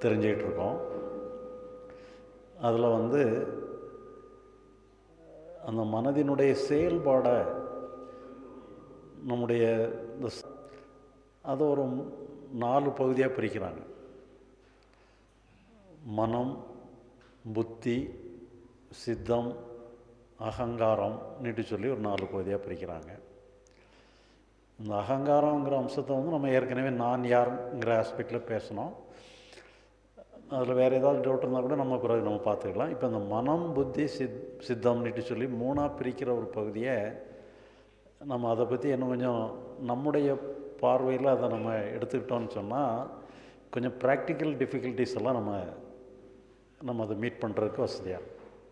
தெரிஞ்சுக்கிட்டு இருக்கோம். அதில் வந்து அந்த மனதினுடைய செயல்பாடை நம்முடைய அதை ஒரு 4 பகுதியாக பிரிக்கிறாங்க. மனம், புத்தி, சித்தம், அகங்காரம் நீட்டு சொல்லி ஒரு 4 பகுதியாக பிரிக்கிறாங்க. இந்த அகங்காரங்கிற அம்சத்தை வந்து நம்ம ஏற்கனவே நான் யாருங்கிற ஆஸ்பெக்டில் பேசணும். அதில் வேறு ஏதாவது டவுட் இருந்தால் கூட நம்ம பிறகு நம்ம பார்த்துக்கலாம். இப்போ இந்த மனம், புத்தி, சித்தம்னுட்டு சொல்லி 3ஆக பிரிக்கிற ஒரு பகுதியை நம்ம அதை பற்றி இன்னும் கொஞ்சம் நம்முடைய பார்வையில் அதை நம்ம எடுத்துக்கிட்டோம்னு சொன்னால் கொஞ்சம் ப்ராக்டிக்கல் டிஃபிகல்ட்டிஸ் எல்லாம் நம்ம அதை மீட் பண்ணுறதுக்கு வசதியாக.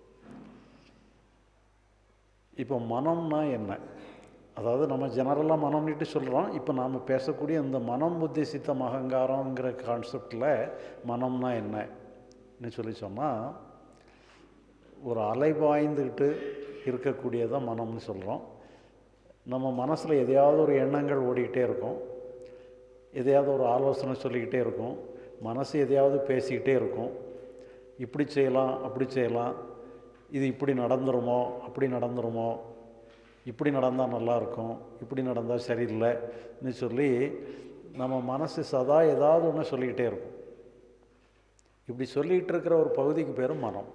இப்போ மனம்னா என்ன? அதாவது நம்ம ஜெனரலாக மனம்னுட்டு சொல்கிறோம். இப்போ நாம் பேசக்கூடிய இந்த மனம், புத்தி, சித்தம், அகங்காரங்கிற கான்செப்டில் மனம்னா என்னன்னு சொல்லி சொன்னால் ஒரு அலைபாய்ந்துக்கிட்டு இருக்கக்கூடியதான் மனம்னு சொல்கிறோம். நம்ம மனசில் எதையாவது ஒரு எண்ணங்கள் ஓடிக்கிட்டே இருக்கும், எதையாவது ஒரு ஆலோசனை சொல்லிக்கிட்டே இருக்கும், மனசு எதையாவது பேசிக்கிட்டே இருக்கும். இப்படி செய்யலாம், அப்படி செய்யலாம், இது இப்படி நடந்துருமோ, அப்படி நடந்துருமோ, இப்படி நடந்தால் நல்லாயிருக்கும், இப்படி நடந்தால் சரியில்லைன்னு சொல்லி நம்ம மனசு சதா ஏதாவது ஒன்று சொல்லிக்கிட்டே இருக்கும். இப்படி சொல்லிகிட்டு இருக்கிற ஒரு பகுதிக்கு பேர் மனம்.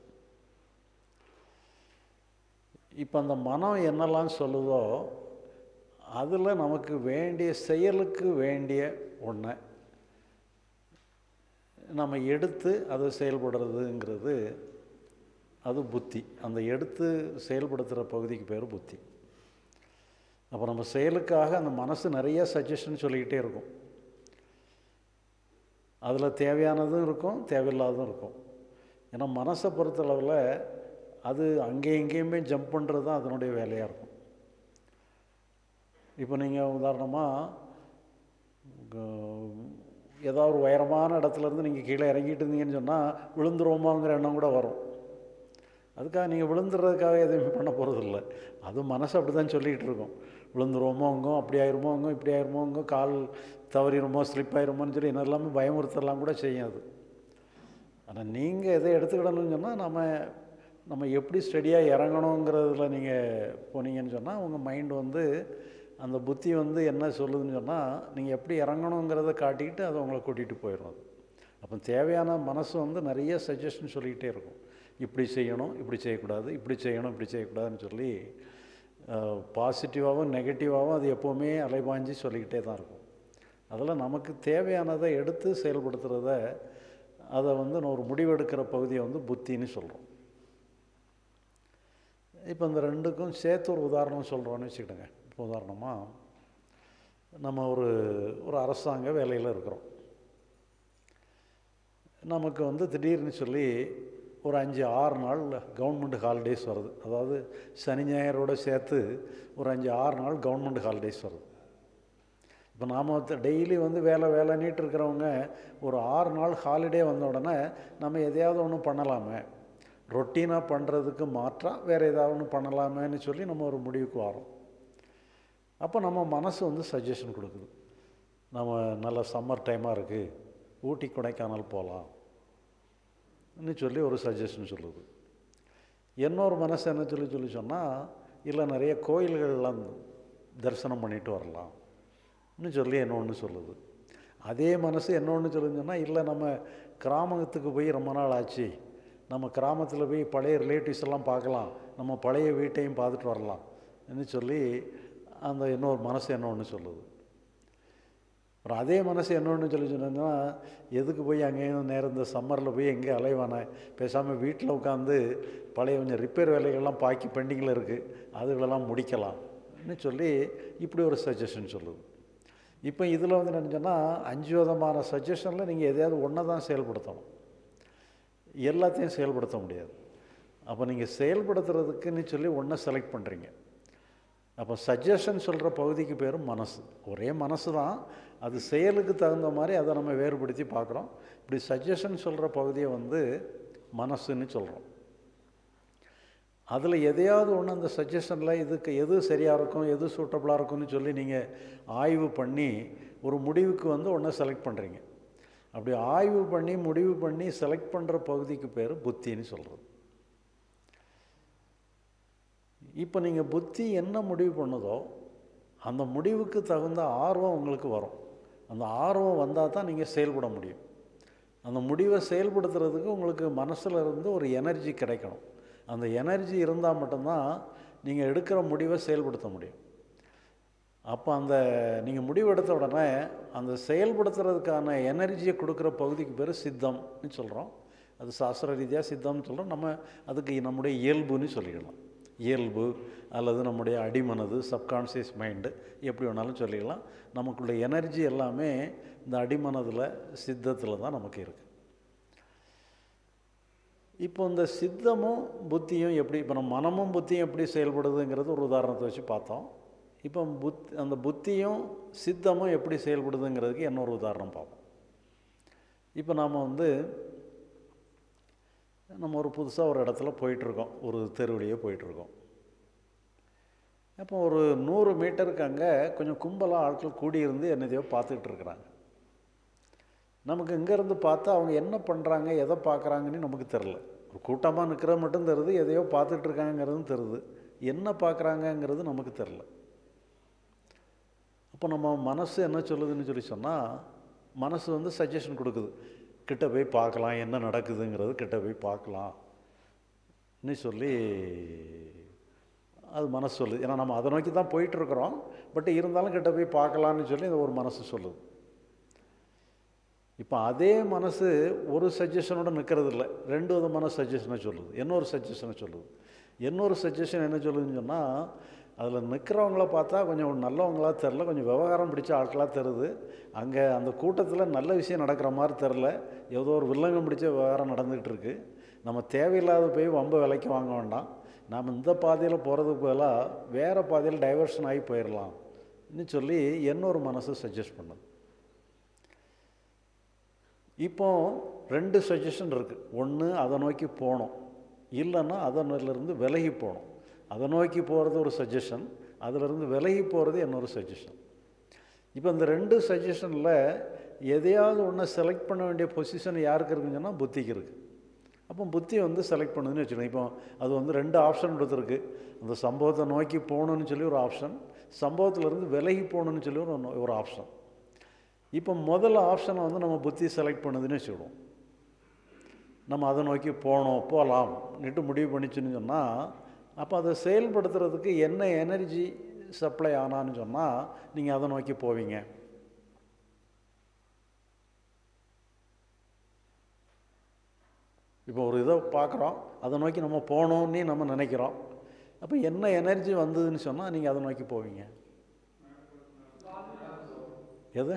இப்போ அந்த மனம் என்னெல்லாம் சொல்லுதோ அதில் நமக்கு வேண்டிய செயலுக்கு வேண்டிய ஒன்றை நம்ம எடுத்து அதை செயல்படுறதுங்கிறது அது புத்தி. அந்த எடுத்து செயல்படுத்துகிற பகுதிக்கு பேர் புத்தி. அப்போ நம்ம செயலுக்காக அந்த மனசு நிறைய சஜஷன் சொல்லிக்கிட்டே இருக்கும். அதில் தேவையானதும் இருக்கும், தேவையில்லாததும் இருக்கும். ஏன்னா மனசை பொறுத்தளவில் அது அங்கேயும் இங்கேயுமே ஜம்ப் பண்ணுறது தான் அதனுடைய வேலையாக இருக்கும். இப்போ நீங்கள் உதாரணமாக ஏதாவது ஒரு உயரமான இடத்துலேருந்து நீங்கள் கீழே இறங்கிட்டு இருந்தீங்கன்னு சொன்னால் விழுந்துருவோமாங்கிற எண்ணம் கூட வரும். அதுக்காக நீங்கள் விழுந்துறதுக்காக எதுவுமே பண்ண போகிறதில்ல. அது மனசு அப்படி தான் சொல்லிகிட்டு இருக்கும். விழுந்துருவோமோங்க, அப்படி ஆயிருமோங்க, இப்படி ஆயிருமோங்க, கால் தவறிடுமோ, ஸ்லிப் ஆயிருமோன்னு சொல்லி என்னெல்லாமே பயமுறுத்தலாம் கூட செய்யும் அது. ஆனால் நீங்கள் எதை எடுத்துக்கிடணும்னு சொன்னால் நம்ம எப்படி ஸ்டடியாக இறங்கணுங்கிறதுல நீங்கள் போனீங்கன்னு சொன்னால் உங்கள் மைண்டு வந்து அந்த புத்தி வந்து என்ன சொல்லுதுன்னு சொன்னால் நீங்கள் எப்படி இறங்கணுங்கிறத காட்டிக்கிட்டு அதை உங்களை கூட்டிகிட்டு போயிடும். அது அப்போ தேவையான மனசு வந்து நிறைய சஜஷன் சொல்லிக்கிட்டே இருக்கும். இப்படி செய்யணும், இப்படி செய்யக்கூடாது, இப்படி செய்யணும், இப்படி செய்யக்கூடாதுன்னு சொல்லி பாசிட்டிவாகவும் நெகட்டிவாகவும் அது எப்போவுமே அலைபாஞ்சி சொல்லிக்கிட்டே தான் இருக்கும். அதில் நமக்கு தேவையானதை எடுத்து செயல்படுத்துகிறத அதை வந்து ஒரு முடிவெடுக்கிற பகுதியை வந்து புத்தின்னு சொல்கிறோம். இப்போ இந்த ரெண்டுக்கும் சேர்த்து ஒரு உதாரணம் சொல்கிறோன்னு வச்சுக்கிடுங்க. இப்போ உதாரணமாக நம்ம ஒரு அரசாங்க வேலையில் இருக்கிறோம். நமக்கு வந்து திடீர்னு சொல்லி ஒரு 5-6 நாள் கவர்மெண்ட் ஹாலிடேஸ் வருது. அதாவது சனி ஞாயிறோடு சேர்த்து ஒரு 5-6 நாள் கவர்மெண்ட் ஹாலிடேஸ் வருது. இப்போ நாம் டெய்லி வந்து வேலைன்னிட்டு இருக்கிறவங்க ஒரு 6 நாள் ஹாலிடே வந்த உடனே நம்ம எதையாவது ஒன்று பண்ணலாமே, ரொட்டீனாக பண்ணுறதுக்கு மாற்றாக வேறு ஏதாவது ஒன்று பண்ணலாமேன்னு சொல்லி நம்ம ஒரு முடிவுக்கு வரோம். அப்போ நம்ம மனசு வந்து சஜஷன் கொடுக்குது. நம்ம நல்ல சம்மர் டைமாக இருக்குது, ஊட்டி கொடைக்கானல் போகலாம்னு சொல்லி ஒரு சஜஷன் சொல்லுது. இன்னொரு மனசு என்ன சொல்லி சொன்னால் இல்லை நிறைய கோயில்கள்லாம் தரிசனம் பண்ணிட்டு வரலாம்னு சொல்லி என்ன ஒன்று சொல்லுது. அதே மனசு என்ன ஒன்று சொல்லுன்னு சொன்னால் இல்லை நம்ம கிராமத்துக்கு போய் ரொம்ப நாள் ஆச்சு, நம்ம கிராமத்தில் போய் பழைய ரிலேட்டிவ்ஸ் எல்லாம் பார்க்கலாம், நம்ம பழைய வீட்டையும் பார்த்துட்டு வரலாம்னு சொல்லி அந்த இன்னொரு மனசு என்ன ஒன்று சொல்லுது. அப்புறம் அதே மனசு என்ன ஒன்று சொன்னோன்னா எதுக்கு போய் அங்கேயும் நேரம் இந்த சம்மரில் போய் எங்கே அலைவானே, பேசாமல் வீட்டில் உட்காந்து பழைய கொஞ்சம் ரிப்பேர் வேலைகள்லாம் பாக்கி பெண்டிங்கில் இருக்குது, அதுகளெல்லாம் முடிக்கலாம்னு சொல்லி இப்படி ஒரு சஜஷன் சொல்லுது. இப்போ இதில் வந்து என்ன சொன்னால் 5 விதமான சஜஷனில் நீங்கள் எதையாவது ஒன்றை தான் செயல்படுத்தணும், எல்லாத்தையும் செயல்படுத்த முடியாது. அப்போ நீங்கள் செயல்படுத்துறதுக்குன்னு சொல்லி ஒன்றை செலக்ட் பண்ணுறீங்க. அப்போ சஜஷன் சொல்கிற பகுதிக்கு பேர் மனசு. ஒரே மனசு தான், அது செயலுக்கு தகுந்த மாதிரி அதை நம்ம வேறுபடுத்தி பார்க்குறோம். இப்படி சஜஷன் சொல்கிற பகுதியை வந்து மனசுன்னு சொல்கிறோம். அதில் எதையாவது ஒன்று அந்த சஜஷனில் இதுக்கு எது சரியாக இருக்கும், எது சூட்டபுளாக இருக்கும்னு சொல்லி நீங்கள் ஆய்வு பண்ணி ஒரு முடிவுக்கு வந்து ஒன்றை செலக்ட் பண்ணுறீங்க. அப்படி ஆய்வு பண்ணி முடிவு பண்ணி செலக்ட் பண்ணுற பகுதிக்கு பேர் புத்தின்னு சொல்கிறது. இப்போ நீங்கள் புத்தி என்ன முடிவு பண்ணுதோ அந்த முடிவுக்கு தகுந்த ஆர்வம் உங்களுக்கு வரும். அந்த ஆர்வம் வந்தால் தான் நீங்கள் செயல்பட முடியும். அந்த முடிவை செயல்படுத்துறதுக்கு உங்களுக்கு மனசில் இருந்து ஒரு எனர்ஜி கிடைக்கணும். அந்த எனர்ஜி இருந்தால் மட்டும்தான் நீங்கள் எடுக்கிற முடிவை செயல்படுத்த முடியும். அப்போ அந்த நீங்கள் முடிவு எடுத்த உடனே அந்த செயல்படுத்துறதுக்கான எனர்ஜியை கொடுக்குற பகுதிக்கு பேர் சித்தம்னு சொல்கிறோம். அது சாஸ்திர ரீதியாக சித்தம்னு சொல்கிறோம். நம்ம அதுக்கு நம்முடைய இயல்புன்னு சொல்லிக்கலாம். இயல்பு அல்லது நம்முடைய அடிமனது, சப்கான்ஷியஸ் மைண்டு, எப்படி வேணாலும் சொல்லிக்கலாம். நமக்குள்ள எனர்ஜி எல்லாமே இந்த அடிமனதில் சித்தத்தில் தான் நமக்கு இருக்குது. இப்போ இந்த சித்தமும் புத்தியும் எப்படி, இப்போ நம்ம மனமும் புத்தியும் எப்படி செயல்படுதுங்கிறது ஒரு உதாரணத்தை வச்சு பார்த்தோம். இப்போ அந்த புத்தியும் சித்தமும் எப்படி செயல்படுதுங்கிறதுக்கு இன்னொரு உதாரணம் பார்ப்போம். இப்போ நாம் நம்ம ஒரு புதுசாக ஒரு இடத்துல போயிட்டுருக்கோம், ஒரு தெருவழியே போயிட்டுருக்கோம். அப்போ ஒரு 100 மீட்டருக்கு அங்கே கொஞ்சம் கும்பலாக ஆட்கள் கூடியிருந்து என்னதையோ பார்த்துக்கிட்டு இருக்கிறாங்க. நமக்கு இங்கேருந்து பார்த்தா அவங்க என்ன பண்ணுறாங்க, எதை பார்க்குறாங்கன்னு நமக்கு தெரில. ஒரு கூட்டமாக நிற்கிறது மட்டும் தெரியுது, எதையோ பார்த்துட்டு இருக்காங்கிறதும் தெரியுது. என்ன பார்க்குறாங்கங்கிறது நமக்கு தெரில. அப்போ நம்ம மனசு என்ன சொல்லுதுன்னு சொல்லி சொன்னால், மனசு சஜஷன் கொடுக்குது, கிட்ட போய் பார்க்கலாம், என்ன நடக்குதுங்கிறது கிட்ட போய் பார்க்கலாம்னு சொல்லி அது மனசு சொல்லுது. ஏன்னா நம்ம அதை நோக்கி தான் போயிட்டுருக்குறோம், பட் இருந்தாலும் கிட்ட போய் பார்க்கலான்னு சொல்லி ஒரு மனசு சொல்லுது. இப்போ அதே மனசு ஒரு சஜஷனோட நிற்கிறது இல்லை, 2 விதமான சஜஷனை சொல்லுது. இன்னொரு சஜஷனை சொல்லுது. இன்னொரு சஜஷன் என்ன சொல்லுதுன்னு சொன்னால், அதில் நிற்கிறவங்கள பார்த்தா கொஞ்சம் நல்லவங்களாக தெரில, கொஞ்சம் விவகாரம் பிடிச்ச ஆட்களாக தெரியுது. அங்கே அந்த கூட்டத்தில் நல்ல விஷயம் நடக்கிற மாதிரி தெரில, ஏதோ ஒரு வில்லங்கம் பிடிச்ச விவகாரம் நடந்துக்கிட்டு இருக்குது. நம்ம தேவையில்லாத போய் வம்ப விலைக்கு வாங்க வேண்டாம், நாம் இந்த பாதையில் போகிறதுக்கு பதிலாக வேறு பாதையில் டைவர்ஷன் ஆகி போயிடலாம்னு சொல்லி இன்னொரு மனசு சஜஸ்ட் பண்ணுது. இப்போ 2 சஜஷன் இருக்குது. ஒன்று அதை நோக்கி போகணும், இல்லைன்னா அதனிலிருந்து விலகி போகணும். அதை நோக்கி போகிறது ஒரு சஜஷன், அதிலிருந்து விலகி போகிறது இன்னொரு சஜஷன். இப்போ இந்த 2 சஜஷனில் எதையாவது ஒன்று செலக்ட் பண்ண வேண்டிய பொசிஷன் யாருக்கு இருக்குன்னு சொன்னால் புத்திக்கு இருக்குது. அப்போ புத்தி செலக்ட் பண்ணுதுன்னு வச்சுக்கணும். இப்போ அது 2 ஆப்ஷன் கொடுத்துருக்கு. அந்த சம்பவத்தை நோக்கி போகணுன்னு சொல்லி ஒரு ஆப்ஷன், சம்பவத்திலேருந்து விலகி போகணுன்னு சொல்லி ஒரு ஆப்ஷன். இப்போ முதல் ஆப்ஷனை நம்ம புத்தி செலக்ட் பண்ணுதுன்னு வச்சுக்கிடுவோம். நம்ம அதை நோக்கி போகலாம்னுட்டு முடிவு பண்ணிச்சுன்னு சொன்னால், அப்போ அதை செயல்படுத்துறதுக்கு என்ன எனர்ஜி சப்ளை ஆனான்னு சொன்னால் நீங்கள் அதை நோக்கி போவீங்க. இப்போ ஒரு இதை பார்க்குறோம், அதை நோக்கி நம்ம போகணுன்னு நம்ம நினைக்கிறோம். அப்போ என்ன எனர்ஜி வந்ததுன்னு சொன்னால் நீங்கள் அதை நோக்கி போவீங்க. எது?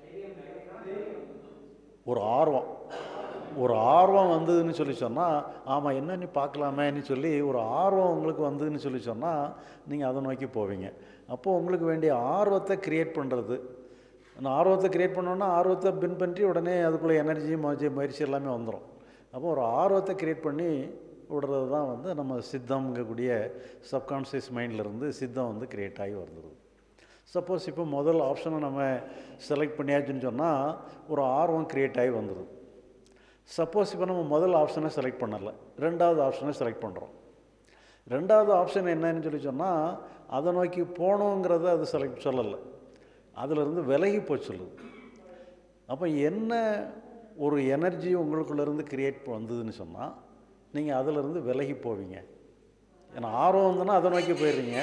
ஒரு ஆர்வம் வந்ததுன்னு சொல்லி சொன்னால், ஆமாம் என்ன நீ பார்க்கலாமேன்னு சொல்லி ஒரு ஆர்வம் உங்களுக்கு வந்ததுன்னு சொல்லி சொன்னால் நீங்கள் அதை நோக்கி போவீங்க. அப்போது உங்களுக்கு வேண்டிய ஆர்வத்தை க்ரியேட் பண்ணுறது, அந்த ஆர்வத்தை க்ரியேட் பண்ணோன்னா ஆர்வத்தை பின்பற்றி உடனே அதுக்குள்ளே எனர்ஜி முயற்சி எல்லாமே வந்துடும். அப்போ ஒரு ஆர்வத்தை க்ரியேட் பண்ணி விடுறது தான் நம்ம சித்தம்ங்கக்கூடிய சப்கான்ஷியஸ் மைண்ட்லேருந்து சித்தம் க்ரியேட் ஆகி வந்துடுது. சப்போஸ் இப்போ முதல் ஆப்ஷனை நம்ம செலக்ட் பண்ணியாச்சுன்னு சொன்னால் ஒரு ஆர்வம் க்ரியேட் ஆகி வந்துடுது. சப்போஸ் இப்போ நம்ம முதல் ஆப்ஷனை செலக்ட் பண்ணலை, 2வது ஆப்ஷனை செலக்ட் பண்ணுறோம். 2வது ஆப்ஷன் என்னன்னு சொல்லி சொன்னால் அதை நோக்கி போகணுங்கிறத அது சொல்லலை, அதிலிருந்து விலகி போய் சொல்லுது. அப்போ என்ன ஒரு எனர்ஜி உங்களுக்குள்ளேருந்து க்ரியேட் வந்ததுன்னு சொன்னால் நீங்கள் அதிலிருந்து விலகி போவீங்க. ஏன்னா ஆர்வம் வந்துன்னா அதை நோக்கி போயிடுறீங்க.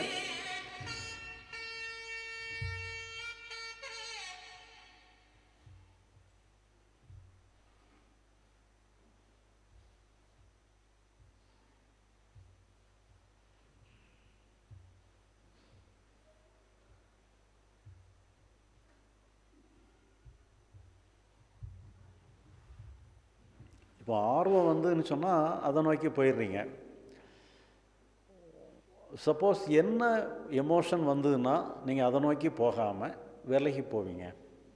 இப்போ ஆர்வம் வந்துன்னு சொன்னால் அதை நோக்கி போயிடுறீங்க. சப்போஸ் என்ன எமோஷன் வந்ததுன்னா நீங்கள் அதை நோக்கி போகாமல் விலகி போவீங்க.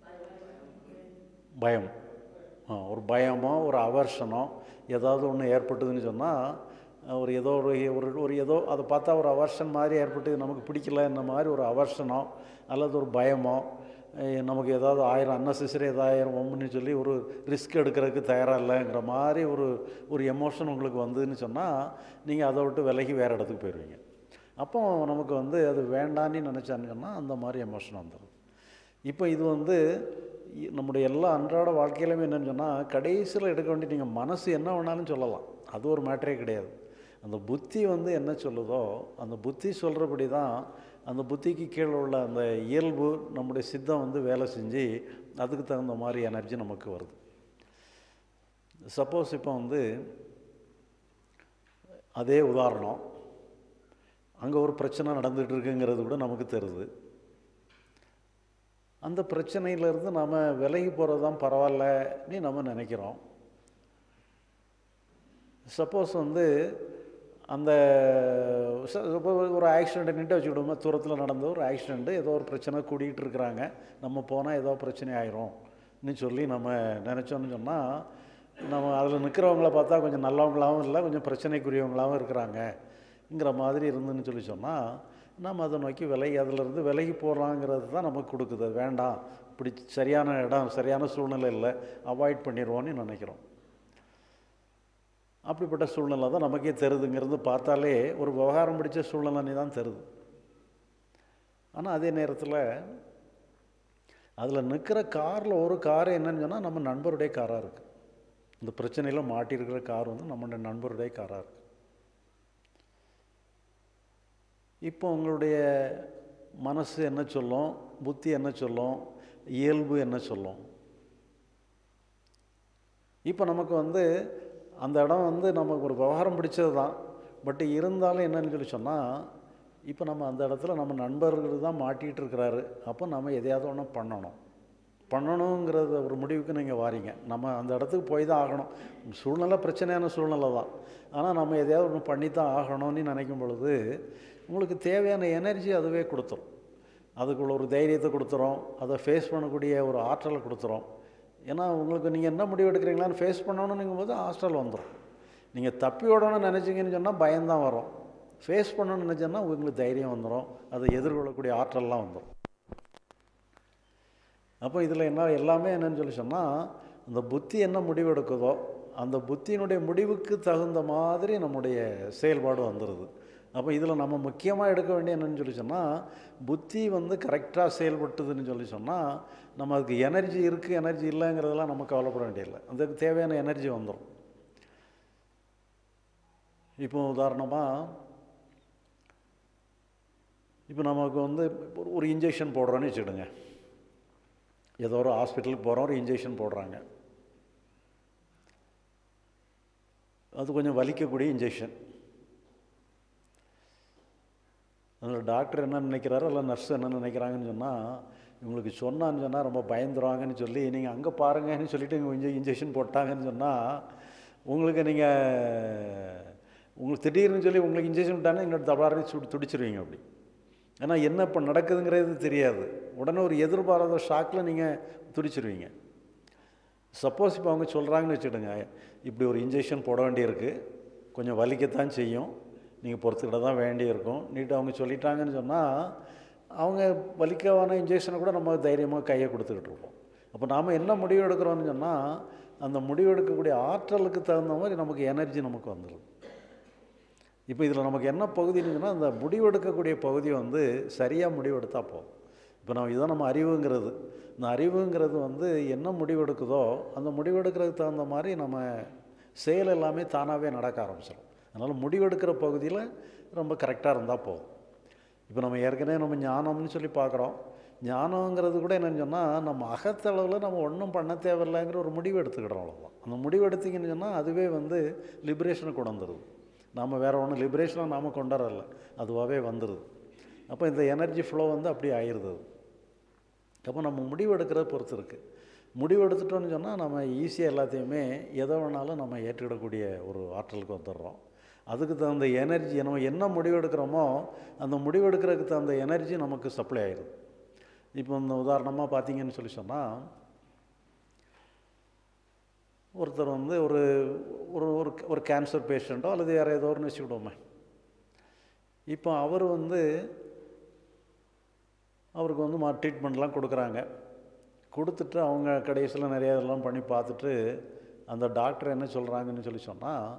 பயம், ஒரு பயமோ ஒரு அவர்ஷனோ ஏதாவது ஒன்று ஏற்பட்டுதுன்னு சொன்னால் ஒரு ஏதோ அதை பார்த்தா ஒரு அவர்ஷன் மாதிரி ஏற்பட்டு நமக்கு பிடிக்கல இந்த மாதிரி ஒரு அவர்ஷனோ அல்லது ஒரு பயமோ நமக்கு ஏதாவது 1000 அன்னெசரி ஏதாவது ஒம்முன்னு சொல்லி ஒரு ரிஸ்க் எடுக்கிறதுக்கு தயாராக இல்லைங்கிற மாதிரி ஒரு எமோஷன் உங்களுக்கு வந்ததுன்னு சொன்னால் நீங்கள் அதை விட்டு விலகி வேறு இடத்துக்கு போயிடுவீங்க. அப்போ நமக்கு வந்து அது வேண்டான்னு நினச்சான்னு சொன்னால் அந்த மாதிரி எமோஷன் வந்துடும். இப்போ இது வந்து நம்முடைய எல்லா அன்றாட வாழ்க்கையிலுமே என்னென்னு சொன்னால் கடைசியில் எடுக்க வேண்டிய நீங்கள் மனசு என்ன வேணாலும் சொல்லலாம், அது ஒரு மேட்டரே கிடையாது. அந்த புத்தி வந்து என்ன சொல்லுதோ அந்த புத்தி சொல்கிறபடி தான் அந்த புத்திக்கு கீழே உள்ள அந்த இயல்பு நம்முடைய சித்தம் வந்து வேலை செஞ்சு அதுக்கு தகுந்த மாதிரி எனர்ஜி நமக்கு வருது. சப்போஸ் இப்போ வந்து அதே உதாரணம், அங்கே ஒரு பிரச்சனை நடந்துகிட்டு இருக்குங்கிறது கூட நமக்கு தெரியுது. அந்த பிரச்சனையிலேருந்து நாம் விலகி போகிறது தான் பரவாயில்லன்னு நம்ம நினைக்கிறோம். சப்போஸ் வந்து அந்த ஒரு ஆக்சிடெண்ட்டுன்ட்டு வச்சுக்கிட்டோமா, தூரத்தில் நடந்த ஒரு ஆக்சிடெண்ட்டு, ஏதோ ஒரு பிரச்சனை கூடிகிட்டு இருக்கிறாங்க, நம்ம போனால் ஏதோ பிரச்சனை ஆயிரும்னு சொல்லி நம்ம நினச்சோன்னு சொன்னால் நம்ம அதில் நிற்கிறவங்கள பார்த்தா கொஞ்சம் நல்லவங்களாகவும் இல்லை, கொஞ்சம் பிரச்சனைக்குரியவங்களாகவும் இருக்கிறாங்கங்கிற மாதிரி இருந்துன்னு சொல்லி சொன்னால் நம்ம அதை நோக்கி அதிலிருந்து விலகி போகலாங்கிறது தான் நமக்கு கொடுக்குது. அது வேண்டாம், இப்படி சரியான இடம் சரியான சூழ்நிலை இல்லை, அவாய்ட் பண்ணிடுவோன்னு நினைக்கிறோம். அப்படிப்பட்ட சூழ்நிலை தான் நமக்கே தருதுங்கிறது பார்த்தாலே ஒரு விவகாரம் பிடிச்ச சூழ்நிலை தான் தருது. ஆனால் அதே நேரத்தில் அதில் நிற்கிற காரில் ஒரு கார் என்னன்னு சொன்னால் நம்ம நண்பருடைய காராக இருக்குது. இந்த பிரச்சனையில் மாட்டியிருக்கிற கார் வந்து நம்மளுடைய நண்பருடைய காராக இருக்குது. இப்போ உங்களுடைய மனசு என்ன சொல்லும், புத்தி என்ன சொல்லும், இயல்பு என்ன சொல்லும்? இப்போ நமக்கு வந்து அந்த இடம் வந்து நமக்கு ஒரு விவகாரம் பிடிச்சது தான், பட் இருந்தாலும் என்னன்னு சொல்லி சொன்னால் இப்போ நம்ம அந்த இடத்துல நம்ம நண்பர்கள் தான் மாட்டிகிட்டு இருக்கிறாரு. அப்போ நம்ம எதையாவது ஒன்று பண்ணணுங்கிறத ஒரு முடிவுக்கு நீங்கள் வாரீங்க. நம்ம அந்த இடத்துக்கு போய் தான் ஆகணும். சூழ்நிலை பிரச்சனையான சூழ்நிலை தான், ஆனால் நம்ம எதையாவது ஒன்று பண்ணி தான் ஆகணும்னு நினைக்கும் பொழுது உங்களுக்கு தேவையான எனர்ஜி அதுவே கொடுத்துரும். அதுக்குள்ள ஒரு தைரியத்தை கொடுத்துரும், அதை ஃபேஸ் பண்ணக்கூடிய ஒரு ஆற்றலை கொடுத்துரும். ஏன்னா உங்களுக்கு நீங்கள் என்ன முடிவு எடுக்கிறீங்களான்னு ஃபேஸ் பண்ணணுன்னுங்கும் போது ஆற்றல் வந்துடும். நீங்கள் தப்பி ஓடணும்னு நினச்சிங்கன்னு சொன்னால் பயம்தான் வரும். ஃபேஸ் பண்ணணும்னு நினச்சோன்னா உங்களுக்கு தைரியம் வந்துடும், அதை எதிர்கொள்ளக்கூடிய ஆற்றல்லாம் வந்துடும். அப்போ இதில் என்ன எல்லாமே என்னன்னு சொல்லி சொன்னால் அந்த புத்தி என்ன முடிவு எடுக்குதோ அந்த புத்தியினுடைய முடிவுக்கு தகுந்த மாதிரி நம்முடைய செயல்பாடு வந்துடுது. அப்போ இதில் நம்ம முக்கியமாக எடுக்க வேண்டிய என்னன்னு சொல்லி சொன்னால் புத்தி வந்து கரெக்டாக செயல்பட்டுதுன்னு சொல்லி சொன்னால் நம்ம அதுக்கு எனர்ஜி இருக்குது எனர்ஜி இல்லைங்கிறதெல்லாம் நம்ம கவலைப்பட வேண்டியதில்லை, அதுக்கு தேவையான எனர்ஜி வந்துடும். இப்போ உதாரணமாக இப்போ நமக்கு வந்து ஒரு இன்ஜெக்ஷன் போடுறோன்னு வச்சுக்கிடுங்க. ஏதோ ஒரு ஹாஸ்பிட்டலுக்கு போகிறோம், ஒரு இன்ஜெக்ஷன் போடுறாங்க. அது கொஞ்சம் வலிக்கக்கூடிய இன்ஜெக்ஷன். அதில் டாக்டர் என்ன நினைக்கிறாரோ இல்லை நர்ஸ் என்ன நினைக்கிறாங்கன்னு சொன்னால் இவங்களுக்கு சொன்னான்னு சொன்னால் ரொம்ப பயந்துருவாங்கன்னு சொல்லி நீங்கள் அங்கே பாருங்கன்னு சொல்லிவிட்டு இங்கே இன்ஜெக்ஷன் போட்டாங்கன்னு சொன்னால் உங்களுக்கு உங்களுக்கு திடீர்னு சொல்லி உங்களுக்கு இன்ஜெக்ஷன் விட்டாங்கன்னா இன்னொரு தபாரன்னு துடிச்சிருவீங்க. அப்படி ஏன்னா என்ன இப்போ நடக்குதுங்கிறது தெரியாது, உடனே ஒரு எதிர்பாராத ஷாக்கில் நீங்கள் துடிச்சிருவீங்க. சப்போஸ் இப்போ அவங்க சொல்கிறாங்கன்னு வச்சுக்கிடுங்க, இப்படி ஒரு இன்ஜெக்ஷன் போட வேண்டியிருக்கு, கொஞ்சம் வலிக்கத்தான் செய்யும், நீங்கள் பொறுத்துக்கிட்ட தான் வேண்டியிருக்கும் நீட்டு அவங்க சொல்லிட்டாங்கன்னு சொன்னால் அவங்க வலிக்கான இன்ஜெக்ஷனை கூட நம்ம தைரியமாக கையை கொடுத்துக்கிட்டு இருப்போம். அப்போ நாம் என்ன முடிவு எடுக்கிறோன்னு சொன்னால் அந்த முடிவு எடுக்கக்கூடிய ஆற்றலுக்கு தகுந்த மாதிரி நமக்கு எனர்ஜி நமக்கு வந்துடும். இப்போ இதில் நமக்கு என்ன பகுதின்னு சொன்னால் அந்த முடிவெடுக்கக்கூடிய பகுதி வந்து சரியாக முடிவெடுத்தால் போதும். இப்போ இதான் நம்ம அறிவுங்கிறது. இந்த அறிவுங்கிறது வந்து என்ன முடிவெடுக்குதோ அந்த முடிவெடுக்கிறதுக்கு தகுந்த மாதிரி நம்ம செயல் எல்லாமே தானாகவே நடக்க ஆரம்பிச்சிடும். அதனால் முடிவெடுக்கிற பகுதியில் ரொம்ப கரெக்டாக இருந்தால் போதும். இப்போ நம்ம ஏற்கனவே நம்ம ஞானம்னு சொல்லி பார்க்குறோம். ஞானங்கிறது கூட என்னென்னு சொன்னால் நம்ம அகத்தளவில் நம்ம ஒன்றும் பண்ண தேவையில்லைங்கிற ஒரு முடிவு எடுத்துக்கிடுறோம், அவ்வளோதான். அந்த முடிவு எடுத்திங்கன்னு சொன்னால் அதுவே வந்து லிபரேஷனை கொண்டு வந்துடுது. நாம் வேறு ஒன்றும் லிபரேஷனாக நாம் கொண்டு வரல, அதுவாகவே வந்துடுது. அப்போ இந்த எனர்ஜி ஃப்ளோ வந்து அப்படி ஆயிடுது. அப்போ நம்ம முடிவு எடுக்கிறத பொறுத்து இருக்குது. முடிவு எடுத்துட்டோன்னு சொன்னால் நம்ம ஈஸியாக எல்லாத்தையுமே எதை வேணாலும் நம்ம ஏற்றுக்கிடக்கூடிய ஒரு ஆற்றலுக்கு வந்துடுறோம். அதுக்கு தகுந்த எனர்ஜி நம்ம என்ன முடிவு எடுக்கிறோமோ அந்த முடிவு எடுக்கிறதுக்கு தகுந்த எனர்ஜி நமக்கு சப்ளை ஆகிடுது. இப்போ இந்த உதாரணமாக பார்த்தீங்கன்னு சொல்லி சொன்னால் ஒருத்தர் வந்து ஒரு ஒரு ஒரு கேன்சர் பேஷண்ட்டோ அல்லது வேறு ஏதோ ஒன்று வச்சுக்கிடுவோமே. இப்போ அவருக்கு வந்து ட்ரீட்மெண்ட்லாம் கொடுக்குறாங்க. கொடுத்துட்டு அவங்க கடைசியில் நிறையா இதெல்லாம் பண்ணி பார்த்துட்டு அந்த டாக்டர் என்ன சொல்கிறாங்கன்னு சொல்லி சொன்னால்,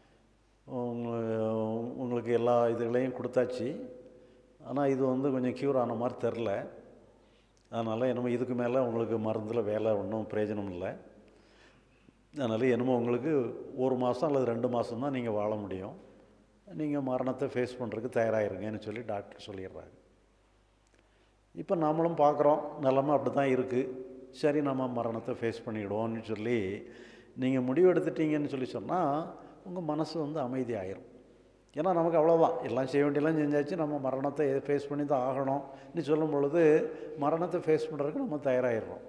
உங்களுக்கு எல்லா இதுகளையும் கொடுத்தாச்சு, ஆனால் இது வந்து கொஞ்சம் க்யூர் ஆன மாதிரி தெரில, அதனால் என்னமோ இதுக்கு மேலே உங்களுக்கு மருந்தில் வேலை ஒன்றும் பிரயோஜனம் இல்லை, அதனால் என்னமோ உங்களுக்கு 1 மாதம் அல்லது 2 மாதம் தான் நீங்கள் வாழ முடியும், நீங்கள் மரணத்தை ஃபேஸ் பண்ணுறதுக்கு தயாராகிருங்கன்னு சொல்லி டாக்டர் சொல்லிடுறாங்க. இப்போ நம்மளும் பார்க்குறோம், நிலமை அப்படி தான் இருக்குது, சரி நம்ம மரணத்தை ஃபேஸ் பண்ணிவிடுவோம்னு சொல்லி நீங்கள் முடிவு எடுத்துட்டீங்கன்னு சொல்லி சொன்னால் உங்கள் மனசு வந்து அமைதி ஆயிரும். ஏன்னா நமக்கு அவ்வளோதான், எல்லாம் செய்ய வேண்டியெல்லாம் செஞ்சாச்சு, நம்ம மரணத்தை ஃபேஸ் பண்ணி தான் ஆகணும்னு சொல்லும் பொழுது மரணத்தை ஃபேஸ் பண்ணுறதுக்கு நம்ம தயாராகிடுறோம்.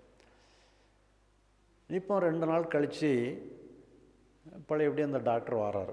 இப்போ 2 நாள் கழித்து பழையபடி அந்த டாக்டர் வராரு.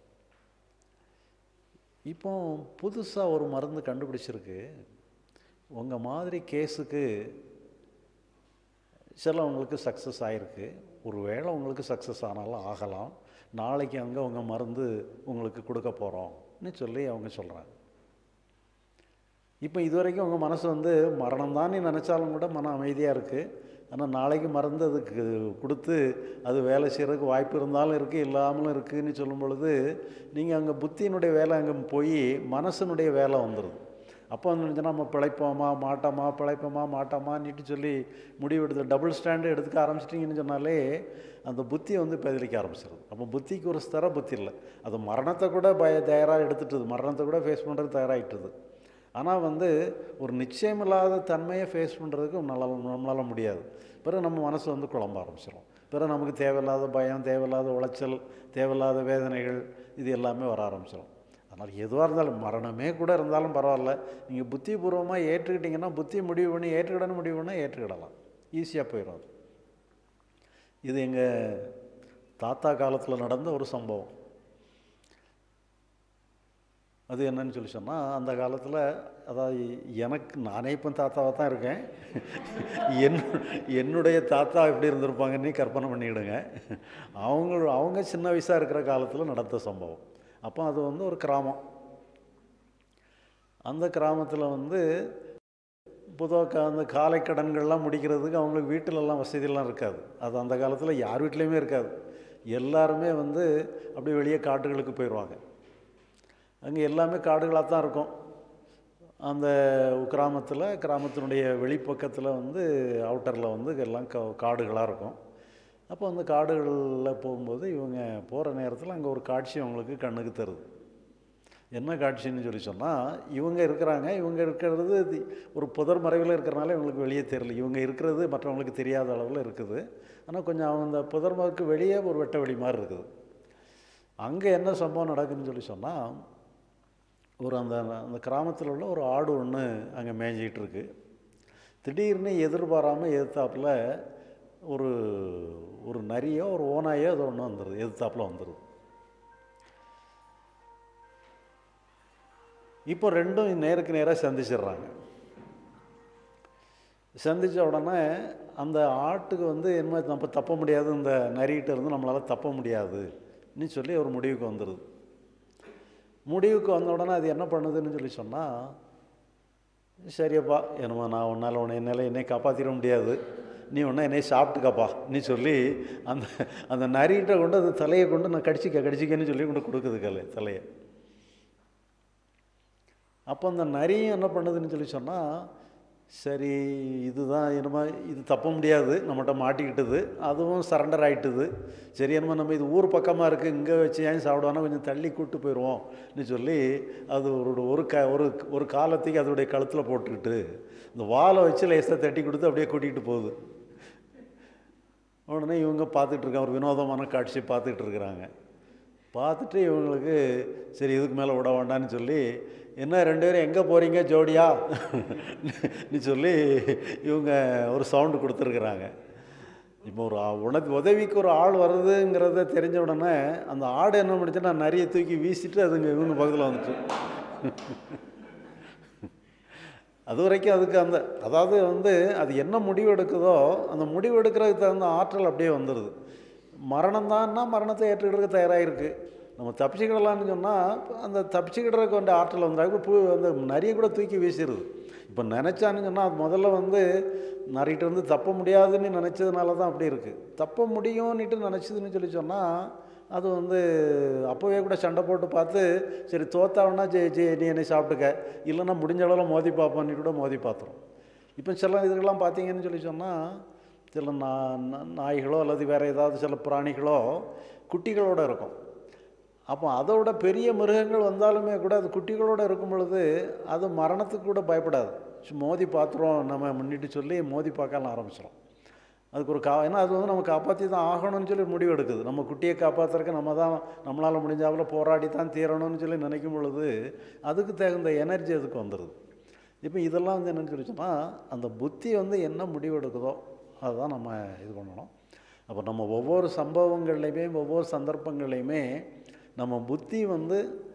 இப்போ புதுசாக ஒரு மருந்து கண்டுபிடிச்சிருக்கு, உங்கள் மாதிரி கேஸுக்கு சிலவங்களுக்கு சக்ஸஸ் ஆகிருக்கு, ஒரு வேளை உங்களுக்கு சக்ஸஸ் ஆனாலும் ஆகலாம், நாளைக்கு அங்கே உங்கள் மருந்து உங்களுக்கு கொடுக்க போகிறோம்னு சொல்லி அவங்க சொல்கிறாங்க. இப்போ இது வரைக்கும் உங்கள் மனசு வந்து மரணம் தான் நினச்சாலும் கூட மன அமைதியாக இருக்குது, ஆனால் நாளைக்கு மருந்து அதுக்கு கொடுத்து அது வேலை செய்கிறதுக்கு வாய்ப்பு இருந்தாலும் இருக்குது இல்லாமலும் இருக்குதுன்னு சொல்லும் பொழுது நீங்கள் அங்கே புத்தியினுடைய வேலை அங்கே போய் மனசனுடைய வேலை வந்துடுது. அப்போ வந்து நம்ம பிழைப்போமா மாட்டோமா பிழைப்போமா மாட்டோமான்னுட்டு சொல்லி முடிவெடுத்து டபுள் ஸ்டாண்டு எடுத்துக்க ஆரம்பிச்சிட்டிங்கன்னு சொன்னாலே அந்த புத்தியை வந்து பதிலிக்க ஆரம்பிச்சிடுது. அப்போ புத்திக்கு ஒரு ஸ்தர புத்தி இல்லை, அது மரணத்தை கூட தயாராக எடுத்துட்டுது, மரணத்தை கூட ஃபேஸ் பண்ணுறதுக்கு தயாராகிட்டுது. ஆனால் வந்து ஒரு நிச்சயமில்லாத தன்மையை ஃபேஸ் பண்ணுறதுக்கு நம்மளால் முடியாது. பிறகு நம்ம மனசு வந்து குழம்ப ஆரம்பிச்சிடும், பிறகு நமக்கு தேவையில்லாத பயம், தேவையில்லாத உளைச்சல், தேவையில்லாத வேதனைகள் இது எல்லாமே வர ஆரம்பிச்சிடும். அதனால் எதுவாக இருந்தாலும் மரணமே கூட இருந்தாலும் பரவாயில்ல, நீங்கள் புத்திபூர்வமாக ஏற்றுக்கிட்டிங்கன்னா, புத்தி முடிவு பண்ணி ஏற்றுக்கிடன்னு முடிவு பண்ணால் ஏற்றுக்கிடலாம், ஈஸியாக போயிடும். அது இது எங்கள் தாத்தா காலத்தில் நடந்த ஒரு சம்பவம். அது என்னன்னு சொல்லி சொன்னால், அந்த காலத்தில் அதாவது எனக்கு நானே இப்போ தாத்தாவாக தான் இருக்கேன், என்னுடைய தாத்தா எப்படி இருந்திருப்பாங்கன்னு கற்பனை பண்ணிவிடுங்க. அவங்க சின்ன வயசாக இருக்கிற காலத்தில் நடந்த சம்பவம். அப்போ அது வந்து ஒரு கிராமம். அந்த கிராமத்தில் வந்து பொதுவாக அந்த காலை கடன்கள்லாம் முடிக்கிறதுக்கு அவங்களுக்கு வீட்டிலலாம் வசதியெல்லாம் இருக்காது. அது அந்த காலத்தில் யார் வீட்லேயுமே இருக்காது. எல்லாருமே வந்து அப்படியே வெளியே காட்டுகளுக்கு போயிடுவாங்க. அங்கே எல்லாமே காடுகளாக தான் இருக்கும். அந்த கிராமத்தினுடைய வெளிப்பக்கத்தில் வந்து அவுட்டரில் வந்து எல்லாம் காடுகளாக இருக்கும். அப்போ அந்த காடுகளில் போகும்போது இவங்க போகிற நேரத்தில் அங்கே ஒரு காட்சி அவங்களுக்கு கண்ணுக்கு தருது. என்ன காட்சின்னு சொல்லி சொன்னால், இவங்க இருக்கிறது ஒரு புதர் மறைவில் இருக்கிறனால இவங்களுக்கு வெளியே தெரியல, இவங்க இருக்கிறது மற்றவங்களுக்கு தெரியாத அளவில் இருக்குது. ஆனால் கொஞ்சம் அந்த புதர் மறைக்கு வெளியே ஒரு வெட்ட வெளி மாதிரி இருக்குது. அங்கே என்ன சம்பவம் நடக்குதுன்னு சொல்லி சொன்னால், அந்த கிராமத்தில் உள்ள ஒரு ஆடு ஒன்று அங்கே மேய்ஞ்சிக்கிட்டு இருக்கு. திடீர்னு எதிர்பாராமல் எதிர்த்தாப்பில் ஒரு நரியோ ஒரு ஓனாயோ அது ஒன்று வந்துடுது, எதிர்த்தாப்பில் வந்துடுது. இப்போ ரெண்டும் நேருக்கு நேராக சந்திச்சிடுறாங்க. சந்தித்த உடனே அந்த ஆட்டுக்கு வந்து என்ன நம்ம தப்ப முடியாது, இந்த நரிகிட்ட இருந்து நம்மளால் தப்ப முடியாதுன்னு சொல்லி ஒரு முடிவுக்கு வந்துடுது. முடிவுக்கு வந்த உடனே அது என்ன பண்ணுதுன்னு சொல்லி சொன்னால், சரியப்பா என்னமோ நான் என்னால் என்னை காப்பாற்றிட முடியாது, நீ ஒன்றா என்னை சாப்பிட்டுக்கப்பா நீ சொல்லி அந்த நரிகிட்ட கொண்டு அந்த தலையை கொண்டு நான் கடிச்சிக்கன்னு சொல்லி கொண்டு கொடுக்குது தலையை. அப்போ அந்த நரியும் என்ன பண்ணுதுன்னு சொல்லி சொன்னால், சரி இதுதான் என்னமோ இது தப்ப முடியாது, நம்மகிட்ட மாட்டிக்கிட்டுது, அதுவும் சரண்டர் ஆகிட்டுது, சரி என்னமோ நம்ம இது ஊர் பக்கமாக இருக்குது, இங்கே வச்சு ஏன் சாப்பிடுவானா கொஞ்சம் தள்ளி கூப்பிட்டு போயிடுவோம்னு சொல்லி அது ஒரு காலத்துக்கு அதோடைய கழுத்தில் போட்டுக்கிட்டு இந்த வாலை வச்சு லேசாக தட்டி கொடுத்து அப்படியே கூட்டிகிட்டு போகுது. உடனே இவங்க பார்த்துட்ருக்காங்க, ஒரு வினோதமான காட்சியை பார்த்துட்டு இருக்கிறாங்க. பார்த்துட்டு இவங்களுக்கு சரி இதுக்கு மேலே விட வேண்டான்னு சொல்லி, என்ன 2 பேரும் எங்கே போகிறீங்க ஜோடியா நீ சொல்லி இவங்க ஒரு சவுண்டு கொடுத்துருக்குறாங்க. இப்போ உதவிக்கு ஒரு ஆள் வருதுங்கிறத தெரிஞ்ச உடனே அந்த ஆடு என்ன பண்ணிச்சுன்னா நிறைய தூக்கி வீசிட்டு அதுங்க இவங்க பக்கத்தில் வந்துட்டு அது வரைக்கும் அதுக்கு அதாவது வந்து அது என்ன முடிவு எடுக்குதோ அந்த முடிவு எடுக்கிறதுக்கு தகுந்த ஆற்றல் அப்படியே வந்துடுது. மரணம் தான்னா மரணத்தை ஏற்றுக்கிறதுக்கு தயாராக இருக்குது. நம்ம தப்பிச்சுக்கிடலான்னு சொன்னால் அந்த தப்பிச்சுக்கிடுறதுக்கு வந்து ஆற்றல் வந்தாங்க. அந்த நிறைய கூட தூக்கி வீசிடுது. இப்போ நினச்சான்னு சொன்னால் அது முதல்ல வந்து நிறையிட்டு தப்ப முடியாதுன்னு நினச்சதுனால தான் அப்படி இருக்குது. தப்ப முடியும்னுட்டு நினச்சதுன்னு சொல்லி சொன்னால் அது வந்து அப்போவே கூட சண்டை போட்டு பார்த்து சரி தோத்தாவன்னா நீ என்னை சாப்பிட்டுக்க, இல்லைன்னா முடிஞ்ச அளவில் மோதி பார்ப்போன்னு கூட மோதி பார்த்துரும். இப்போ சில இதுக்கெல்லாம் பார்த்தீங்கன்னு சொல்லி சொன்னால் சில நாய்களோ அல்லது வேறு ஏதாவது சில பிராணிகளோ குட்டிகளோடு இருக்கும். அப்போ அதோட பெரிய மிருகங்கள் வந்தாலுமே கூட அது குட்டிகளோடு இருக்கும் பொழுது அது மரணத்துக்கு கூட பயப்படாது. மோதி பார்த்துருவோம் நம்ம முன்னிட்டு சொல்லி மோதி பார்க்கலாம் ஆரம்பிச்சிடும். அதுக்கு ஒரு ஏன்னா அது வந்து நம்ம காப்பாற்றி தான் ஆகணும்னு சொல்லி முடிவு எடுக்குது. நம்ம குட்டியை காப்பாற்றுறதுக்கு நம்மளால் முடிஞ்சாவில் போராடி தான் தீரணும்னு சொல்லி நினைக்கும் பொழுது அதுக்கு தகுந்த எனர்ஜி அதுக்கு வந்துடுது. இப்போ இதெல்லாம் வந்து என்னென்னு சொல்லி சொன்னால் அந்த புத்தி வந்து என்ன முடிவு எடுக்குதோ அதுதான் நம்ம இது பண்ணணும். அப்போ நம்ம ஒவ்வொரு சம்பவங்கள்லையுமே ஒவ்வொரு சந்தர்ப்பங்கள்லையுமே நம்ம புத்தி வந்து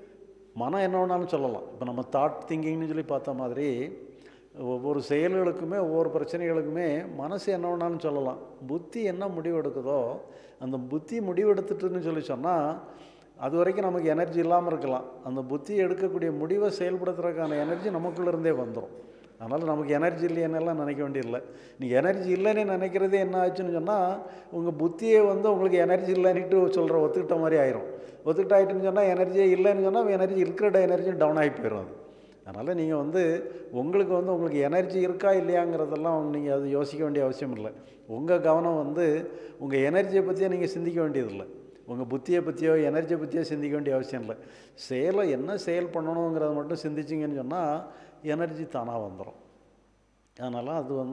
மனம் என்ன வேணாலும் சொல்லலாம். இப்போ நம்ம தாட் திங்கிங்னு சொல்லி பார்த்த மாதிரி ஒவ்வொரு செயல்களுக்குமே ஒவ்வொரு பிரச்சனைகளுக்குமே மனசு என்ன வேணாலும் சொல்லலாம். புத்தி என்ன முடிவு எடுக்குதோ அந்த புத்தி முடிவு எடுத்துட்டுன்னு சொல்லி சொன்னால் அது வரைக்கும் நமக்கு எனர்ஜி இல்லாமல் இருக்கலாம். அந்த புத்தி எடுக்கக்கூடிய முடிவை செயல்படுத்துறதுக்கான எனர்ஜி நமக்குள்ளேருந்தே வந்துடும். அதனால் நமக்கு எனர்ஜி இல்லையென்னெல்லாம் நினைக்க வேண்டியதில்லை. நீங்கள் எனர்ஜி இல்லைன்னு நினைக்கிறதே என்ன ஆச்சுன்னு சொன்னால் உங்கள் புத்தியே வந்து உங்களுக்கு எனர்ஜி இல்லைன்னுட்டு ஒத்துக்கிட்ட மாதிரி ஆயிரும். ஒத்துக்கிட்டாயிட்டுன்னு சொன்னால் எனர்ஜியே இல்லைன்னு சொன்னால் எனர்ஜி இருக்கிற எனர்ஜி டவுன் ஆகி போயிடும் அது. அதனால் நீங்கள் வந்து உங்களுக்கு எனர்ஜி இருக்கா இல்லையாங்கிறதெல்லாம் நீங்கள் அது யோசிக்க வேண்டிய அவசியம் இல்லை. உங்கள் கவனம் வந்து உங்கள் எனர்ஜியை பற்றியே நீங்கள் சிந்திக்க வேண்டியதில்லை. உங்கள் புத்தியை பற்றியோ எனர்ஜியை பற்றியோ சிந்திக்க வேண்டிய அவசியம் இல்லை. என்ன செயல் பண்ணணுங்கிறத மட்டும் சிந்திச்சிங்கன்னு சொன்னால் எனர்ஜி தானாக வந்துடும். அதனால்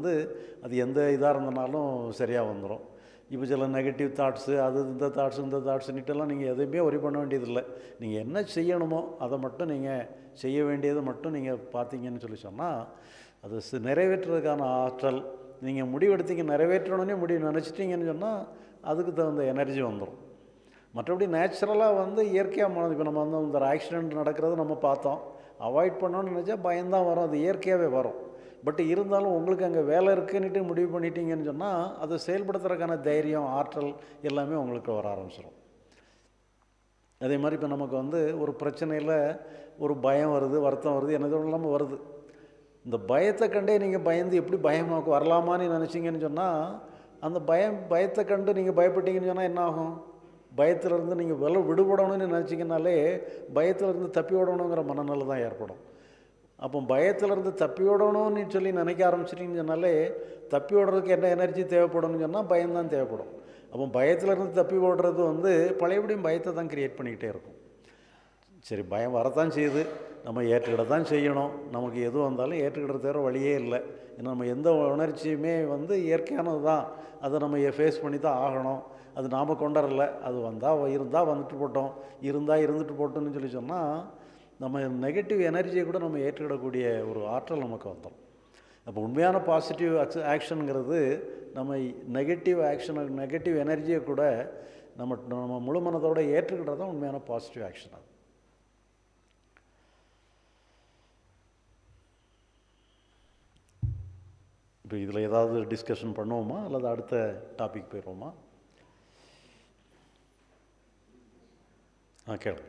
அது எந்த இதாக இருந்தனாலும் சரியாக வந்துடும். இப்போ சில நெகட்டிவ் தாட்ஸு இந்த தாட்ஸுன்னுட்டெல்லாம் நீங்கள் எதுவுமே ஒரி பண்ண வேண்டியதில்லை. நீங்கள் என்ன செய்யணுமோ அதை மட்டும் நீங்கள் செய்ய வேண்டியதை மட்டும் நீங்கள் பார்த்தீங்கன்னு சொல்லி சொன்னால் அது நிறைவேற்றுறதுக்கான ஆற்றல் நீங்கள் முடிவெடுத்தீங்க. நிறைவேற்றணுன்னே நினச்சிட்டிங்கன்னு சொன்னால் அதுக்கு தகுந்த எனர்ஜி வந்துடும். மற்றபடி நேச்சுரலாக இயற்கையாக இப்போ நம்ம இந்த ஆக்சிடெண்ட் நடக்கிறது நம்ம பார்த்தோம். அவாய்ட் பண்ணணும்னு நினச்சா பயம்தான் வரும். அது இயற்கையாகவே வரும். பட் இருந்தாலும் உங்களுக்கு அங்கே வேலை இருக்குன்னுட்டு முடிவு பண்ணிட்டீங்கன்னு சொன்னால் அதை செயல்படுத்துறதுக்கான தைரியம் ஆற்றல் எல்லாமே உங்களுக்கு வர ஆரம்பிச்சிடும். அதே மாதிரி இப்போ நமக்கு ஒரு பிரச்சனையில் ஒரு பயம் வருது, வருத்தம் வருது, என்னதும் இல்லாமல் வருது. இந்த பயத்தை கண்டே நீங்கள் பயந்து எப்படி பயமாக்கு வரலாமான்னு நினச்சிங்கன்னு சொன்னால் அந்த பயத்தை கண்டு நீங்கள் பயப்பட்டீங்கன்னு சொன்னால் என்ன ஆகும்? பயத்திலேருந்து நீங்கள் விடுபடணும்னு நினச்சிங்கனாலே பயத்திலேருந்து தப்பி ஓடணுங்கிற மனநிலை தான் ஏற்படும். அப்போ பயத்திலேருந்து தப்பி ஓடணும்னு சொல்லி நினைக்க ஆரம்பிச்சிட்டிங்கன்னு சொன்னாலே தப்பி ஓடுறதுக்கு என்ன எனர்ஜி தேவைப்படும்னு சொன்னால் பயம்தான் தேவைப்படும். அப்போ பயத்திலேருந்து தப்பி ஓடுறது பழையபடியும் பயத்தை தான் க்ரியேட் பண்ணிக்கிட்டே இருக்கும். சரி, பயம் வரத்தான் செய்யுது, நம்ம ஏற்றுக்கிட தான் செய்யணும். நமக்கு எது வந்தாலும் ஏற்றுக்கிட தவிர வழியே இல்லை. ஏன்னா நம்ம எந்த உணர்ச்சியுமே இயற்கையானது தான். அதை நம்ம ஃபேஸ் பண்ணி தான் ஆகணும். அது நாம் கொண்டாடல. அது இருந்தால் வந்துட்டு போட்டோம், இருந்துட்டு போட்டோம்னு சொல்லி சொன்னால் நம்ம நெகட்டிவ் எனர்ஜியை கூட நம்ம ஏற்றுக்கிடக்கூடிய ஒரு ஆற்றல் நமக்கு வந்துடும். அப்போ உண்மையான பாசிட்டிவ் ஆக்ஷனுங்கிறது நம்ம நெகட்டிவ் எனர்ஜியை கூட நம்ம முழு மனதோடு ஏற்றுக்கிட்டது தான் உண்மையான பாசிட்டிவ் ஆக்ஷன். அது இப்போ இதில் ஏதாவது டிஸ்கஷன் பண்ணுவோமா அல்லது அடுத்த டாபிக் போயிடுவோமா? கேளுங்க.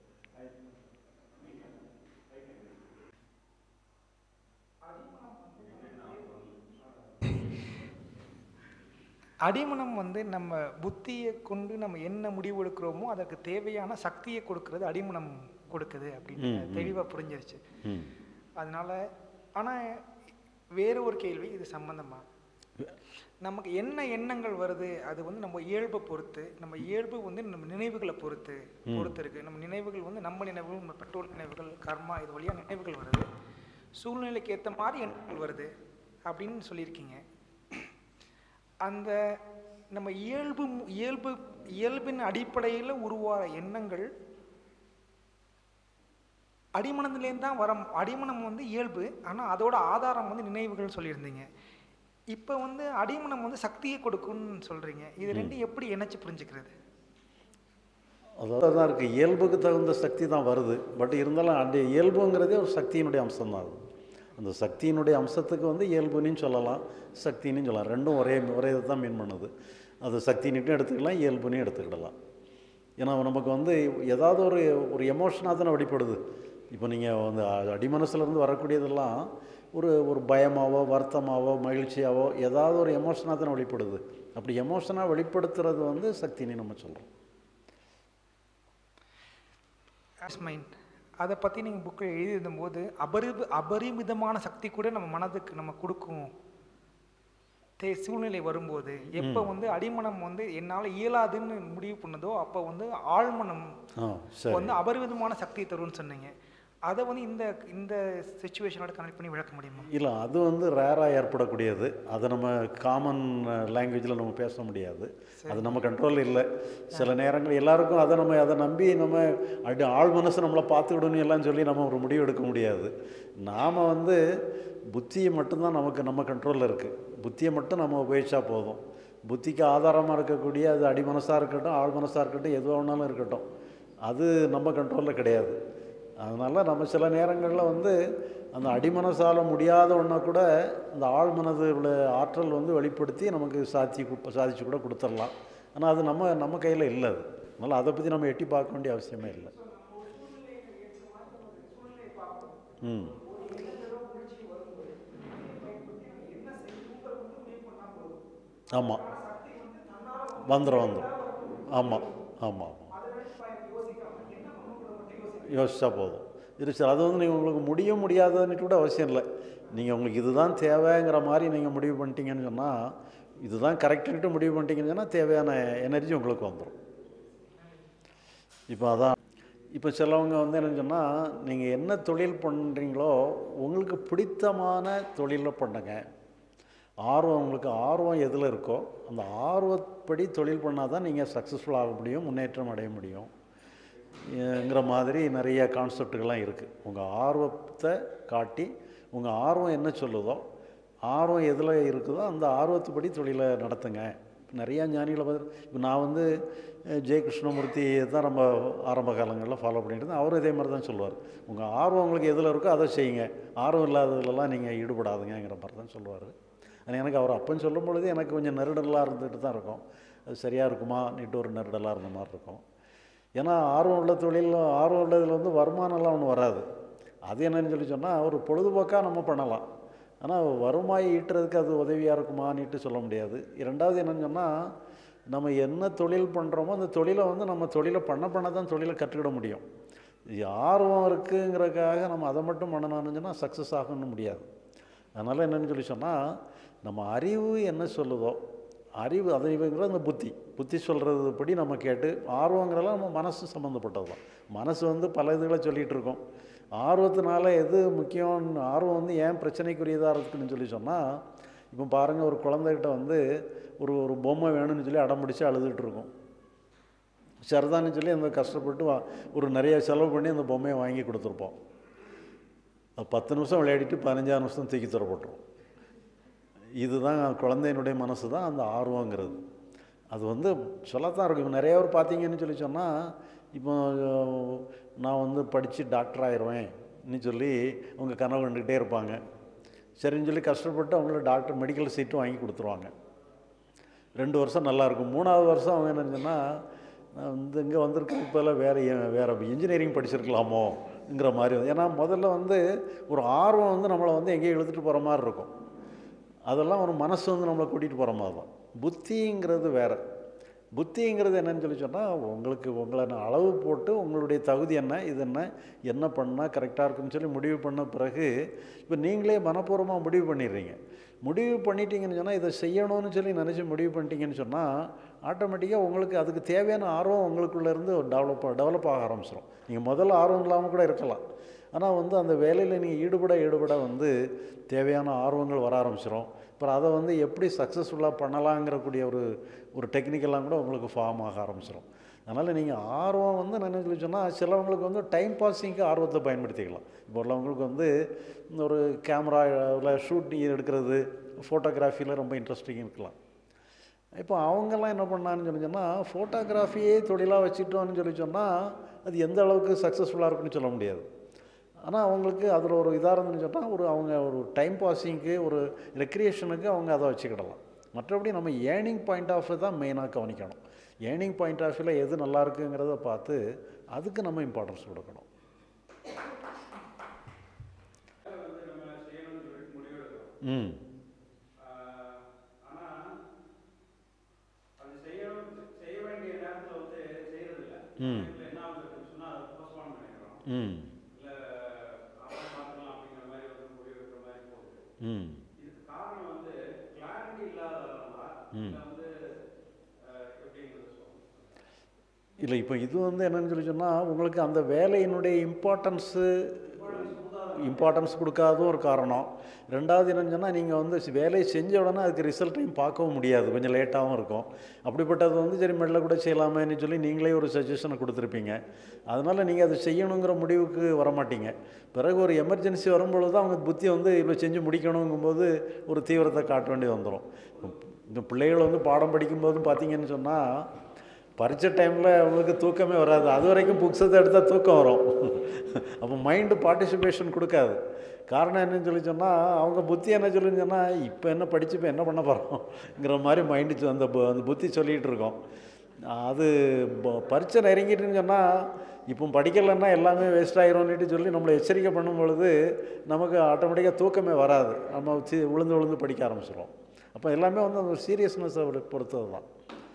அடிமனம் நம்ம புத்தியை கொண்டு நம்ம என்ன முடிவு எடுக்கிறோமோ அதற்கு தேவையான சக்தியை கொடுக்கறது அடிமனம் கொடுக்குது அப்படின்னு தெளிவாக புரிஞ்சிருச்சு. அதனால ஆனால் வேற ஒரு கேள்வி இது சம்பந்தமா, நமக்கு என்ன எண்ணங்கள் வருது அது நம்ம இயல்பை பொறுத்து, நம்ம இயல்பு நம்ம நினைவுகளை பொறுத்து இருக்கு. நம்ம நினைவுகள் நம்ம நினைவுகள், நம்ம பெற்றோர் நினைவுகள், கர்மா, இது வழியாக நினைவுகள் வருது. சூழ்நிலைக்கு ஏற்ற மாதிரி எண்ணங்கள் வருது அப்படின்னு சொல்லியிருக்கீங்க. அந்த நம்ம இயல்பின் அடிப்படையில் உருவாகிற எண்ணங்கள் அடிமனத்திலேருந்து தான் வர. அடிமனம் இயல்பு, ஆனால் அதோட ஆதாரம் நினைவுகள் சொல்லியிருந்தீங்க. இப்போ அடிமனம் சக்தியை கொடுக்குன்னு சொல்கிறீங்க. இது ரெண்டும் எப்படி இணைச்சு புரிஞ்சுக்கிறது? அதாவது தான் இருக்குது. இயல்புக்கு தகுந்த சக்தி தான் வருது. பட் இருந்தாலும் அந்த இயல்புங்கிறதே ஒரு சக்தியினுடைய அம்சம் தான். அது அந்த சக்தியினுடைய அம்சத்துக்கு இயல்புன்னு சொல்லலாம், சக்தின்னு சொல்லலாம். ரெண்டும் ஒரே இதை தான் மீன் பண்ணுது. அது சக்தின்னுட்டும் எடுத்துக்கலாம், இயல்புன்னு எடுத்துக்கிடலாம். ஏன்னா நமக்கு ஏதாவது ஒரு எமோஷனாக தானே வெளிப்படுது. இப்போ நீங்கள் அடிமனசுலேருந்து வரக்கூடியதெல்லாம் ஒரு ஒரு பயமாவோ வருத்தமாவோ மகிழ்ச்சியாவோ ஏதாவது ஒரு எமோஷனாக தானே வெளிப்படுது. அப்படி எமோஷனாக வெளிப்படுத்துறது வந்து சக்தின்னு நம்ம சொல்கிறோம். மைண்ட் அதை பற்றி நீங்கள் புக்கில் எழுதியிருந்தபோது அபரிமிதமான சக்தி கூட நம்ம மனதுக்கு நம்ம கொடுக்கும் சூழ்நிலை வரும்போது, எப்போ வந்து அடிமனம் வந்து என்னால் இயலாதுன்னு முடிவு பண்ணதோ அப்போ வந்து ஆழ்மனம் வந்து அபரிமிதமான சக்தியை தரும்னு சொன்னீங்க. அதை வந்து இந்த சிச்சுவேஷனோட கனெக்ட் பண்ணி விளக்க முடியுமா? இல்லை, அது வந்து ரேராக ஏற்படக்கூடியது. அதை நம்ம காமன் லாங்குவேஜில் நம்ம பேச முடியாது. அது நம்ம கண்ட்ரோலில் இல்லை. சில நேரங்கள் எல்லாருக்கும் அதை நம்பி நம்ம ஆள் மனசு நம்மளை பார்த்துக்கிடணும் எல்லாம் சொல்லி நம்ம ஒரு முடிவு எடுக்க முடியாது. நாம் வந்து புத்தியை மட்டும்தான் நம்ம கண்ட்ரோலில் இருக்குது. புத்தியை மட்டும் நம்ம உபயோகிச்சா போதும். புத்திக்கு ஆதாரமாக இருக்கக்கூடிய அது அடிமனசாக இருக்கட்டும், ஆள் மனசாக இருக்கட்டும், எதுவாக வேணாலும் இருக்கட்டும், அது நம்ம கண்ட்ரோலில் கிடையாது. அதனால் நம்ம சில நேரங்களில் வந்து அந்த அடிமனசால முடியாத ஒன்றை கூட அந்த ஆள் மனது உள்ள ஆற்றல் வந்து வெளிப்படுத்தி நமக்கு சாதிச்சு கூட கொடுத்துடலாம். ஆனால் அது நம்ம கையில் இல்லை. அது அதனால் அதை பற்றி நம்ம எட்டி பார்க்க வேண்டிய அவசியமே இல்லை. ஆமாம், வந்துடும். ஆமாம் ஆமாம் யோசிச்சா போதும். சார், அது வந்து நீங்கள் உங்களுக்கு முடியாதுன்னுட்டு கூட அவசியம் இல்லை. நீங்கள் உங்களுக்கு இதுதான் தேவைங்கிற மாதிரி நீங்கள் முடிவு பண்ணிட்டீங்கன்னு சொன்னால், இதுதான் கரெக்டுன்ட்டு முடிவு பண்ணிட்டீங்கன்னு சொன்னால் தேவையான எனர்ஜி உங்களுக்கு வந்துடும். இப்போ சிலவங்க வந்து என்னன்னு சொன்னால், நீங்கள் என்ன தொழில் பண்ணுறீங்களோ உங்களுக்கு பிடித்தமான தொழிலில் பண்ணுங்க. உங்களுக்கு ஆர்வம் எதில் இருக்கோ அந்த ஆர்வப்படி தொழில் பண்ணால் தான் நீங்கள் சக்ஸஸ்ஃபுல் ஆக முடியும், முன்னேற்றம் அடைய முடியும் ங்கிற மாதிரி நிறைய கான்செப்டுகள்லாம் இருக்குது. உங்கள் ஆர்வத்தை காட்டி உங்கள் ஆர்வம் என்ன சொல்லுதோ, ஆர்வம் எதில் இருக்குதோ அந்த ஆர்வத்துப்படி தொழிலை நடத்துங்க. நிறையா ஞானிகளை இப்போ நான் வந்து ஜெய கிருஷ்ணமூர்த்தியை தான் நம்ம ஆரம்ப காலங்களில் ஃபாலோ பண்ணிட்டு இருந்தேன். அவரும் இதே மாதிரி தான் சொல்லுவார். உங்கள் ஆர்வம் உங்களுக்கு எதில் இருக்கோ அதை செய்யுங்க, ஆர்வம் இல்லாததுலலாம் நீங்கள் ஈடுபடாதுங்கிற மாதிரி தான் சொல்லுவார். ஆனால் எனக்கு அவர் அப்பன்னு சொல்லும் பொழுது எனக்கு கொஞ்சம் நெருடலாக இருந்துகிட்டு தான் இருக்கும். அது சரியாக இருக்குமா நீட்டு ஒரு நெருடலாக இருந்த மாதிரி இருக்கும். ஏன்னா ஆர்வம் உள்ள உள்ளதில் வந்து வருமானம்லாம் ஒன்றும் வராது. அது என்னன்னு சொன்னால் ஒரு பொழுதுபோக்காக நம்ம பண்ணலாம். ஆனால் வருமாய் ஈட்டுறதுக்கு அது உதவியாக இருக்குமான்னுட்டு சொல்ல முடியாது. இரண்டாவது என்னன்னு சொன்னால், நம்ம என்ன தொழில் பண்ணுறோமோ அந்த தொழிலை வந்து நம்ம தொழிலை பண்ண தான் தொழிலை கற்றுக்கிட முடியும். ஆர்வம் இருக்குங்கிறதுக்காக நம்ம அதை மட்டும் பண்ணணும்னு சொன்னால் சக்ஸஸ் ஆகணும்னு முடியாது. அதனால் என்னென்னு சொன்னால், நம்ம அறிவு என்ன சொல்லுதோ, அறிவுங்கிறது அந்த புத்தி சொல்கிறது படி நம்ம கேட்டு, ஆர்வங்கிறதெல்லாம் நம்ம மனசு சம்மந்தப்பட்டது தான். மனசு வந்து பல இதுகளை சொல்லிகிட்டு இருக்கோம். ஆர்வத்தினால எது முக்கியம், ஆர்வம் வந்து ஏன் பிரச்சனைக்குரியதாக இருக்குதுன்னு சொன்னால், இப்போ பாருங்கள், ஒரு குழந்தைகிட்ட வந்து ஒரு பொம்மை வேணும்னு சொல்லி அடம் பிடிச்சி அழுதுகிட்டு இருக்கும். சரிதான்னு சொல்லி அந்த கஷ்டப்பட்டு ஒரு நிறைய செலவு பண்ணி அந்த பொம்மையை வாங்கி கொடுத்துருப்போம். அது 10 நிமிஷம் விளையாடிட்டு 15ஆம் நிமிஷம் தூக்கி தரப்பட்டுரும். இதுதான் குழந்தையினுடைய மனசு தான் அந்த ஆர்வங்கிறது. அது வந்து சொல்லத்தான் இருக்கும். இப்போ நிறைய பேர் பார்த்தீங்கன்னு சொன்னால், இப்போ நான் வந்து படித்து டாக்டர் ஆயிடுவேன்னு சொல்லி அவங்க கனவு கண்டுக்கிட்டே இருப்பாங்க. சரின்னு சொல்லி கஷ்டப்பட்டு அவங்கள மெடிக்கல் சீட்டும் வாங்கி கொடுத்துருவாங்க. 2 வருஷம் நல்லாயிருக்கும். 3ஆவது வருஷம் அவங்க என்ன சொன்னால், நான் வந்து இங்கே வந்திருக்க இப்போல்லாம் வேறு இன்ஜினியரிங் படிச்சிருக்கலாமோங்கிற மாதிரி. ஏன்னா முதல்ல வந்து ஒரு ஆர்வம் வந்து நம்மளை வந்து எங்கேயும் இழுத்துட்டு போகிற மாதிரி இருக்கும். அதெல்லாம் ஒரு மனசு வந்து நம்மளை கூட்டிகிட்டு போகிற மாதிரி தான். புத்திங்கிறது வேறு. புத்திங்கிறது என்னன்னு சொன்னால், உங்களை அளவு போட்டு உங்களுடைய தகுதி என்ன, இது என்ன பண்ணால் கரெக்டாக இருக்குன்னு சொல்லி முடிவு பண்ண பிறகு, இப்போ நீங்களே மனப்பூர்வமாக முடிவு பண்ணிடுறீங்க. முடிவு பண்ணிட்டீங்கன்னு சொன்னால், இதை செய்யணும்னு சொல்லி நினச்சி முடிவு பண்ணிட்டீங்கன்னு சொன்னால், ஆட்டோமேட்டிக்காக உங்களுக்கு அதுக்கு தேவையான ஆர்வம் உங்களுக்குள்ளேருந்து டெவலப் ஆக ஆரம்பிச்சிடும். நீங்கள் முதல்ல ஆர்வம் இல்லாமல் கூட இருக்கலாம். ஆனால் வந்து அந்த வேலையில் நீங்கள் ஈடுபட வந்து தேவையான ஆர்வங்கள் வர ஆரம்பிச்சிடும். அப்புறம் அதை வந்து எப்படி சக்ஸஸ்ஃபுல்லாக பண்ணலாங்கிறக்கூடிய ஒரு டெக்னிக்கெல்லாம் கூட உங்களுக்கு ஃபார்ம் ஆக ஆரம்பிச்சிடும். அதனால் நீங்கள் ஆர்வம் வந்து என்ன சொல்லி சொன்னால், சிலவங்களுக்கு வந்து டைம் பாஸிங்க்கு ஆர்வத்தை பயன்படுத்திக்கலாம். இப்போ உள்ளவங்களுக்கு வந்து ஒரு கேமராவில் ஷூட்டிங் எடுக்கிறது, ஃபோட்டோகிராஃபியில் ரொம்ப இன்ட்ரெஸ்டிங் இருக்கலாம். இப்போ அவங்கெல்லாம் என்ன பண்ணான்னு சொன்னால், ஃபோட்டோகிராஃபியே தொழிலாக வச்சுட்டோன்னு சொன்னால் அது எந்த அளவுக்கு சக்ஸஸ்ஃபுல்லாக இருக்குன்னு சொல்ல முடியாது. ஆனால் அவங்களுக்கு அதில் ஒரு இதாக இருந்துன்னு சொன்னால், அவங்க ஒரு டைம் பாஸிங்க்கு, ஒரு ரெக்ரியேஷனுக்கு அவங்க அதை வச்சுக்கிடலாம். மற்றபடி நம்ம ஏர்னிங் பாயிண்ட் ஆஃப் தான் மெயினாக கவனிக்கணும். ஏர்னிங் பாயிண்ட் ஆஃப் வியூவில் எது நல்லா இருக்குங்கிறத பார்த்து அதுக்கு நம்ம இம்பார்ட்டன்ஸ் கொடுக்கணும். ம் ம் ம் ம் ம் இல்லை, இப்போ இது வந்து என்னன்னு சொல்லி சொன்னால், உங்களுக்கு அந்த வேலையினுடைய இம்பார்ட்டன்ஸ் கொடுக்காதும் ஒரு காரணம். ரெண்டாவது என்னன்னு சொன்னால், நீங்கள் வந்து வேலையை செஞ்ச உடனே அதுக்கு ரிசல்ட்டையும் பார்க்கவும் முடியாது, கொஞ்சம் லேட்டாகவும் இருக்கும். அப்படிப்பட்டது வந்து சரி மெல்ல கூட செய்யலாமேன்னு சொல்லி நீங்களே ஒரு சஜஷனை கொடுத்துருப்பீங்க. அதனால் நீங்கள் அதை செய்யணுங்கிற முடிவுக்கு வரமாட்டீங்க. பிறகு ஒரு எமர்ஜென்சி வரும்பொழுது தான் அவங்க புத்தி வந்து இவ்வளோ செஞ்சு முடிக்கணுங்கும்போது ஒரு தீவிரத்தை காட்ட வேண்டி வந்துடும். இந்த பிள்ளைகள் வந்து பாடம் படிக்கும்போதும் பார்த்தீங்கன்னு சொன்னால், பரீட்சை டைமில் அவங்களுக்கு தூக்கமே வராது. அது வரைக்கும் புக்ஸத்தை எடுத்தால் தூக்கம் வரும். அப்போ மைண்டு பார்ட்டிசிபேஷன் கொடுக்காது. காரணம் என்னன்னு சொல்லி சொன்னால், அவங்க புத்தி என்ன சொல்லுன்னு சொன்னால், இப்போ என்ன படித்து இப்போ என்ன பண்ண போகிறோங்கிற மாதிரி மைண்டு அந்த புத்தி சொல்லிகிட்டு இருக்கோம். அது பரீட்சை நெருங்கிட்டுன்னு சொன்னால், இப்போ படிக்கலைன்னா எல்லாமே வேஸ்ட் ஆகிரும்னுட்டு சொல்லி நம்மளை எச்சரிக்கை பண்ணும் பொழுது நமக்கு ஆட்டோமேட்டிக்காக தூக்கமே வராது. நம்ம விழுந்து படிக்க ஆரம்பிச்சிடுவோம். அப்போ எல்லாமே வந்து அந்த சீரியஸ்னஸை பொறுத்தது தான்.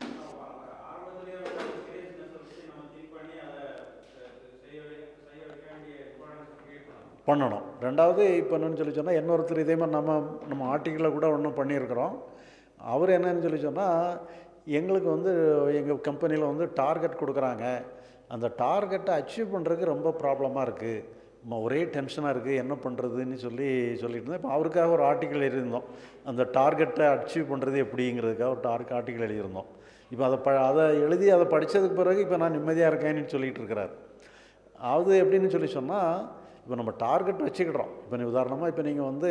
பண்ணணும். ரெண்டாவது இப்போ என்னன்னு சொல்லி சொன்னால், இன்னொருத்தர் இதே மாதிரி நம்ம ஆர்டிக்கிளில் கூட ஒன்றும் பண்ணியிருக்கிறோம். அவர் என்னன்னு சொல்லி சொன்னால், எங்களுக்கு வந்து எங்கள் கம்பெனியில் வந்து டார்கெட் கொடுக்குறாங்க, அந்த டார்கெட்டை அச்சீவ் பண்ணுறதுக்கு ரொம்ப ப்ராப்ளமாக இருக்குது, ஒரே டென்ஷனாக இருக்குது, என்ன பண்ணுறதுன்னு சொல்லிட்டு இருந்தேன். இப்போ அவருக்காக ஒரு ஆர்டிக்கிள் எழுதியிருந்தோம், அந்த டார்கெட்டை அச்சீவ் பண்ணுறது எப்படிங்கிறதுக்காக ஒரு ஆர்டிக்கிள் எழுதியிருந்தோம். இப்போ அதை எழுதி அதை படித்ததுக்கு பிறகு இப்போ நான் நிம்மதியாக இருக்கேன்னு சொல்லிகிட்டு இருக்கிறார். அது எப்படின்னு சொல்லி சொன்னால், இப்போ நம்ம டார்கெட் வச்சுக்கிடுறோம். இப்போ உதாரணமாக இப்போ நீங்கள் வந்து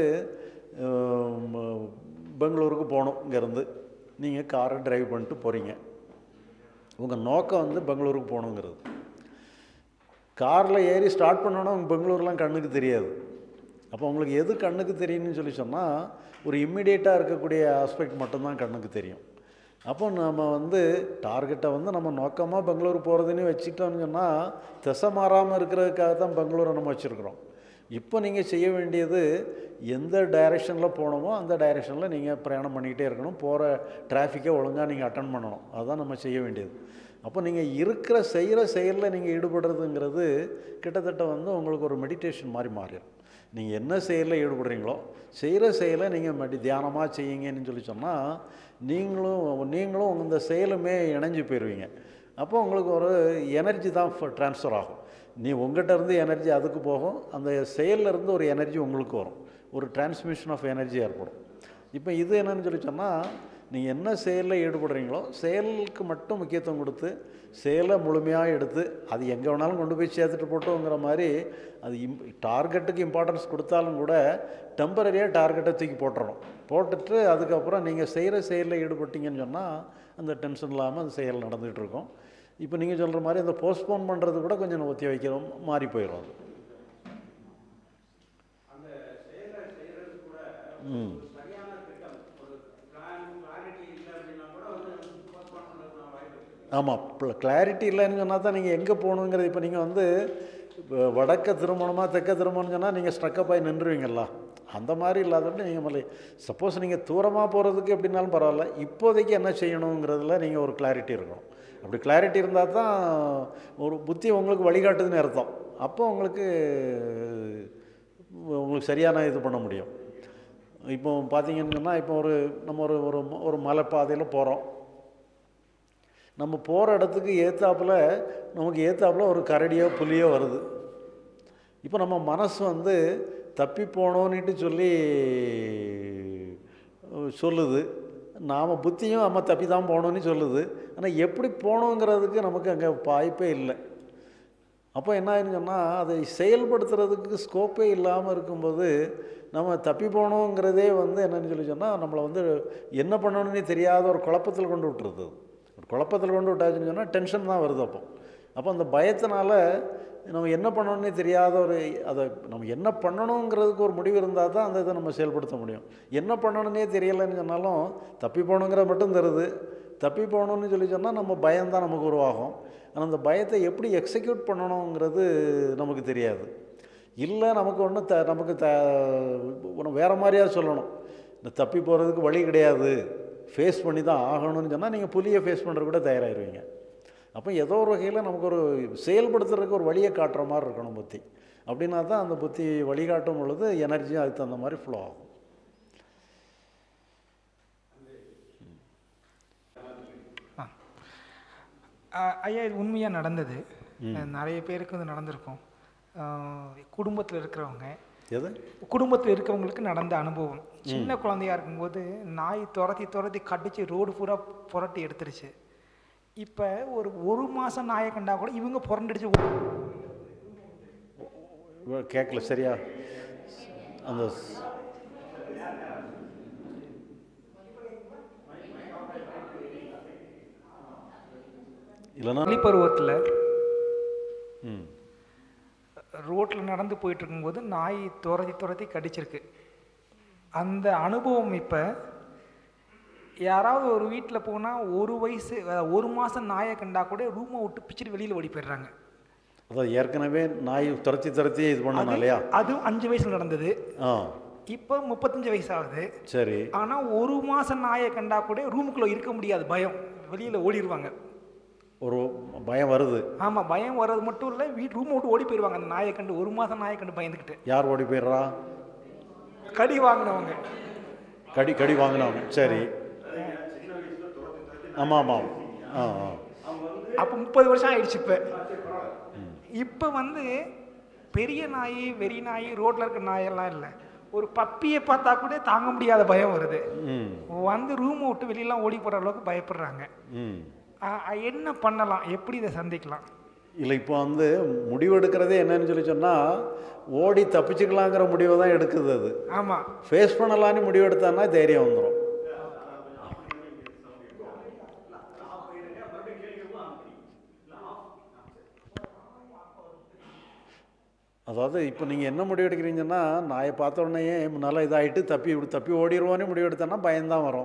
பெங்களூருக்கு போகணும், இங்கேருந்து நீங்கள் காரை டிரைவ் பண்ணிட்டு போகிறீங்க. உங்கள் நோக்கம் வந்து பெங்களூருக்கு போகணுங்கிறது. காரில் ஏறி ஸ்டார்ட் பண்ணோன்னா உங்கள் பெங்களூர்லாம் கண்ணுக்கு தெரியாது. அப்போ உங்களுக்கு எது கண்ணுக்கு தெரியும்னு சொல்லி சொன்னால், ஒரு இம்மிடியேட்டாக இருக்கக்கூடிய ஆஸ்பெக்ட் மட்டும்தான் கண்ணுக்கு தெரியும். அப்போ நம்ம வந்து டார்கெட்டை வந்து நம்ம நோக்கமாக பெங்களூர் போகிறதுன்னு வச்சுக்கிட்டோம்னு சொன்னால், திசை மாறாமல் இருக்கிறதுக்காக தான் பெங்களூரை நம்ம வச்சுருக்குறோம். இப்போ நீங்கள் செய்ய வேண்டியது, எந்த டைரெக்ஷனில் போகணுமோ அந்த டைரெக்ஷனில் நீங்கள் பிரயாணம் பண்ணிக்கிட்டே இருக்கணும். போகிற டிராஃபிக்கை ஒழுங்காக நீங்கள் அட்டன் பண்ணணும். அதுதான் நம்ம செய்ய வேண்டியது. அப்போ நீங்கள் செய்கிற செயலில் நீங்கள் ஈடுபடுறதுங்கிறது கிட்டத்தட்ட வந்து உங்களுக்கு ஒரு மெடிடேஷன் மாதிரி மாறிடும். நீங்கள் என்ன செயலில் ஈடுபடுறீங்களோ, செய்கிற செயலை நீங்கள் தியானமாக செய்யுங்கன்னு சொல்லி சொன்னால், நீங்களும் இந்த செயலுமே இணைஞ்சு போயிடுவீங்க. அப்போ உங்களுக்கு ஒரு எனர்ஜி தான் ட்ரான்ஸ்ஃபர் ஆகும். உங்கள்கிட்ட இருந்து எனர்ஜி அதுக்கு போகும், அந்த செயலிருந்து ஒரு எனர்ஜி உங்களுக்கு வரும், ஒரு டிரான்ஸ்மிஷன் ஆஃப் எனர்ஜி ஏற்படும். இப்போ இது என்னன்னு சொல்லி சொன்னால், நீங்கள் என்ன செயலில் ஈடுபடுறீங்களோ செயலுக்கு மட்டும் முக்கியத்துவம் கொடுத்து செயலை முழுமையாக எடுத்து, அது எங்கே வேணாலும் கொண்டு போய் சேர்த்துட்டு போட்டோங்கிற மாதிரி, அது டார்கெட்டுக்கு இம்பார்ட்டன்ஸ் கொடுத்தாலும் கூட டெம்பரரியாக டார்கெட்டை தூக்கி போட்டுட்டு அதுக்கப்புறம் நீங்கள் செய்கிற செயலில் ஈடுபட்டீங்கன்னு சொன்னால் அந்த டென்ஷன் இல்லாமல் அந்த செயல் நடந்துகிட்டு இருக்கும். இப்போ நீங்கள் சொல்கிற மாதிரி அந்த போஸ்ட்போன் பண்ணுறது கூட கொஞ்சம் ஒத்தி வைக்கிறோம், மாறி போயிடும் அது. ஆமாம், கிளாரிட்டி இல்லைன்னு சொன்னால் தான் நீங்கள் எங்கே போகணுங்கிறது. இப்போ நீங்கள் வந்து வடக்க திரும்பணுமா தெற்க திரும்பணும்னு சொன்னால் நீங்கள் ஸ்ட்ரக்கப் ஆகி நின்றுவீங்களா? அந்த மாதிரி இல்லாதப்ப நீங்கள் சப்போஸ் நீங்கள் தூரமாக போகிறதுக்கு எப்படின்னாலும் பரவாயில்ல, இப்போதைக்கு என்ன செய்யணுங்கிறதுல நீங்கள் ஒரு கிளாரிட்டி இருக்கணும். அப்படி கிளாரிட்டி இருந்தால் தான் ஒரு புத்தி உங்களுக்கு வழிகாட்டுதுன்னு அர்த்தம். அப்போ உங்களுக்கு சரியான இது பண்ண முடியும். இப்போ பார்த்தீங்கன்னு சொன்னால், இப்போ நம்ம ஒரு மலை பாதையில் போகிறோம். நம்ம போகிற இடத்துக்கு நமக்கு ஏத்தாப்பில் ஒரு கரடியோ புலியோ வருது. இப்போ நம்ம மனசு வந்து தப்பி போனோன்னுட்டு சொல்லுது. நாம் புத்தியும் நம்ம தப்பி தான் போகணுன்னு சொல்லுது. ஆனால் எப்படி போகணுங்கிறதுக்கு நமக்கு அங்கே வாய்ப்பே இல்லை. அப்போ என்ன ஆயிடுன்னு சொன்னால், அதை செயல்படுத்துறதுக்கு ஸ்கோப்பே இல்லாமல் இருக்கும்போது நம்ம தப்பி போகணுங்கிறதே வந்து என்னன்னு சொன்னால், நம்மளை வந்து என்ன பண்ணணும்னு தெரியாத ஒரு குழப்பத்தில் கொண்டு விட்டுருது. ஒரு குழப்பத்தில் கொண்டு விட்டாச்சுன்னு சொன்னால் டென்ஷன் தான் வருது. அப்போ அந்த பயத்தினால நம்ம என்ன பண்ணணும்னே தெரியாத அதை நம்ம என்ன பண்ணணுங்கிறதுக்கு ஒரு முடிவு இருந்தால் தான் அந்த இதை நம்ம செயல்படுத்த முடியும். என்ன பண்ணணுன்னே தெரியலைன்னு சொன்னாலும் தப்பி போகணுங்கிறத மட்டும் தருது. தப்பி போகணுன்னு சொன்னால் நம்ம பயம்தான் நமக்கு உருவாகும். ஆனால் அந்த பயத்தை எப்படி எக்ஸிக்யூட் பண்ணணுங்கிறது நமக்கு தெரியாது. இல்லை நமக்கு ஒன்று வேறு மாதிரியாக சொல்லணும், இந்த தப்பி போகிறதுக்கு வழி கிடையாது, ஃபேஸ் பண்ணி தான் ஆகணும்னு சொன்னால் நீங்கள் புலியை ஃபேஸ் பண்ணுறது கூட தயாராகிடுவீங்க. அப்போ ஏதோ ஒரு வகையில் நமக்கு ஒரு செயல்படுத்துறதுக்கு ஒரு வழியை காட்டுற மாதிரி இருக்கணும் புத்தி. அப்படின்னா தான் அந்த புத்தி வழிகாட்டும் பொழுது எனர்ஜியும் அதுக்கு தகுந்த மாதிரி ஃப்ளோ ஆகும். ஐயா, இது உண்மையாக நடந்தது. நிறைய பேருக்கு இது நடந்திருக்கும். குடும்பத்தில் இருக்கிறவங்க, குடும்பத்தில் இருக்கிறவங்களுக்கு நடந்த அனுபவம். சின்ன குழந்தையா இருக்கும்போது நாய் துரத்தி கடிச்சு ரோடு பூரா புரட்டி எடுத்துருச்சு. இப்போ ஒரு மாதம் நாயை கண்டா கூட இவங்க புரண்டடிச்சு கேட்கல சரியா. அந்த இல்லைன்னா பருவத்தில் ரோட்டில் நடந்து போயிட்டு இருக்கும்போது நாய் துரத்தி கடிச்சிருக்கு. அந்த அனுபவம் இப்போ யாராவது ஒரு வீட்டில் போனால் ஒரு மாதம் நாயை கண்டா கூட ரூமை விட்டு பிச்சுட்டு வெளியில் ஓடி போயிடுறாங்க. அதான் ஏற்கனவே நாய் துரத்தி இது பண்ணணும் இல்லையா. அது 5 வயசில் நடந்தது. இப்போ 35 வயசு ஆகுது. சரி. ஆனால் ஒரு மாதம் நாயை கண்டா கூட ரூமுக்குள்ளே இருக்க முடியாது, பயம், வெளியில் ஓடிடுவாங்க. ஒரு பயம் வருது. ஆமாம், பயம் வர்றது மட்டும் இல்லை, ரூமை விட்டு ஓடி போயிடுவாங்க. அந்த நாயை கண்டு, ஒரு மாதம் நாயை கண்டு பயந்துக்கிட்டு. யார் ஓடி போயிடுறா? கடி வாங்கினவங்க. கடி வாங்கினவங்க. சரி. ஆமாம் ஆமாம். அப்போ 30 வருஷம் ஆயிடுச்சு. இப்போ பெரிய நாய், வெறி நாய், ரோட்டில் இருக்க நாயெல்லாம் இல்லை, ஒரு பப்பியை பார்த்தா கூட தாங்க முடியாத பயம் வருது. ரூமை விட்டு வெளியெல்லாம் ஓடி போகிற அளவுக்கு பயப்படுறாங்க. என்ன பண்ணலாம், எப்படி இதை சந்திக்கலாம்? இல்லை, இப்போ முடிவெடுக்கிறதே என்னன்னு சொன்னால் ஓடி தப்பிச்சுக்கலாங்கிற முடிவை தான் எடுக்குது அது. ஆமாம், ஃபேஸ் பண்ணலான்னு முடிவெடுத்தான்னா தைரியம் வந்துடும். அதாவது இப்போ நீங்கள் என்ன முடிவு எடுக்கிறீங்கன்னா, நாயை பார்த்த உடனே முன்னால் இதாகிட்டு தப்பி ஓடிடுவோன்னு முடிவு எடுத்தோன்னா பயம்தான் வரும்.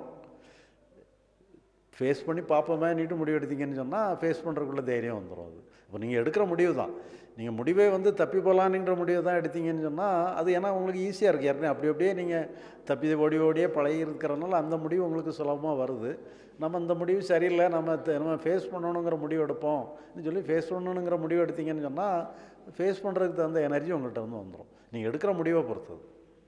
ஃபேஸ் பண்ணி பார்ப்போமே நீட்டு முடிவு எடுத்தீங்கன்னு சொன்னால் ஃபேஸ் பண்ணுறதுக்குள்ள தைரியம் வந்துடும். அது இப்போ நீங்கள் எடுக்கிற முடிவு தான். நீங்கள் முடிவே தப்பி போகலான்ன்ற முடிவு தான் எடுத்தீங்கன்னு சொன்னால் அது ஏன்னா உங்களுக்கு ஈஸியாக இருக்குது. ஏற்கனவே அப்படியே நீங்கள் தப்பி ஓடியே பழகி இருக்கிறனால அந்த முடிவு உங்களுக்கு சுலபமாக வருது. நம்ம இந்த முடிவு சரியில்லை, நம்ம ஃபேஸ் பண்ணணுங்கிற முடிவு எடுப்போம்னு சொல்லி ஃபேஸ் பண்ணணுங்கிற முடிவு எடுத்தீங்கன்னு சொன்னால் ஃபேஸ் பண்ணுறதுக்கு தகுந்த எனர்ஜி உங்கள்கிட்ட வந்துடும். நீங்கள் எடுக்கிற முடிவை பொறுத்தது.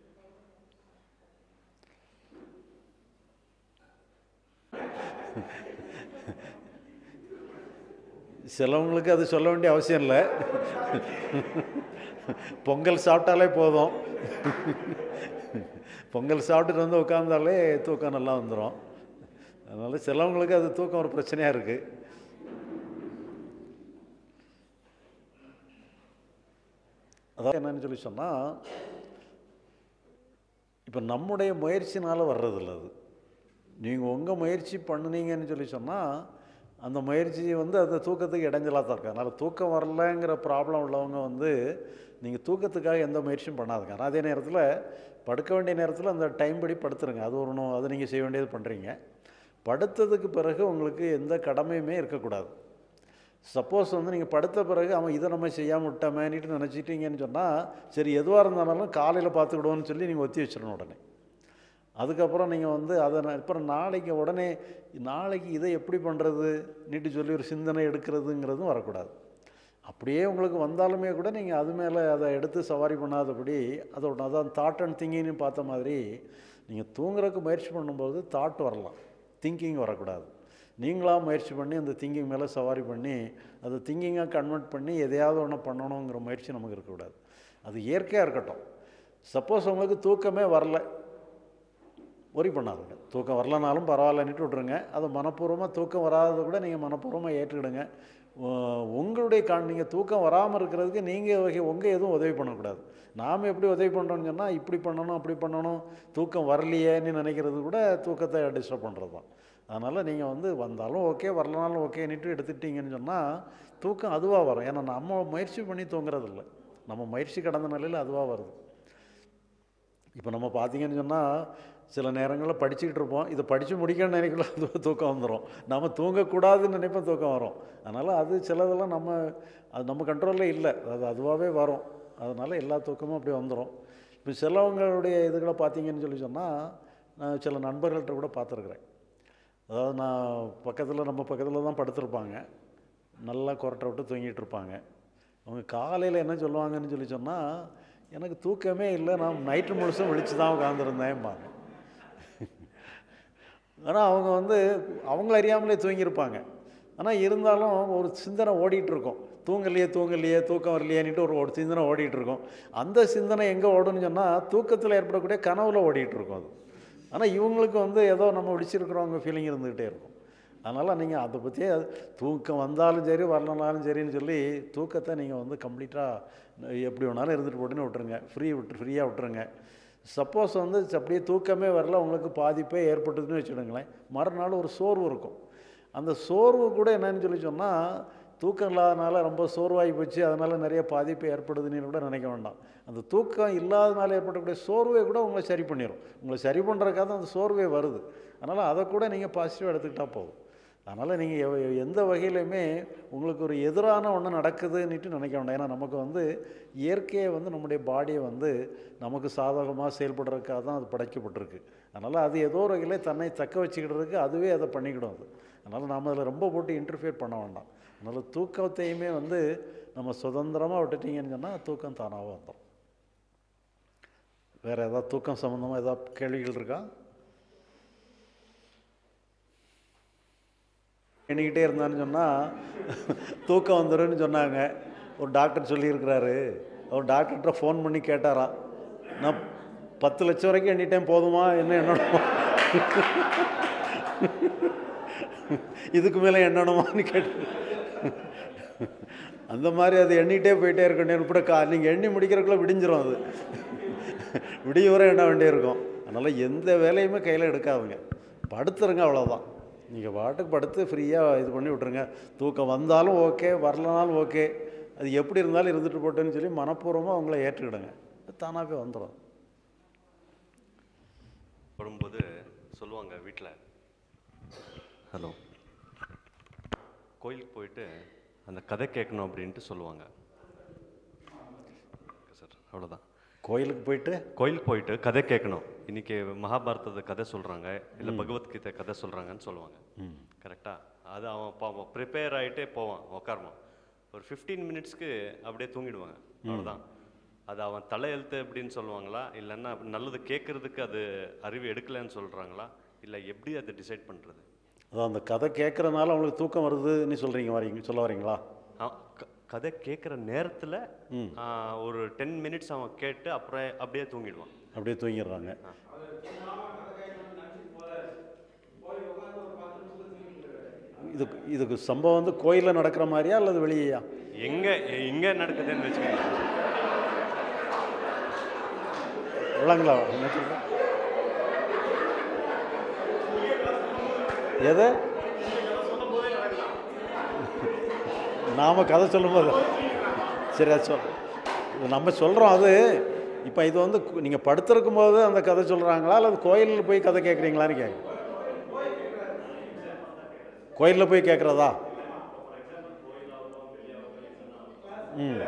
சிலவங்களுக்கு அது சொல்ல வேண்டிய அவசியம் இல்லை. பொங்கல் சாப்பிட்டாலே போதும். பொங்கல் சாப்பிட்டுட்டு உட்காந்தாலே தூக்கம் நல்லா வந்துடும். அதனால் சிலவங்களுக்கு அது தூக்கம் ஒரு பிரச்சனையாக இருக்குது. அதாவது என்னன்னு சொன்னால், இப்போ நம்முடைய முயற்சினால் வர்றதில்ல அது. நீங்கள் உங்கள் முயற்சி பண்ணினீங்கன்னு சொன்னால் அந்த முயற்சி அந்த தூக்கத்துக்கு இடைஞ்சலாக தான் இருக்குது. அதனால் தூக்கம் வரலைங்கிற ப்ராப்ளம் உள்ளவங்க நீங்கள் தூக்கத்துக்காக எந்த முயற்சியும் பண்ணாதுங்க. ஆனால் அதே நேரத்தில் படுக்க வேண்டிய நேரத்தில் அந்த டைம் படி படுத்துருங்க. அது நீங்கள் செய்ய வேண்டியது பண்ணுறீங்க. படுத்ததுக்கு பிறகு உங்களுக்கு எந்த கடமையுமே இருக்கக்கூடாது. சப்போஸ் நீங்கள் படுத்த பிறகு இதை நம்ம செய்யாமல் விட்டோமேனிட்டு நினச்சிட்டிங்கன்னு சொன்னால் சரி எதுவாக இருந்தாலும் காலையில் பார்த்துக்கிடுவோன்னு சொல்லி நீங்கள் ஒத்தி வச்சிடணும் உடனே. அதுக்கப்புறம் நீங்கள் அதை அப்புறம் நாளைக்கு இதை எப்படி பண்ணுறது நீட்டு சொல்லி ஒரு சிந்தனை எடுக்கிறதுங்கிறதும் வரக்கூடாது. அப்படியே உங்களுக்கு வந்தாலுமே கூட நீங்கள் அது மேலே அதை எடுத்து சவாரி பண்ணாதபடி அதான் தாட் அண்ட் திங்கிங்னு பார்த்த மாதிரி நீங்கள் தூங்குறதுக்கு முயற்சி பண்ணும்போது தாட் வரலாம், திங்கிங் வரக்கூடாது. நீங்களாக முயற்சி பண்ணி அந்த திங்கிங் மேலே சவாரி பண்ணி அதை திங்கிங்காக கன்வெர்ட் பண்ணி எதையாவது ஒன்று பண்ணணுங்கிற முயற்சி நமக்கு இருக்கக்கூடாது. அது இயற்கையாக இருக்கட்டும். சப்போஸ் உங்களுக்கு தூக்கமே வரல, ஒரி பண்ணாதுங்க. தூக்கம் வரலனாலும் பரவாயில்லன்னுட்டு விட்ருங்க. அதை மனப்பூர்வமாக தூக்கம் வராததை கூட நீங்கள் மனப்பூர்வமாக ஏற்றுக்கிடுங்க. உங்களுடைய நீங்கள் தூக்கம் வராமல் இருக்கிறதுக்கு நீங்கள் உங்கள் எதுவும் உதவி பண்ணக்கூடாது. நாம் எப்படி உதவி பண்ணுறோன்னு சொன்னால் இப்படி பண்ணணும் அப்படி பண்ணணும், தூக்கம் வரலையேன்னு நினைக்கிறது கூட தூக்கத்தை டிஸ்டர்ப் பண்ணுறது தான். அதனால் நீங்கள் வந்தாலும் ஓகே, வரலனாலும் ஓகேன்னுட்டு எடுத்துட்டிங்கன்னு சொன்னால் தூக்கம் அதுவாக வரும். ஏன்னா நம்ம முயற்சி பண்ணி தூங்குறது இல்லை, நம்ம முயற்சி கடந்த நிலையில் அதுவாக வருது. இப்போ நம்ம பார்த்திங்கன்னு சொன்னால் சில நேரங்களில் படிச்சுக்கிட்டு இருப்போம், இதை படித்து முடிக்கணும்னு நினைக்கல அது தூக்கம் வந்துடும். நம்ம தூங்கக்கூடாதுன்னு நினைப்போம், தூக்கம் வரும். அதனால் அது சிலதெல்லாம் அது நம்ம கண்ட்ரோலில் இல்லை, அதுவாகவே வரும். அதனால் எல்லா தூக்கமும் அப்படி வந்துடும். இப்போ சிலவங்களுடைய இதுகளை பார்த்தீங்கன்னு சொன்னால் நான் சில நண்பர்கள்ட்ட கூட பார்த்துருக்குறேன். அதாவது நம்ம பக்கத்தில் தான் படுத்திருப்பாங்க, நல்லா கொரட்டை விட்டு தூங்கிட்டு இருப்பாங்க. அவங்க காலையில் என்ன சொல்லுவாங்கன்னு சொன்னால், எனக்கு தூக்கமே இல்லை, நான் நைட்டு முழுசும் விழிச்சு தான் உட்காந்துருந்தேன்பாங்க. ஆனால் அவங்க அவங்கள அறியாமலே தூங்கியிருப்பாங்க. ஆனால் இருந்தாலும் ஒரு சிந்தனை ஓடிட்டுருக்கும், தூங்கலையே தூக்கம் வரலையேன்னுட்டு ஒரு சிந்தனை ஓடிட்டுருக்கும். அந்த சிந்தனை எங்கே ஓடுன்னு சொன்னால் தூக்கத்தில் ஏற்படக்கூடிய கனவில் ஓடிட்டுருக்கும் அது. ஆனால் இவங்களுக்கு ஏதோ நம்ம விழிச்சிருக்கிறவங்க ஃபீலிங் இருந்துக்கிட்டே இருக்கும். அதனால் நீங்கள் அதை பற்றியே தூக்கம் வந்தாலும் சரி வரலனாலும் சரின்னு சொல்லி தூக்கத்தை நீங்கள் கம்ப்ளீட்டாக எப்படி வேணாலும் இருந்துட்டு போட்டுன்னு விட்டுருங்க, ஃப்ரீயாக விட்டுருங்க. சப்போஸ் அப்படியே தூக்கமே வரல, உங்களுக்கு பாதிப்பே ஏற்பட்டுதுன்னு வச்சுடுங்களேன், மறுநாள் ஒரு சோர்வு இருக்கும். அந்த சோர்வு கூட என்னன்னு சொன்னால் தூக்கம் இல்லாதனால ரொம்ப சோர்வாகி போச்சு, அதனால் நிறைய பாதிப்பு ஏற்படுதுன்னு கூட நினைக்க வேண்டாம். அந்த தூக்கம் இல்லாதனால ஏற்படக்கூடிய சோர்வை கூட உங்களை சரி பண்ணிடும். உங்களை சரி பண்ணுறதுக்காக தான் அந்த சோர்வே வருது. அதனால் அதை கூட நீங்கள் பாசிட்டிவாக எடுத்துக்கிட்டால் போதும். அதனால் நீங்கள் எந்த வகையிலையுமே உங்களுக்கு ஒரு எதிரான ஒன்று நடக்குதுன்னுட்டு நினைக்க வேண்டாம். ஏன்னா நமக்கு இயற்கையை நம்முடைய பாடியை நமக்கு சாதகமாக செயல்படுறதுக்காக தான் அது படைக்கப்பட்டிருக்கு. அதனால் அது ஏதோ ஒரு வகையில் தன்னை தக்க வச்சுக்கிடுறதுக்கு அதுவே அதை பண்ணிக்கிடும் அது. அதனால் நாம் அதில் ரொம்ப போட்டு இன்டர்ஃபியர் பண்ண வேண்டாம். அதனால் தூக்கத்தையுமே நம்ம சுதந்திரமாக விட்டுட்டிங்கன்னு சொன்னால் தூக்கம் தானாக வந்துடும். வேறு ஏதாவது தூக்கம் சம்மந்தமாக ஏதாவது கேள்விகள் இருக்கா? எண்ணிக்கிட்டே இருந்தான்னு சொன்னால் தூக்கம் வந்துடும்னு சொன்னாங்க. ஒரு டாக்டர் சொல்லியிருக்கிறாரு. அவர் டாக்டர்கிட்ட ஃபோன் பண்ணி கேட்டாராம், நான் 10 லட்சம் வரைக்கும் எண்ணிட்டேன், போதுமா என்ன எண்ணணுமா, இதுக்கு மேலே எண்ணணுமான்னு கேட்டு அந்த மாதிரி அது எண்ணிகிட்டே போயிட்டே இருக்கணும். இப்படி நீங்கள் எண்ணி முடிக்கிறதுக்குள்ளே விடிஞ்சிடும், அது விடிய வரை எண்ண வேண்டியிருக்கும். அதனால் எந்த வேலையுமே கையில் எடுக்காதுங்க, படுத்துருங்க, அவ்வளோதான். நீங்கள் பாட்டுக்கு படுத்து ஃப்ரீயாக இது பண்ணி விட்ருங்க. தூக்கம் வந்தாலும் ஓகே, வரலனாலும் ஓகே, அது எப்படி இருந்தாலும் இருந்துட்டு போட்டேன்னு சொல்லி மனப்பூர்வமாக அவங்கள ஏற்றுக்கிடுங்க, தானாகவே வந்துடும். வரும்போது சொல்லுவாங்க வீட்டில், ஹலோ, கோயிலுக்கு போயிட்டு அந்த கதை கேட்கணும் அப்படின்ட்டு சொல்லுவாங்க சார். அவ்வளோதான். கோயிலுக்கு போயிட்டு கதை கேட்கணும். இன்றைக்கி மகாபாரதத்தை கதை சொல்கிறாங்க, இல்லை பகவத்கீதை கதை சொல்கிறாங்கன்னு சொல்லுவாங்க. கரெக்டாக அது அவன் ப்ரிப்பேர் ஆகிட்டே போவான், உட்காருவான். ஒரு 15 மினிட்ஸ்க்கு அப்படியே தூங்கிடுவாங்க, அவ்வளோதான். அது அவன் தலையெழுத்து அப்படின்னு சொல்லுவாங்களா, இல்லைன்னா நல்லது கேட்குறதுக்கு அது அறிவு எடுக்கலைன்னு சொல்கிறாங்களா, இல்லை எப்படி அதை டிசைட் பண்ணுறது? அதான் அந்த கதை கேட்குறதுனால அவங்களுக்கு தூக்கம் வருதுன்னு சொல்ல வரீங்களா? கதை கேட்குற நேரத்தில் ஒரு 10 மினிட்ஸ் அவன் கேட்டு அப்புறம் அப்படியே தூங்கிடுவான், அப்படியே தூங்கிடுறாங்க. இதுக்கு சம்பவம் கோயிலில் நடக்கிற மாதிரியா அல்லது வெளியா? எங்கே நடக்குதுன்னு வச்சுக்கோங்க. இல்லைங்களா? எது நாம் கதை சொல்லும்போது சரி, அது இது நம்ம சொல்கிறோம். அது இப்போ இது நீங்கள் படுத்திருக்கும் போது அந்த கதை சொல்கிறாங்களா அல்லது கோயிலில் போய் கதை கேட்குறீங்களான்னு கேட்க? கோயிலில் போய் கேட்குறதா? ம்.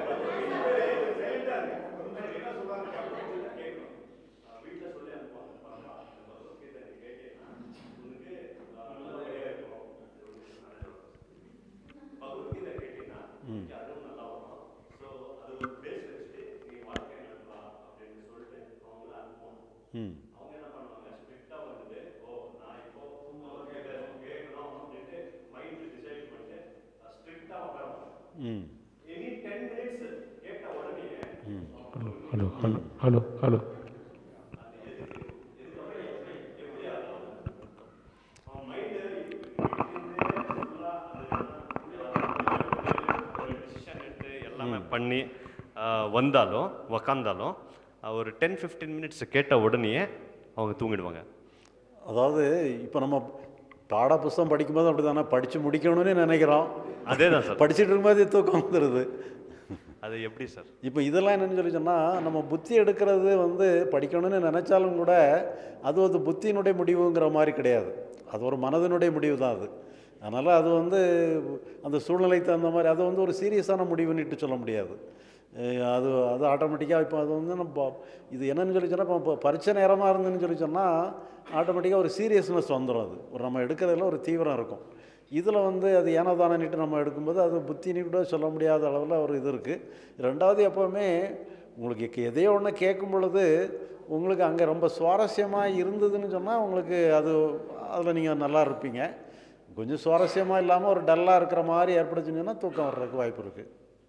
ம். ஹலோ. எல்லாமே பண்ணி வந்தாலும் உக்காந்தாலும் ஒரு 10-15 மினிட்ஸ் கேட்ட உடனே அவங்க தூங்கிடுவாங்க. அதாவது இப்போ நம்ம பாட புஸ்தகம் படிக்கும்போது அப்படி தானே, படித்து முடிக்கணும்னு நினைக்கிறோம். அதே தான் சார், படிச்சுட்டு இருக்கும்போது தூக்கம் வந்துடுது. அது எப்படி சார்? இப்போ இதெல்லாம் என்னென்னு சொல்லி சொன்னால், நம்ம புத்தி எடுக்கிறது படிக்கணும்னு நினச்சாலும் கூட அது புத்தியினுடைய முடிவுங்கிற மாதிரி கிடையாது, அது ஒரு மனதினுடைய முடிவு தான் அது. அதனால் அது அந்த சூழ்நிலைக்கு தகுந்த மாதிரி அது ஒரு சீரியஸான முடிவுன்னுட்டு சொல்ல முடியாது. அது அது ஆட்டோமேட்டிக்காக இப்போ அது வந்து நம்ம இது என்னன்னு சொல்லி சொன்னால் இப்போ பரீட்சை நேரமாக இருந்துன்னு சொல்லி சொன்னால் ஆட்டோமேட்டிக்காக ஒரு சீரியஸ்னஸ் வந்துடும். அது ஒரு நம்ம எடுக்கிறதுல ஒரு தீவிரம் இருக்கும். இதில் வந்து அது ஏனோ தானேன்னுட்டு நம்ம எடுக்கும்போது அது புத்தின்னு கூட சொல்ல முடியாத அளவில் ஒரு இது இருக்குது. ரெண்டாவது, எப்போவுமே உங்களுக்கு எதையோ ஒன்று கேட்கும் பொழுது உங்களுக்கு அங்கே ரொம்ப சுவாரஸ்யமாக இருந்ததுன்னு சொன்னால் உங்களுக்கு அது அதில் நீங்கள் நல்லா இருப்பீங்க. கொஞ்சம் சுவாரஸ்யமாக இல்லாமல் ஒரு டல்லாக இருக்கிற மாதிரி ஏற்படுச்சுன்னா தூக்கம் வர்றதுக்கு வாய்ப்பு இருக்குது.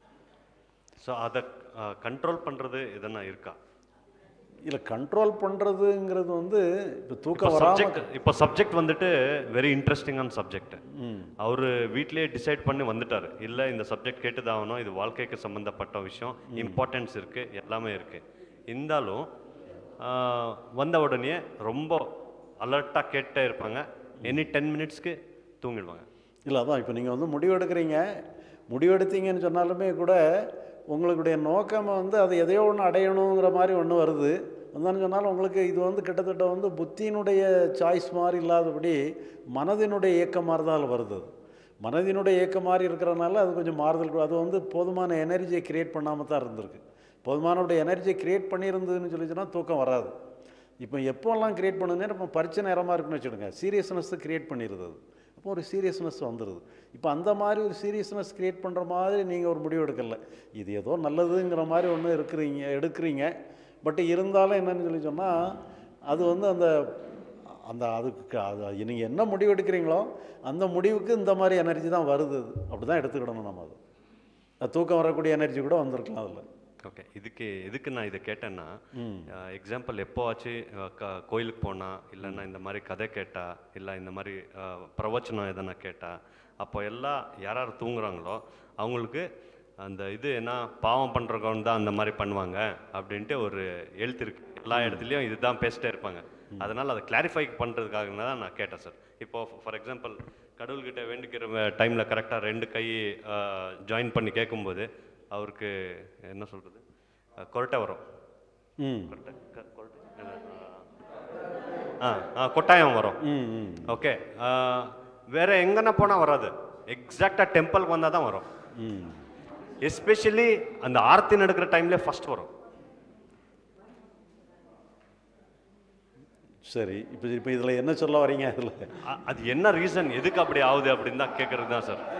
ஸோ அதை கண்ட்ரோல் பண்ணுறது எதனா இருக்கா? இல்லை, கண்ட்ரோல் பண்ணுறதுங்கிறது வந்து இப்போ தூக்கம் வராமல் இப்போ சப்ஜெக்ட் வந்துட்டு வெரி இன்ட்ரெஸ்டிங்கான சப்ஜெக்ட். அவர் வீட்லேயே டிசைட் பண்ணி வந்துட்டார், இல்லை இந்த சப்ஜெக்ட் கேட்டுதாகணும், இது வாழ்க்கைக்கு சம்மந்தப்பட்ட விஷயம், இம்பார்ட்டன்ஸ் இருக்குது, எல்லாமே இருக்குது. இருந்தாலும் வந்த உடனே ரொம்ப அலர்ட்டாக கேட்டே இருப்பாங்க. எனி 10 மினிட்ஸ்க்கு தூங்கிடுவாங்க. இல்லை, அதான் இப்போ நீங்கள் வந்து முடிவெடுக்கிறீங்க, முடிவெடுத்தீங்கன்னு சொன்னாலுமே கூட உங்களுடைய நோக்கம் வந்து அது எதையோ ஒன்று அடையணுங்கிற மாதிரி ஒன்று வருது. வந்தான்னு சொன்னாலும் உங்களுக்கு இது வந்து கிட்டத்தட்ட வந்து புத்தியினுடைய சாய்ஸ் மாதிரி இல்லாதபடி மனதினுடைய இயக்கம் மாதிரி தான் அதில் வருது. அது மனதினுடைய இயக்கம் மாதிரி இருக்கிறனால அது கொஞ்சம் மாறுதல். அது வந்து போதுமான எனர்ஜியை க்ரியேட் பண்ணாமல் தான் இருந்திருக்கு. போதுமானோடைய எனர்ஜியை க்ரியேட் பண்ணியிருந்ததுன்னு சொல்லிச்சுன்னா தூக்கம் வராது. இப்போ எப்போல்லாம் க்ரியேட் பண்ணுதுன்னா இப்போ பரீட்சை நேரமாக இருக்குன்னு வச்சுடுங்க, சீரியஸ்னஸ் க்ரியேட் பண்ணிடுது. அது அப்போ ஒரு சீரியஸ்னஸ் வந்துடுது. இப்போ அந்த மாதிரி ஒரு சீரியஸ்னஸ் க்ரியேட் பண்ணுற மாதிரி நீங்கள் ஒரு முடிவு எடுக்கலை. இது ஏதோ நல்லதுங்கிற மாதிரி ஒன்று எடுக்கிறீங்க. பட் இருந்தாலும் என்னன்னு சொல்லி சொன்னால் அது வந்து அந்த அந்த அதுக்கு அது நீங்கள் என்ன முடிவு எடுக்கிறீங்களோ அந்த முடிவுக்கு இந்த மாதிரி எனர்ஜி தான் வருது. அப்படி தான் எடுத்துக்கிடணும் நம்ம. அது தூக்கம் வரக்கூடிய எனர்ஜி கூட வந்திருக்கலாம் அதில். ஓகே, எதுக்கு நான் இதை கேட்டேன்னா, எக்ஸாம்பிள் எப்போவாச்சு கோயிலுக்கு போனால், இல்லைன்னா இந்த மாதிரி கதை கேட்டா, இல்லை இந்த மாதிரி பிரவச்சனம் எதனா கேட்டா, அப்போ எல்லாம் யார் தூங்குறாங்களோ அவங்களுக்கு அந்த இது என்ன பாவம் பண்ணுறவங்க தான் அந்த மாதிரி பண்ணுவாங்க அப்படின்ட்டு ஒரு எழுத்து இருக்கு. எல்லா இடத்துலையும் இதுதான் பேசிட்டே இருப்பாங்க. அதனால் அதை கிளாரிஃபை பண்ணுறதுக்காக தான் நான் கேட்டேன் சார். இப்போது ஃபார் எக்ஸாம்பிள் கடவுள்கிட்ட வேண்டிக்கிற டைமில் கரெக்டாக 2 கை ஜாயின் பண்ணி கேட்கும்போது அவருக்கு என்ன சொல்கிறது, கொரட்டை வரும், கொட்டாயம் வரும். ஓகே, வேற எங்கன்னா போனால் வராது, எக்ஸாக்டாக டெம்பிளுக்கு வந்தால் தான் வரும். எஸ்பெஷலி அந்த ஆர்த்தி நடக்கிற டைம்ல ஃபர்ஸ்ட் வரும். சரி, இப்போ இதில் என்ன சொல்ல வரீங்க? அதில் அது என்ன ரீசன், எதுக்கு அப்படி ஆகுது அப்படின்னு தான் கேட்கறது தான் சார்.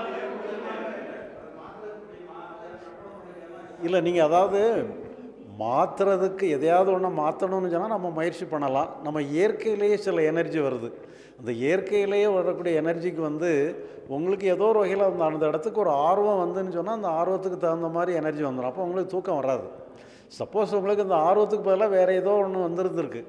இல்லை, நீங்கள் அதாவது மாற்றுறதுக்கு எதையாவது ஒன்று மாற்றணும்னு சொன்னால் நம்ம முயற்சி பண்ணலாம். நம்ம இயற்கையிலேயே சில எனர்ஜி வருது. அந்த இயற்கையிலேயே வரக்கூடிய எனர்ஜிக்கு வந்து உங்களுக்கு ஏதோ ஒரு வகையில் அந்த இடத்துக்கு ஒரு ஆர்வம் வந்துன்னு சொன்னால் அந்த ஆர்வத்துக்கு தகுந்த மாதிரி எனர்ஜி வந்துடும். அப்போ உங்களுக்கு தூக்கம் வராது. சப்போஸ் உங்களுக்கு அந்த ஆர்வத்துக்கு பதிலாக வேறு ஏதோ ஒன்று வந்துருந்துருக்கு,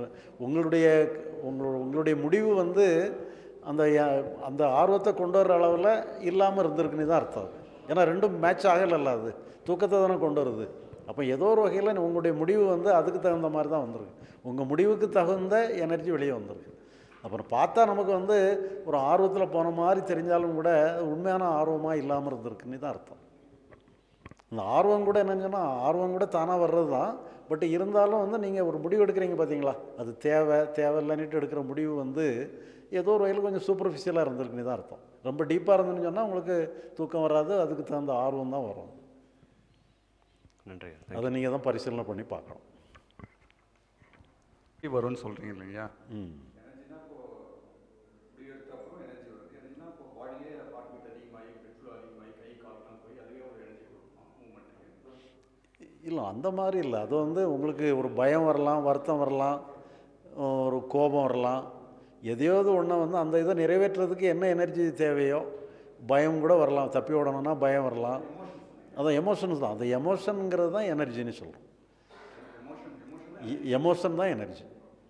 உங்களுடைய முடிவு வந்து அந்த ஆர்வத்தை கொண்டு வர்ற அளவில் இல்லாமல் இருந்திருக்குன்னு தான் அர்த்தம். ஏன்னா ரெண்டும் மேட்ச் ஆகலைல்ல, அது தூக்கத்தை தானே கொண்டு வருது. அப்போ ஏதோ ஒரு வகையில் உங்களுடைய முடிவு வந்து அதுக்கு தகுந்த மாதிரி தான் வந்திருக்கு. உங்கள் முடிவுக்கு தகுந்த எனர்ஜி வெளியே வந்திருக்கு. அப்புறம் பார்த்தா நமக்கு வந்து ஒரு ஆர்வத்தில் போன மாதிரி தெரிஞ்சாலும் கூட உண்மையான ஆர்வமாக இல்லாமல் இருந்திருக்குன்னு தான் அர்த்தம். அந்த ஆர்வம் கூட என்னன்னு சொன்னால் ஆர்வம் கூட தானாக வர்றது தான். பட் இருந்தாலும் வந்து நீங்கள் ஒரு முடிவு எடுக்கிறீங்க பார்த்தீங்களா, அது தேவையில்லைன்னுட்டு எடுக்கிற முடிவு வந்து ஏதோ ஒரு வகையில் கொஞ்சம் சூப்பர்ஃபிஷியலாக இருந்திருக்குன்னு தான் அர்த்தம். ரொம்ப டீப்பாக இருந்துன்னு சொன்னால் உங்களுக்கு தூக்கம் வராது, அதுக்கு தகுந்த ஆர்வம் தான் வரும். நன்றி. அதை நீங்கள் தான் பரிசீலனை பண்ணி பார்க்கணும். வரும்னு சொல்கிறீங்க இல்லையா? இல்லை, அந்த மாதிரி இல்லை. அது வந்து உங்களுக்கு ஒரு பயம் வரலாம், வருத்தம் வரலாம், ஒரு கோபம் வரலாம், எதையாவது ஒன்று வந்து அந்த இதை நிறைவேற்றுறதுக்கு என்ன எனர்ஜி தேவையோ, பயம் கூட வரலாம். தப்பி ஓடணும்னா பயம் வரலாம். அதான் எமோஷன்ஸ் தான். அந்த எமோஷனுங்கிறது தான் எனர்ஜின்னு சொல்கிறோம். எமோஷன் தான் எனர்ஜி.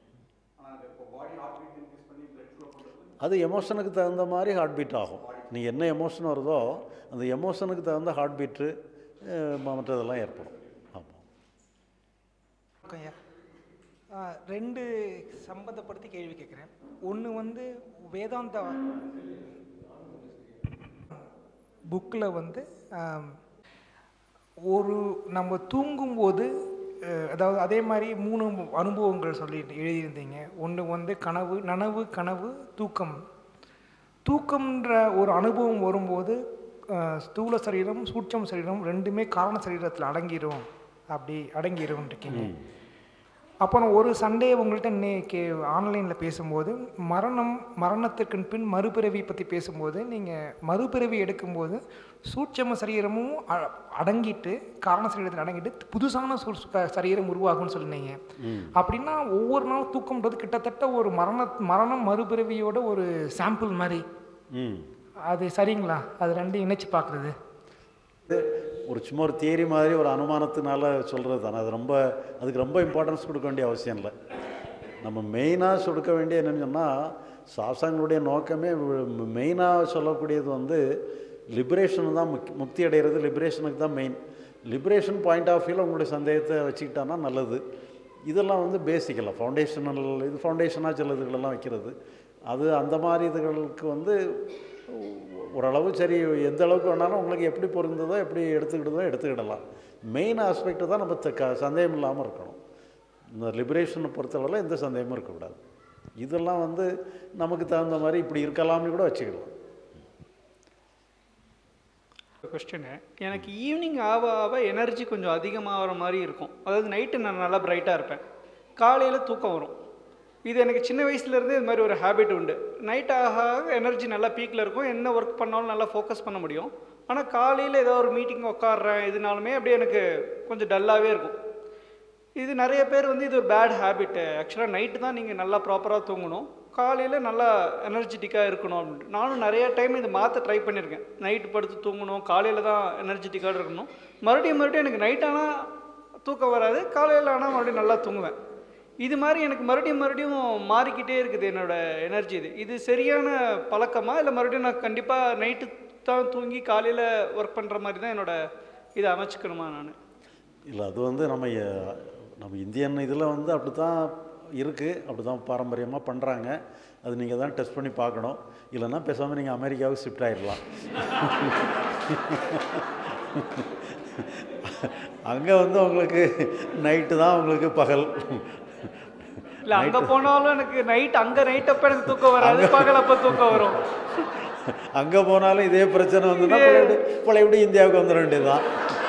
அது எமோஷனுக்கு தகுந்த மாதிரி ஹார்ட் பீட் ஆகும். நீங்கள் என்ன எமோஷன் வருதோ அந்த எமோஷனுக்கு தகுந்த ஹார்ட் பீட்டு மற்றதெல்லாம் ஏற்படும். ஆமாம். ரெண்டு சம்பந்தப்படுத்தி கேள்வி கேட்குறேன். ஒன்று வந்து வேதாந்த புக்கில் வந்து ஒரு நம்ம தூங்கும்போது, அதாவது அதே மாதிரி 3 அனுபவங்கள் சொல்லிட்டு எழுதியிருந்தீங்க. ஒன்று வந்து நனவு, கனவு, தூக்கம். தூக்கம்ன்ற ஒரு அனுபவம் வரும்போது ஸ்தூல சரீரம் சூட்சம சரீரம் ரெண்டுமே காரண சரீரத்தில் அடங்கிரும் இருக்கீங்க. அப்போ நான் ஒரு சண்டே உங்கள்கிட்ட இன்னைக்கு ஆன்லைனில் பேசும்போது மரணத்திற்கு பின் மறுபிறவி பற்றி பேசும்போது நீங்கள் மறுபிறவி எடுக்கும்போது சூட்சம சரீரமும் அடங்கிட்டு காரண சரீரத்தில் அடங்கிட்டு புதுசான சரீரம் உருவாகும்னு சொன்னீங்க. அப்படின்னா ஒவ்வொரு நாளும் தூக்கம்ன்றது கிட்டத்தட்ட ஒரு மரணம் மறுபிறவியோட ஒரு சாம்பிள் மாதிரி. அது சரிங்களா? அது ரெண்டும் இணைச்சு பார்க்குறது ஒரு சும்மா ஒரு தியரி மாதிரி ஒரு அனுமானத்தினால சொல்கிறது தானே. அதுக்கு ரொம்ப இம்பார்ட்டன்ஸ் கொடுக்க வேண்டிய அவசியம் இல்லை. நம்ம மெயினாக கொடுக்க வேண்டிய என்னென்னு சொன்னால், சாஸ்திரங்களுடைய நோக்கமே மெயினாக சொல்லக்கூடியது வந்து லிபரேஷன் தான். முக்தி அடைகிறது லிபரேஷனுக்கு தான் மெயின். லிபரேஷன் பாயிண்ட் ஆஃப் வியூவில் உங்களுடைய சந்தேகத்தை வச்சுக்கிட்டான்னா நல்லது. இதெல்லாம் வந்து பேசிக்கலாக ஃபவுண்டேஷனாக சில இதுகளெல்லாம் வைக்கிறது. அது அந்த மாதிரி இதுகளுக்கு வந்து ஓரளவு சரி, எந்த அளவுக்கு வேணாலும் உங்களுக்கு எப்படி பொருந்ததோ எப்படி எடுத்துக்கிடலாம். மெயின் ஆஸ்பெக்ட் தான் நம்ம சந்தேகம் இல்லாமல் இருக்கணும். இந்த லிபரேஷனை பொறுத்தளவில் எந்த சந்தேகமும் இருக்கக்கூடாது. இதெல்லாம் வந்து நமக்கு தகுந்த மாதிரி இப்படி இருக்கலாம்னு கூட வச்சுக்கலாம். கொஸ்டின்னு, எனக்கு ஈவினிங் ஆக எனர்ஜி கொஞ்சம் அதிகமாகிற மாதிரி இருக்கும். அதாவது நைட்டு நான் நல்லா பிரைட்டாக இருப்பேன், காலையில் தூக்கம் வரும். இது எனக்கு சின்ன வயசுலேருந்தே இது மாதிரி ஒரு ஹேபிட் உண்டு. நைட் ஆக எனர்ஜி நல்லா பீக்கில் இருக்கும், என்ன ஒர்க் பண்ணாலும் நல்லா ஃபோக்கஸ் பண்ண முடியும். ஆனால் காலையில் ஏதோ ஒரு மீட்டிங் உட்காடுறேன் இதனாலுமே அப்படியே எனக்கு கொஞ்சம் டல்லாகவே இருக்கும். இது நிறைய பேர் வந்து இது ஒரு பேட் ஹேபிட்டு. ஆக்சுவலாக நைட்டு தான் நீங்கள் நல்லா ப்ராப்பராக தூங்கணும், காலையில் நல்லா எனர்ஜெட்டிக்காக இருக்கணும் அப்படின்ட்டு. நானும் நிறைய டைம் இது மாற்ற ட்ரை பண்ணியிருக்கேன். நைட்டு படுத்து தூங்கணும், காலையில் தான் எனர்ஜெட்டிக்காக இருக்கணும். மறுபடியும் எனக்கு நைட் ஆனால் தூக்கம் வராது, காலையில் ஆனால் மறுபடியும் நல்லா தூங்குவேன். இது மாதிரி எனக்கு மறுபடியும் மாறிக்கிட்டே இருக்குது என்னோடய எனர்ஜி. இது சரியான பழக்கமா, இல்லை மறுபடியும் நான் கண்டிப்பாக நைட்டு தான் தூங்கி காலையில் ஒர்க் பண்ணுற மாதிரி தான் என்னோடய இதை அமைச்சிக்கணுமா நான்? இல்லை, அது வந்து நம்ம இந்தியன் இதில் வந்து அப்படி தான் இருக்குது, அப்படி தான் பாரம்பரியமாக பண்ணுறாங்க. அது நீங்கள் தான் டெஸ்ட் பண்ணி பார்க்கணும். இல்லைன்னா பேசாமல் நீங்கள் அமெரிக்காவுக்கு ஷிஃப்ட் ஆகிடலாம். அங்கே வந்து உங்களுக்கு நைட்டு தான் உங்களுக்கு பகல். இல்லை, அங்கே போனாலும் எனக்கு அங்கே நைட் அப்போ எனக்கு தூக்கம் வராது, பகல் அப்போ தூக்கம் வரும். அங்கே போனாலும் இதே பிரச்சனை வந்துன்னா பழையபடி இந்தியாவுக்கு வந்துட வேண்டியதுதான்.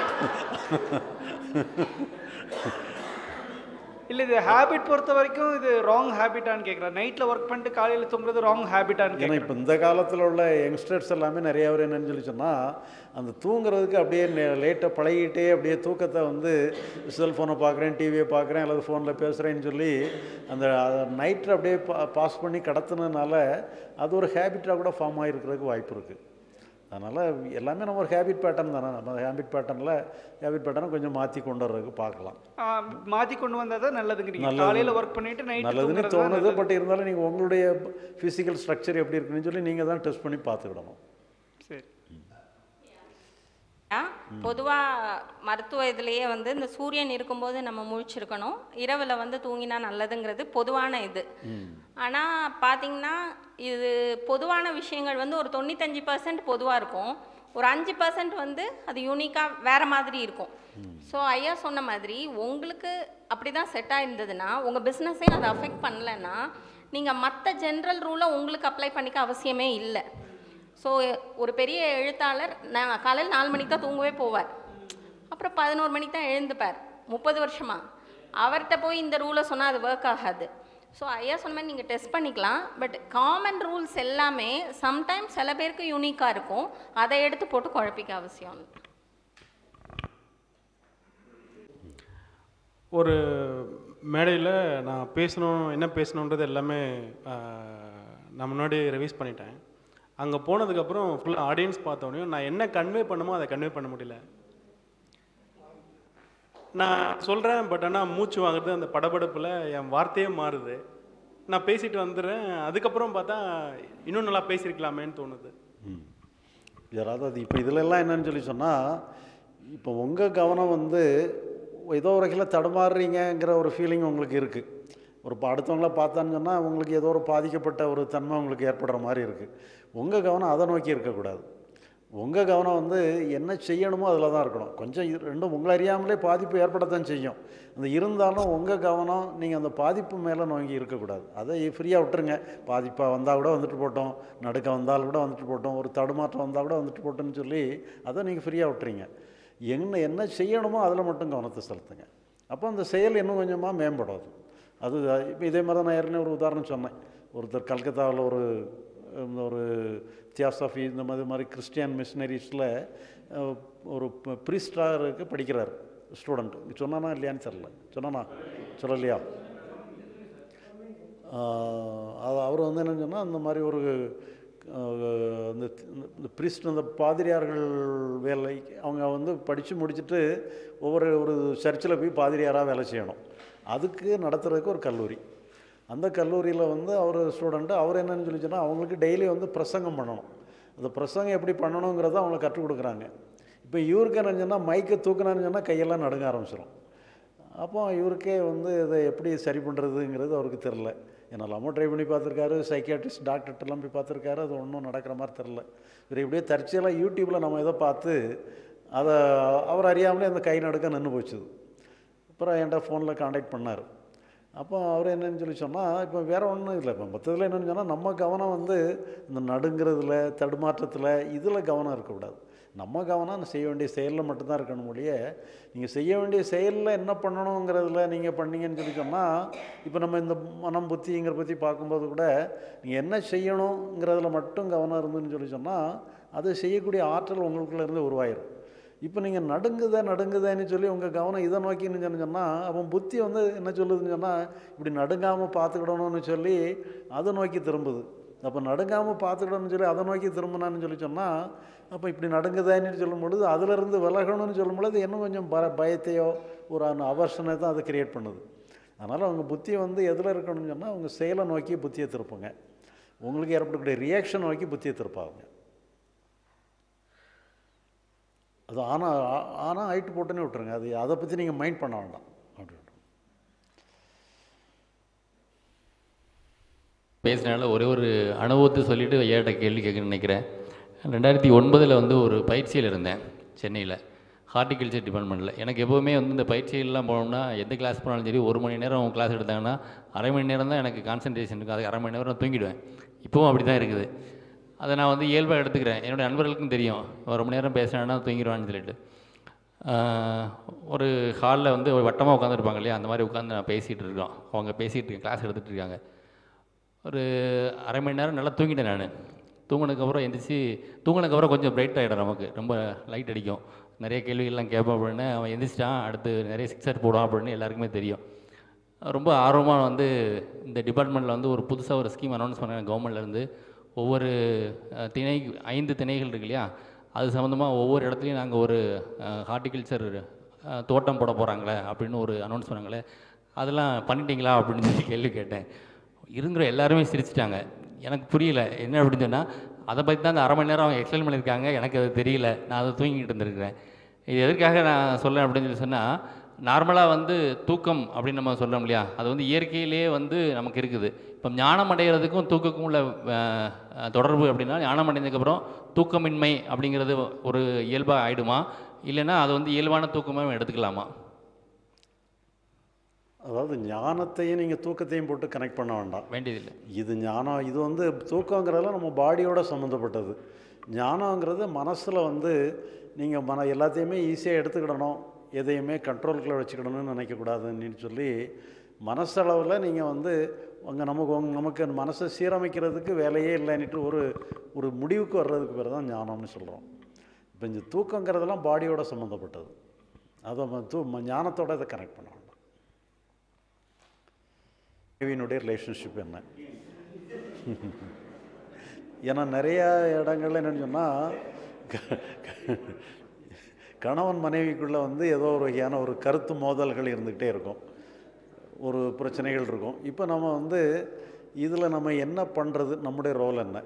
இல்லை, இது ஹேபிட் பொறுத்த வரைக்கும் இது ராங் ஹேபிட்டான்னு கேட்குறேன். நைட்டில் ஒர்க் பண்ணிட்டு காலையில் தூங்குறது ராங் ஹேபிட்டான்னு கேட்குறேன். இப்போ இந்த காலத்தில் உள்ள யங்ஸ்டர்ஸ் எல்லாமே நிறைய பேர் என்னன்னு சொல்லி சொன்னால், அந்த தூங்குறதுக்கு அப்படியே லேட்டாக பழகிட்டே அப்படியே தூக்கத்தை வந்து செல்ஃபோனை பார்க்குறேன், டிவியை பார்க்குறேன், அல்லது ஃபோனில் பேசுகிறேன்னு சொல்லி அந்த நைட்டில் அப்படியே பாஸ் பண்ணி கடத்துனதுனால அது ஒரு ஹேபிட்டாக கூட ஃபார்ம் ஆகிருக்கிறதுக்கு வாய்ப்பு இருக்குது. அதனால் எல்லாமே நம்ம ஒரு ஹேபிட் பேட்டர்ன் தானே. நம்ம ஹேபிட் பேட்டர்னை கொஞ்சம் மாற்றி கொண்டு வர்றதுக்கு பார்க்கலாம். மாற்றி கொண்டு வந்தால் தான் நல்லதுங்கிறீங்க. காலையில் ஒர்க் பண்ணிவிட்டு நைட் நல்லதுன்னு தோணுது. பட் இருந்தாலும் நீங்கள் உங்களுடைய ஃபிசிக்கல் ஸ்ட்ரக்சர் எப்படி இருக்குன்னு சொல்லி நீங்கள் தான் டெஸ்ட் பண்ணி பார்த்துக்கிடணும். சரி. பொதுவாக மருத்துவ இதுலேயே வந்து இந்த சூரியன் இருக்கும்போது நம்ம முழிச்சிருக்கணும், இரவில் வந்து தூங்கினா நல்லதுங்கிறது பொதுவான இது. ஆனால் பார்த்தீங்கன்னா இது பொதுவான விஷயங்கள் வந்து ஒரு 95% பொதுவாக இருக்கும், ஒரு 5% வந்து அது யூனிக்காக வேறு மாதிரி இருக்கும். ஸோ ஐயா சொன்ன மாதிரி உங்களுக்கு அப்படி தான் செட் ஆகிருந்ததுன்னா உங்கள் பிஸ்னஸே அதை அஃபெக்ட் பண்ணலைன்னா நீங்கள் மற்ற ஜென்ரல் ரூலை உங்களுக்கு அப்ளை பண்ணிக்க அவசியமே இல்லை. ஸோ ஒரு பெரிய எழுத்தாளர் காலையில் 4 மணிக்கு தான் தூங்கவே போவார், அப்புறம் 11 மணிக்கு தான் எழுந்துப்பார் 30 வருஷமாக. அவர்கிட்ட போய் இந்த ரூலை சொன்னால் அது ஒர்க் ஆகாது. ஸோ ஐயா சொன்ன மாதிரி நீங்கள் டெஸ்ட் பண்ணிக்கலாம். பட் காமன் ரூல்ஸ் எல்லாமே சம்டைம்ஸ் சில பேருக்கு யூனிக்காக இருக்கும், அதை எடுத்து போட்டு குழப்பிக்க அவசியம். ஒரு மேடையில் நான் என்ன பேசணுன்றது எல்லாமே நான் முன்னாடி ரிவைஸ் பண்ணிட்டேன். அங்கே போனதுக்கப்புறம் ஃபுல்லாக ஆடியன்ஸ் பார்த்தோன்னே நான் என்ன கன்வே பண்ணுமோ அதை கன்வே பண்ண முடியல. நான் சொல்கிறேன், பட் ஆனால் மூச்சு வாங்குறது, அந்த படபடப்பில் என் வார்த்தையே மாறுது. நான் பேசிட்டு வந்துடுறேன், அதுக்கப்புறம் பார்த்தா இன்னும் நல்லா பேசியிருக்கலாமேன்னு தோணுது. யாராவது அது இப்போ இதிலெல்லாம் என்னன்னு சொல்லி சொன்னால், இப்போ உங்கள் கவனம் வந்து ஏதோ ஒரு வகையில் தடுமாறுறீங்கிற ஒரு ஃபீலிங் உங்களுக்கு இருக்குது. ஒரு அடுத்தவங்கள பார்த்தான்னு சொன்னால் உங்களுக்கு ஏதோ ஒரு பாதிக்கப்பட்ட ஒரு தன்மை உங்களுக்கு ஏற்படுற மாதிரி இருக்குது. உங்கள் கவனம் அதை நோக்கி இருக்கக்கூடாது. உங்கள் கவனம் வந்து என்ன செய்யணுமோ அதில் தான் இருக்கணும். கொஞ்சம் ரெண்டும் உங்களை அறியாமலே பாதிப்பு ஏற்படத்தான் செய்யும். அந்த இருந்தாலும் உங்கள் கவனம் நீங்கள் அந்த பாதிப்பு மேலே நோங்கி இருக்கக்கூடாது. அதை ஃப்ரீயாக விட்டுருங்க. பாதிப்பாக வந்தால் கூட வந்துட்டு போட்டோம், நடுக்க வந்தால் கூட வந்துட்டு போட்டோம், ஒரு தடுமாற்றம் வந்தால் கூட வந்துட்டு போட்டோன்னு சொல்லி அதை நீங்கள் ஃப்ரீயாக விட்டுறீங்க. என்ன செய்யணுமோ அதில் மட்டும் கவனத்தை செலுத்துங்க. அப்போ அந்த செயல் இன்னும் கொஞ்சமாக மேம்படும். அது இப்போ இதே மாதிரி தான் நான் ஏற்கனவே ஒரு உதாரணம் சொன்னேன். ஒருத்தர் கல்கத்தாவில் ஒரு தியாசபி இந்த மாதிரி கிறிஸ்டியன் மிஷினரிஸில் ஒரு ப்ரீஸ்டாருக்கு படிக்கிறார் ஸ்டூடெண்ட். சொன்னானா இல்லையான்னு தெரியல. சொன்னானா சொல்லலையா? அது அவர் வந்து என்னன்னு சொன்னால் அந்த மாதிரி ஒரு இந்த ப்ரீஸ்ட் அந்த பாதிரியார்கள் வேலை அவங்க வந்து படித்து முடிச்சுட்டு ஒரு சர்ச்சில் போய் பாதிரியாராக வேலை செய்யணும். அதுக்கு நடத்துறதுக்கு ஒரு கல்லூரி. அந்த கல்லூரியில் வந்து அவர் ஸ்டூடெண்ட்டு அவர் என்னன்னு சொல்லி சொன்னால் அவங்களுக்கு டெய்லி வந்து பிரசங்கம் பண்ணணும். அந்த பிரசங்கம் எப்படி பண்ணணுங்கிறத அவங்களுக்கு கற்றுக் கொடுக்குறாங்க. இப்போ இவருக்கு என்னன்னு சொன்னால் மைக்கை தூக்கினான்னு சொன்னால் கையெல்லாம் நடுங்க ஆரம்பிச்சிடும். அப்போ இவருக்கே வந்து இதை எப்படி சரி பண்ணுறதுங்கிறது அவருக்கு தெரில. என்னெல்லாமோ ட்ரை பண்ணி பார்த்துருக்காரு, சைக்கியாட்ரிஸ்ட் டாக்டர்கிட்டலாம் போய் பார்த்துருக்காரு, அது ஒன்றும் நடக்கிற மாதிரி தெரில. இவர் இப்படியே தற்செயலாக யூடியூப்பில் நம்ம இதை பார்த்து அதை அவர் அறியாமலே அந்த கை நடுக்க நின்று போச்சுது. அப்புறம் என்கிட்ட ஃபோனில் காண்டாக்ட் பண்ணார். அப்போ அவர் என்னன்னு சொல்லி சொன்னால், இப்போ வேறு ஒன்றும் இல்லை. இப்போ மொத்தத்தில் என்னென்னு சொன்னால் நம்ம கவனம் வந்து இந்த நடுங்கிறதுல தடுமாற்றத்தில் இதில் கவனம் இருக்கக்கூடாது. நம்ம கவனம் செய்ய வேண்டிய செயலில் மட்டும்தான் இருக்கணும் ஒழிய நீங்கள் செய்ய வேண்டிய செயலில் என்ன பண்ணணுங்கிறதுல நீங்கள் பண்ணீங்கன்னு சொல்லி சொன்னால், இப்போ நம்ம இந்த மனம் புத்திங்கிற பற்றி பார்க்கும்போது கூட நீங்கள் என்ன செய்யணுங்கிறதுல மட்டும் கவனம் இருந்துன்னு சொல்லி சொன்னால் அது செய்யக்கூடிய ஆற்றல் உங்களுக்குள்ளே இருந்து உருவாயிடும். இப்போ நீங்கள் நடுங்குதேன்னு சொல்லி உங்கள் கவனம் இதை நோக்கின்னு சொன்னால் அப்போ புத்தி வந்து என்ன சொல்லுதுன்னு சொன்னால் இப்படி நடுங்காமல் பார்த்துக்கிடணும்னு சொல்லி அதை நோக்கி திரும்புது. அப்போ நடுங்காமல் பார்த்துக்கிடணும்னு சொல்லி அதை நோக்கி திரும்பினான்னு சொல்லி சொன்னால் அப்போ இப்படி நடுங்குதேன்னு சொல்லும் பொழுது அதிலிருந்து விலகணும்னு சொல்லும் பொழுது இன்னும் கொஞ்சம் பயத்தையோ ஒரு அவர்ஷனை தான் அதை கிரியேட் பண்ணுது. அதனால் அவங்க புத்தியை வந்து எதில் இருக்கணும்னு சொன்னால் அவங்க செயலை நோக்கி புத்தியை திருப்புங்க. உங்களுக்கு ஏற்படக்கூடிய ரியாக்ஷன் நோக்கி புத்தியை திருப்பாங்க. அது ஆனால் ஆயிட்டு போட்டுன்னு விட்டுருங்க. அதை பற்றி நீங்கள் மைண்ட் பண்ண வேண்டாம் அப்படி பேசுகிறனால ஒரே ஒரு அனுபவத்தை சொல்லிவிட்டு ஐயாட்ட கேள்வி கேட்கணும்னு நினைக்கிறேன். 2009 வந்து ஒரு பயிற்சியில் இருந்தேன் சென்னையில், ஹார்டிகல்ச்சர் டிபார்ட்மெண்ட்டில். எனக்கு எப்போவுமே வந்து இந்த பயிற்சியெல்லாம் போனோம்னா எந்த கிளாஸ் போனாலும் சரி 1 மணி நேரம் கிளாஸ் எடுத்தாங்கன்னா அரை மணி நேரம் தான் எனக்கு கான்சன்ட்ரேஷன் இருக்குது. அதுக்கு அரை மணி நேரம் தூங்கிடுவேன். இப்போவும் அப்படி தான் இருக்குது. அதை நான் வந்து இயல்பாக எடுத்துக்கிறேன். என்னுடைய நண்பர்களுக்கும் தெரியும் 1 மணி நேரம் பேசுகிறேன்னா தூங்கிடுவான்னு சொல்லிட்டு. ஒரு ஹாலில் வந்து ஒரு வட்டமாக உட்காந்துருப்பாங்க இல்லையா, அந்த மாதிரி உட்காந்து நான் பேசிகிட்டு இருக்கோம். அவங்க பேசிகிட்டு கிளாஸ் எடுத்துகிட்டு இருக்காங்க. ஒரு அரை மணி நேரம் நல்லா தூங்கிட்டேன் நான். தூங்கினதுக்கப்புறம் எந்திரிச்சு தூங்கினதுக்கப்புறம் கொஞ்சம் பிரைட் ஆகிடும், நமக்கு ரொம்ப லைட் அடிக்கும். நிறைய கேள்விகள்லாம் கேட்போம் அப்படின்னு. அவன் எந்திரிச்சிட்டான், அடுத்து நிறைய சிக்ஸர் போடுவான் அப்படின்னு எல்லாருக்குமே தெரியும். ரொம்ப ஆர்வமாக வந்து இந்த டிபார்ட்மெண்ட்டில் வந்து ஒரு புதுசாக ஒரு ஸ்கீம் அனௌன்ஸ் பண்ணாங்க கவர்மெண்ட்லேருந்து. ஒவ்வொரு 5 திணைகள் இருக்கு இல்லையா, அது சம்மந்தமாக ஒவ்வொரு இடத்துலையும் நாங்கள் ஒரு ஹார்டிகல்ச்சர் தோட்டம் போட போகிறாங்களே அப்படின்னு ஒரு அனௌன்ஸ் பண்ணாங்களே, அதெல்லாம் பண்ணிட்டீங்களா அப்படின்னு சொல்லி கேள்வி கேட்டேன். இருங்கிற எல்லாருமே சிரிச்சிட்டாங்க. எனக்கு புரியல என்ன அப்படின்னு சொன்னால், அதை பற்றி தான் அந்த அரை மணி நேரம் அவங்க எக்ஸ்பிளைன் பண்ணியிருக்காங்க. எனக்கு அது தெரியல, நான் அதை தூங்கிட்டு இருந்திருக்கிறேன். இது எதற்காக நான் சொல்லேன் அப்படின்னு சொல்லி சொன்னால், நார்மலாக வந்து தூக்கம் அப்படின்னு நம்ம சொல்கிறோம் இல்லையா, அது வந்து இயற்கையிலேயே வந்து நமக்கு இருக்குது. இப்போ ஞானம் அடைகிறதுக்கும் தூக்கக்கும் உள்ள தொடர்பு அப்படின்னா, ஞானம் அடைந்ததுக்கப்புறம் தூக்கமின்மை அப்படிங்கிறது ஒரு இயல்பாக ஆகிடுமா, இல்லைன்னா அது வந்து இயல்பான தூக்கமாக எடுத்துக்கலாமா? அதாவது ஞானத்தையும் நீங்கள் தூக்கத்தையும் போட்டு கனெக்ட் பண்ண வேண்டாம், வேண்டியதில்லை. இது ஞானம், இது வந்து தூக்கங்கிறதுல நம்ம பாடியோட சம்மந்தப்பட்டது. ஞானங்கிறது மனசில் வந்து நீங்கள் எல்லாத்தையுமே ஈஸியாக எடுத்துக்கிடணும், எதையுமே கண்ட்ரோலுக்குள்ளே வச்சுக்கிடணும்னு நினைக்கக்கூடாதுன்னு சொல்லி மனசளவில் நீங்கள் வந்து அங்கே நமக்கு மனசை சீரமைக்கிறதுக்கு வேலையே இல்லைன்னுட்டு ஒரு முடிவுக்கு வர்றதுக்கு பேர் தான் ஞானம்னு சொல்கிறோம். இப்போ இந்த தூக்கங்கிறதெல்லாம் பாடியோட சம்மந்தப்பட்டது. அதை ஞானத்தோடு இதை கனெக்ட் பண்ண வேண்டாம். மனைவியினுடைய ரிலேஷன்ஷிப் என்ன? ஏன்னா நிறையா இடங்கள்ல என்னென்னு சொன்னால், கணவன் மனைவிக்குள்ளே வந்து ஏதோ ஒரு வகையான ஒரு கருத்து மோதல்கள் இருந்துக்கிட்டே இருக்கும், ஒரு பிரச்சனைகள் இருக்கும். இப்போ நம்ம வந்து இதில் நம்ம என்ன பண்ணுறது, நம்முடைய ரோல் என்ன?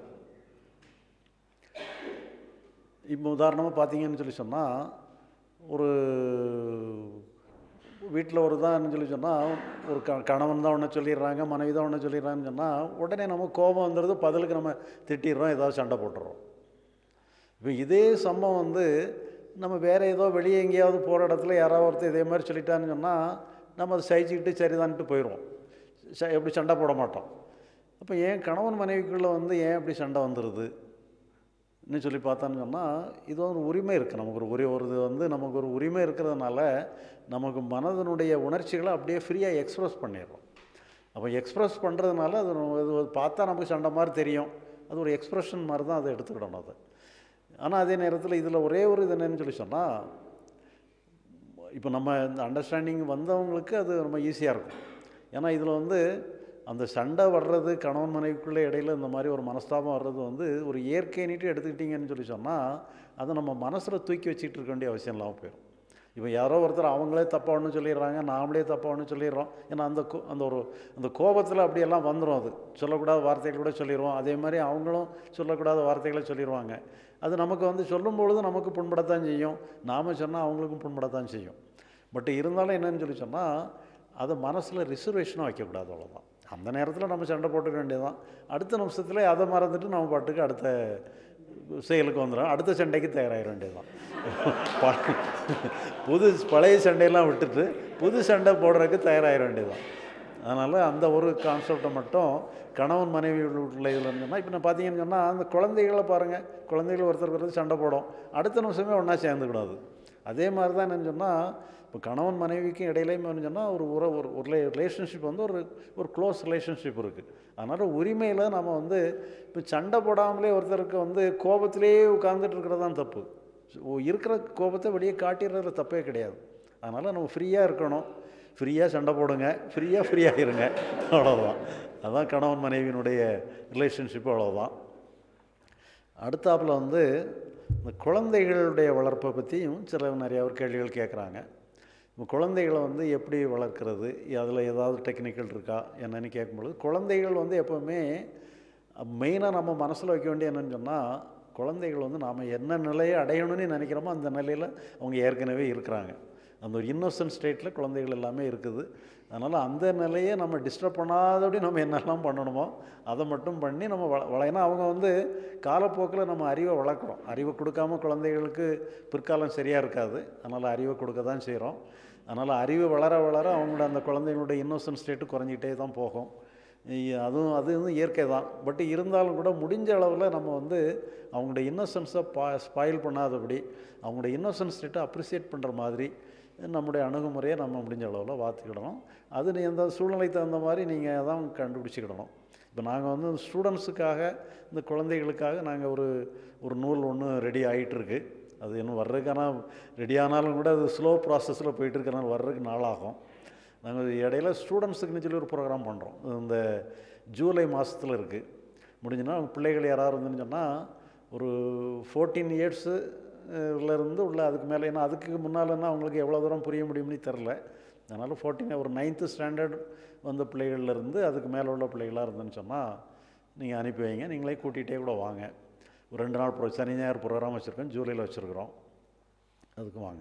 இப்போ உதாரணமாக பார்த்தீங்கன்னு சொல்லி சொன்னால், ஒரு வீட்டில் ஒரு தான் சொல்லி சொன்னால், ஒரு கணவன் தான் ஒன்று சொல்லிடுறாங்க, மனைவி தான் ஒன்று சொல்லிடுறாங்கன்னு சொன்னால், உடனே நம்ம கோபம் வந்துடுது, பதிலுக்கு நம்ம திட்டிடுறோம், ஏதாவது சண்டை போட்டுடுறோம். இப்போ இதே சம்பவம் வந்து நம்ம வேறு ஏதோ வெளியே எங்கேயாவது போகிற இடத்துல யாராவது ஒருத்தர் இதே மாதிரி சொல்லிட்டான்னு சொன்னால் நம்ம அதை சகிச்சுக்கிட்டு சரிதான்ட்டு போயிடுவோம். எப்படி சண்டை போட மாட்டோம். அப்போ ஏன் கணவன் மனைவிக்குள்ளே வந்து ஏன் இப்படி சண்டை வந்துடுது இன்னும் சொல்லி பார்த்தான்னு சொன்னால், இது ஒரு உரிமை இருக்குது. நமக்கு ஒரு இது வந்து நமக்கு ஒரு உரிமை இருக்கிறதுனால நமக்கு மனதனுடைய உணர்ச்சிகளை அப்படியே ஃப்ரீயாக எக்ஸ்ப்ரெஸ் பண்ணிடுறோம். அப்போ எக்ஸ்ப்ரெஸ் பண்ணுறதுனால அது பார்த்தா நமக்கு சண்டை மாதிரி தெரியும். அது ஒரு எக்ஸ்ப்ரெஷன் மாதிரி தான் அதை எடுத்துக்கிடணும் அதை. ஆனால் அதே நேரத்தில் இதில் ஒரே ஒரு இது என்னன்னு சொல்லி சொன்னால், இப்போ நம்ம இந்த அண்டர்ஸ்டாண்டிங் வந்தவங்களுக்கு அது ரொம்ப ஈஸியாக இருக்கும். ஏன்னா இதில் வந்து அந்த சண்டை வர்றது கணவன் மனைவிக்குள்ளே இடையில் இந்த மாதிரி ஒரு மனஸ்தாபம் வர்றது வந்து ஒரு இயற்கைன்னுட்டு எடுத்துக்கிட்டிங்கன்னு சொல்லி சொன்னால், அதை நம்ம மனசில் தூக்கி வச்சுக்கிட்டு இருக்க வேண்டிய அவசியம் இல்லாமல் போயிடும். இப்போ யாரோ ஒருத்தர் அவங்களே தப்பாக ஒன்று சொல்லிடுறாங்க, நாமளே தப்பாக ஒன்று சொல்லிடுறோம். ஏன்னா அந்த கோபத்தில் அப்படியெல்லாம் வந்துடும். அது சொல்லக்கூடாத வார்த்தைகள் கூட சொல்லிடுவோம். அதே மாதிரி அவங்களும் சொல்லக்கூடாத வார்த்தைகளை சொல்லிடுவாங்க. அது நமக்கு வந்து சொல்லும்பொழுது நமக்கு புண்படத்தான் செய்யும், நாம் சொன்னால் அவங்களுக்கும் புண்படத்தான் செய்யும். பட் இருந்தாலும் என்னன்னு சொல்லி சொன்னால், அதை மனசில் ரிசர்வேஷனாக வைக்கக்கூடாது, அவ்வளோதான். அந்த நேரத்தில் நம்ம சண்டை போட்டுக்க வேண்டியதுதான். அடுத்த நிமிஷத்தில் அதை மறந்துட்டு நம்ம பாட்டுக்கு அடுத்த செயலுக்கு வந்துடும், அடுத்த சண்டைக்கு தயாராகிட வேண்டியதுதான். பழைய சண்டையெல்லாம் விட்டுட்டு புது சண்டை போடுறதுக்கு தயாராகிட வேண்டியதுதான். அதனால் அந்த ஒரு கான்செப்டை மட்டும் கணவன் மனைவி உள்ள இதில் இருந்தோம்னா, இப்போ நான் பார்த்தீங்கன்னு சொன்னால் அந்த குழந்தைகளை பாருங்கள், குழந்தைகள் ஒருத்தருக்கு சண்டை போடும், அடுத்த நிமிஷமே ஒன்றா சேர்ந்துக்கூடாது. அதே மாதிரி தான் என்னன்னு சொன்னால், இப்போ கணவன் மனைவிக்கும் இடையிலையும் சொன்னால் ஒரு ரிலேஷன்ஷிப் வந்து ஒரு க்ளோஸ் ரிலேஷன்ஷிப் இருக்குது. அதனால் உரிமையில் நம்ம வந்து இப்போ சண்டை போடாமலே ஒருத்தருக்கு வந்து கோபத்திலே உட்கார்ந்துட்டு இருக்கிறது தான் தப்பு. இருக்கிற கோபத்தை வெளியே காட்டிடுறதுல தப்பே கிடையாது. அதனால் நம்ம ஃப்ரீயாக இருக்கணும், ஃப்ரீயாக சண்டை போடுங்க, ஃப்ரீயாக இருங்க, அவ்வளோதான். அதுதான் கணவன் மனைவியினுடைய ரிலேஷன்ஷிப், அவ்வளோதான். அடுத்தாப்பில் வந்து இந்த குழந்தைகளுடைய வளர்ப்பை பற்றியும் நிறையா ஒரு கேள்விகள் கேட்குறாங்க. இப்போ குழந்தைகளை வந்து எப்படி வளர்க்குறது, அதில் ஏதாவது டெக்னிக்கல் இருக்கா என்னன்னு கேட்கும்பொழுது, குழந்தைகள் வந்து எப்போவுமே மெயினாக நம்ம மனசில் வைக்க வேண்டிய என்னன்னு சொன்னால், குழந்தைகள் வந்து நாம் என்ன நிலையை அடையணும்னு நினைக்கிறோமோ அந்த நிலையில் அவங்க ஏற்கனவே இருக்கிறாங்க. அந்த ஒரு இன்னோசன்ட் ஸ்டேட்டில் குழந்தைகள் எல்லாமே இருக்குது. அதனால் அந்த நிலையை நம்ம டிஸ்டர்ப் பண்ணாதபடி நம்ம என்னெல்லாம் பண்ணணுமோ அதை மட்டும் பண்ணி நம்ம ஏன்னா அவங்க வந்து காலப்போக்கில் நம்ம அறிவை வளர்க்குறோம். அறிவை கொடுக்காமல் குழந்தைகளுக்கு பிற்காலம் சரியாக இருக்காது. அதனால் அறிவை கொடுக்க தான் செய்கிறோம். அதனால் அறிவு வளர வளர அவங்களோட அந்த குழந்தைங்களுடைய இன்னோசன்ட் ஸ்டேட்டு குறைஞ்சிக்கிட்டே தான் போகும். அது வந்து இயற்கை தான். பட் இருந்தாலும் கூட முடிஞ்ச அளவில் நம்ம வந்து அவங்களோட இன்னோசன்ஸை ஸ்பாயில் பண்ணாதபடி அவங்களோட இன்னோசன்ட் ஸ்டேட்டை அப்ரிசியேட் பண்ணுற மாதிரி நம்முடைய அணுகுமுறையை நம்ம முடிஞ்ச அளவில் பார்த்துக்கிடணும். அது எந்த சூழ்நிலைக்கு தகுந்த மாதிரி நீங்கள் தான் கண்டுபிடிச்சிக்கிடணும். இப்போ நாங்கள் வந்து ஸ்டூடெண்ட்ஸுக்காக இந்த குழந்தைகளுக்காக நாங்கள் ஒரு நூல் ஒன்று ரெடி ஆகிட்டுருக்கு. அது இன்னும் வர்றதுக்கான ரெடி ஆனாலும் கூட அது ஸ்லோ ப்ராசஸில் போயிட்டு இருக்கிறனால வர்றதுக்கு நாளாகும். நாங்கள் இடையில ஸ்டூடெண்ட்ஸுக்குன்னு சொல்லி ஒரு ப்ரோக்ராம் பண்ணுறோம். இந்த ஜூலை மாதத்தில் இருக்குது. முடிஞ்சுன்னா பிள்ளைகள் யாராவது இருந்துன்னு சொன்னால் ஒரு 14 இயர்ஸுலேருந்து உள்ள அதுக்கு மேலே, ஏன்னா அதுக்கு முன்னாலன்னா அவங்களுக்கு எவ்வளோ தூரம் புரிய முடியும்னு தெரில. அதனால் 14 ஒரு 9th ஸ்டாண்டர்ட் வந்த பிள்ளைகள்லேருந்து அதுக்கு மேலே உள்ள பிள்ளைகளாக இருந்துன்னு சொன்னால் நீங்கள் அனுப்பி வைங்க. நீங்களே கூட்டிகிட்டே கூட வாங்க. ஒரு 2 நாள் சனி ஞாயிறு ப்ரோக்ராம் வச்சுருக்கோம், ஜூலையில் வச்சுருக்குறோம். அதுக்கு வாங்க.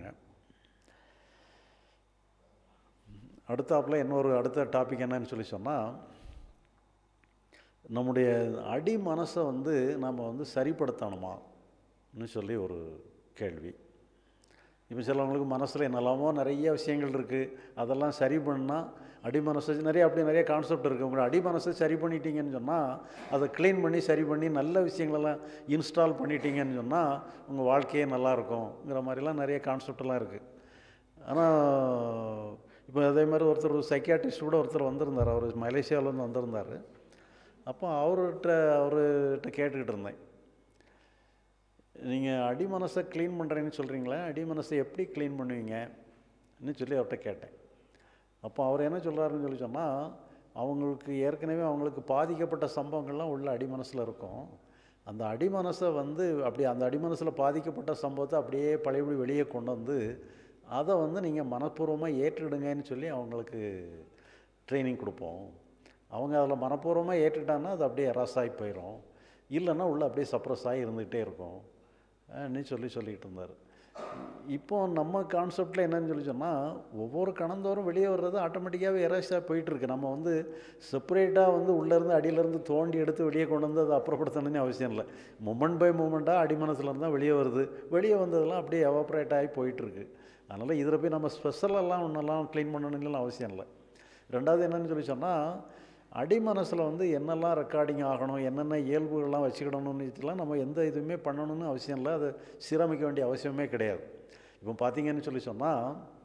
அடுத்த டாபிக் என்னன்னு சொல்லி சொன்னால், நம்முடைய அடி மனசை வந்து நம்ம வந்து சரிப்படுத்தணுமான்னு சொல்லி ஒரு கேள்வி. இப்போ சிலவங்களுக்கு மனசில் என்னெல்லாமோ நிறைய விஷயங்கள் இருக்குது, அதெல்லாம் சரி பண்ணால் அடி மனசை நிறைய கான்செப்ட் இருக்குது. உங்களோட அடி மனசை சரி பண்ணிட்டீங்கன்னு சொன்னால், அதை க்ளீன் பண்ணி சரி பண்ணி நல்ல விஷயங்களெல்லாம் இன்ஸ்டால் பண்ணிட்டீங்கன்னு சொன்னால் உங்கள் வாழ்க்கையே நல்லாயிருக்குங்கிற மாதிரிலாம் நிறைய கான்செப்டெல்லாம் இருக்குது. ஆனால் இப்போ அதே மாதிரி ஒருத்தர் சைக்கியாட்ரிஸ்ட் கூட ஒருத்தர் வந்திருந்தார். அவர் மலேசியாவிலேருந்து வந்திருந்தார். அப்போ அவர்கிட்ட கேட்டுக்கிட்டு இருந்தேன், நீங்கள் அடி மனசை க்ளீன் பண்ணுறேன்னு சொல்கிறீங்களே, அடி மனசை எப்படி க்ளீன் பண்ணுவீங்கன்னு சொல்லி அவர்கிட்ட கேட்டேன். அப்போ அவர் என்ன சொல்கிறாருன்னு சொல்லி சொன்னால், அவங்களுக்கு பாதிக்கப்பட்ட சம்பவங்கள்லாம் உள்ள அடி மனசில் இருக்கும். அந்த அடி மனசை வந்து அந்த அடி மனசில் பாதிக்கப்பட்ட சம்பவத்தை அப்படியே பழையபடி வெளியே கொண்டு வந்து அதை வந்து நீங்கள் மனப்பூர்வமாக ஏற்றுடுங்கன்னு சொல்லி அவங்களுக்கு ட்ரைனிங் கொடுப்போம். அவங்க அதில் மனப்பூர்வமாக ஏற்றுட்டாங்கன்னா அது அப்படியே எராஸ் ஆகி போயிடும், இல்லைன்னா உள்ளே அப்படியே சப்ரஸ் ஆகி இருந்துகிட்டே இருக்கும் சொல்லிக்கிட்டு இருந்தார். இப்போ நம்ம கான்செப்டில் என்னன்னு சொன்னால், ஒவ்வொரு கணந்தோறும் வெளியே வர்றது ஆட்டோமேட்டிக்காகவே எரேஸாக போயிட்டுருக்கு. நம்ம வந்து செப்பரேட்டாக வந்து உள்ளேருந்து அடியிலேருந்து தோண்டி எடுத்து வெளியே கொண்டு வந்து அதை அப்புறப்படுத்தணும்னு அவசியம் இல்லை. மூமெண்ட் பை மூமெண்ட்டாக அடிமனசுலேருந்து தான் வெளியே வருது. வெளியே வந்ததெல்லாம் அப்படியே எவாப்ரேட் ஆகி போயிட்டுருக்கு. அதனால் இதில் போய் நம்ம ஸ்பெஷலெல்லாம் ஒன்றெல்லாம் க்ளீன் பண்ணணும்னு அவசியம் இல்லை. ரெண்டாவது என்னன்னு சொன்னால், அடிமனசில் வந்து என்னெல்லாம் ரெக்கார்டிங் ஆகணும், என்னென்ன இயல்புகள்லாம் வச்சுக்கிடணும்னுலாம் நம்ம எந்த இதுவுமே பண்ணணும்னு அவசியம் இல்லை. அதை சீரமைக்க வேண்டிய அவசியமே கிடையாது. இப்போ பார்த்தீங்கன்னு சொன்னால்,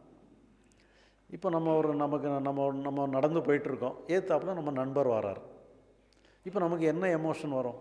இப்போ நம்ம நடந்து போயிட்டுருக்கோம், ஏத்தாப்புல நம்ம நண்பர் வரார். இப்போ நமக்கு என்ன எமோஷன் வரும்?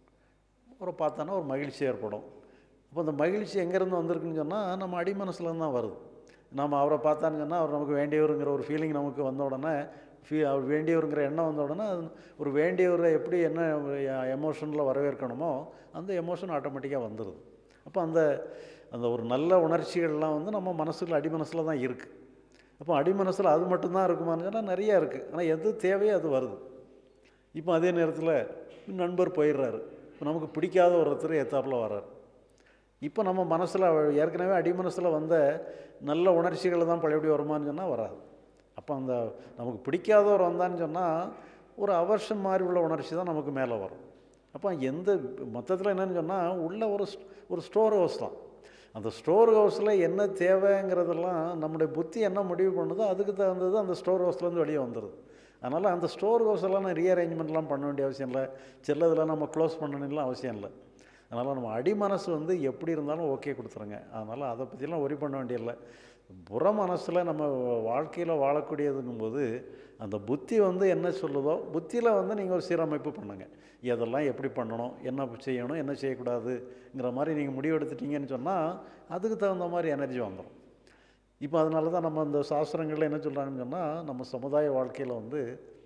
பார்த்தோன்னா ஒரு மகிழ்ச்சி ஏற்படும். அப்போ அந்த மகிழ்ச்சி எங்கேருந்து வந்திருக்குன்னு சொன்னால், நம்ம அடிமனசுலேருந்து தான் வருது. நம்ம அவரை பார்த்தான்னு சொன்னால் அவர் நமக்கு வேண்டியவருங்கிற ஒரு ஃபீலிங் நமக்கு வந்த உடனே, அவர் வேண்டியவருங்கிற எண்ணம் வந்த உடனே, ஒரு வேண்டியவரை எப்படி என்ன எமோஷனில் வரவேற்கணுமோ அந்த எமோஷன் ஆட்டோமேட்டிக்காக வந்துடுது. அப்போ அந்த ஒரு நல்ல உணர்ச்சிகள்லாம் வந்து நம்ம மனசுல அடிமனசில் தான் இருக்குது. அப்போ அடிமனசில் அது மட்டும்தான் இருக்குமான்னு சொன்னால் நிறையா இருக்குது. ஆனால் எது தேவையோ அது வருது. இப்போ அதே நேரத்தில் நண்பர் போயிடுறாரு. இப்போ நமக்கு பிடிக்காத ஒருத்தர் ஏத்தாப்பில் வர்றார். இப்போ நம்ம மனசில் ஏற்கனவே அடிமனசில் வந்த நல்ல உணர்ச்சிகளை தான் பழையபடி வருமானு சொன்னால் வராது. அப்போ நமக்கு பிடிக்காதவர் வந்தான்னு சொன்னால் ஒரு அவர்ஷன் மாதிரி உள்ள உணர்ச்சி தான் நமக்கு மேலே வரும். அப்போ மொத்தத்தில் என்னன்னு சொன்னால், உள்ள ஒரு ஸ்டோர் ஹவுஸ் தான். அந்த ஸ்டோர் ஹவுஸில் என்ன தேவைங்கிறதெல்லாம் நம்முடைய புத்தி என்ன முடிவு பண்ணுதோ அதுக்கு தகுந்தது அந்த ஸ்டோர் ஹவுஸ்லேருந்து வெளியே வந்துடுது. அதனால் அந்த ஸ்டோர் ஹவுஸெல்லாம் ரீஅரேஞ்ச்மெண்ட்லாம் பண்ண வேண்டிய அவசியம் இல்லை. சிலதெல்லாம் நம்ம க்ளோஸ் பண்ணணும்லாம் அவசியம் இல்லை. அதனால் நம்ம அடிமனசு வந்து எப்படி இருந்தாலும் ஓகே கொடுத்துருங்க. அதனால் அதை பற்றிலாம் ஒரி பண்ண வேண்டியதில்லை. புற மனசில் நம்ம வாழ்க்கையில் வாழக்கூடியதுங்கும்போது அந்த புத்தி வந்து என்ன சொல்லுதோ, புத்தியில் வந்து நீங்கள் ஒரு சீரமைப்பு பண்ணுங்கள். எதெல்லாம் எப்படி பண்ணணும், என்ன செய்யணும், என்ன செய்யக்கூடாதுங்கிற மாதிரி நீங்கள் முடிவு எடுத்துட்டீங்கன்னு சொன்னால் அதுக்கு தகுந்த மாதிரி எனர்ஜி வந்துடும். இப்போ அதனால தான் நம்ம இந்த சாஸ்திரங்களில் என்ன சொல்கிறாங்கன்னு சொன்னால், நம்ம சமுதாய வாழ்க்கையில் வந்து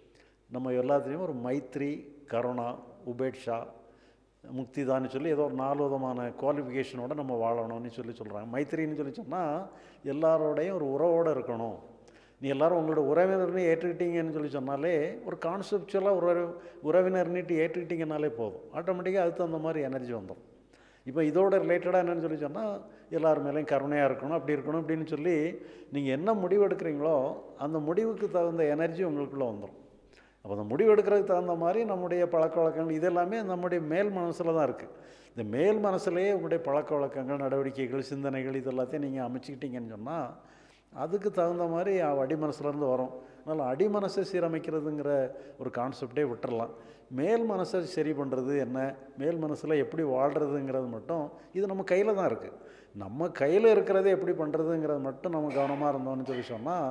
நம்ம எல்லாத்துலேயும் ஒரு மைத்ரி, கருணா, உபேட்சா, முக்தி தான் சொல்லி ஏதோ ஒரு 4 விதமான குவாலிஃபிகேஷனோடு நம்ம வாழணும்னு சொல்கிறாங்க. மைத்திரின்னு சொன்னால் எல்லாரோடையும் ஒரு உறவோடு இருக்கணும். நீ எல்லோரும் உங்களோட உறவினர்னு ஏற்றுக்கிட்டீங்கன்னு சொன்னாலே, ஒரு கான்செப்சுவலாக உறவினர்னிட்டு ஏற்றுக்கிட்டிங்கனாலே போதும். ஆட்டோமேட்டிக்காக அதுக்கு தகுந்த மாதிரி எனர்ஜி வந்துடும். இப்போ இதோட ரிலேட்டடாக என்னென்னு சொன்னால், எல்லார் மேலேயும் கருணையாக இருக்கணும், அப்படி இருக்கணும் அப்படின்னு சொல்லி நீங்கள் என்ன முடிவு எடுக்கிறீங்களோ அந்த முடிவுக்கு தகுந்த எனர்ஜி உங்களுக்குள்ளே வந்துடும். அப்போ அந்த முடிவு எடுக்கிறதுக்கு தகுந்த மாதிரி நம்முடைய பழக்க வழக்கங்கள் இதெல்லாமே நம்முடைய மேல் மனசில் தான் இருக்குது. இந்த மேல் மனசுலேயே உங்களுடைய பழக்க வழக்கங்கள், நடவடிக்கைகள், சிந்தனைகள் இது எல்லாத்தையும் நீங்கள் அமைச்சிக்கிட்டீங்கன்னு சொன்னால் அதுக்கு தகுந்த மாதிரி அடிமனசுலேருந்து வரும். அதனால் அடிமனசை சீரமைக்கிறதுங்கிற ஒரு கான்செப்டே விட்டுறலாம். மேல் மனசை சரி பண்ணுறது என்ன, மேல் மனசில் எப்படி வாழ்கிறதுங்கிறது மட்டும் இது நம்ம கையில் தான் இருக்குது. நம்ம கையில் இருக்கிறத எப்படி பண்ணுறதுங்கிறது மட்டும் நம்ம கவனமாக இருந்தோம்னு சொன்னால்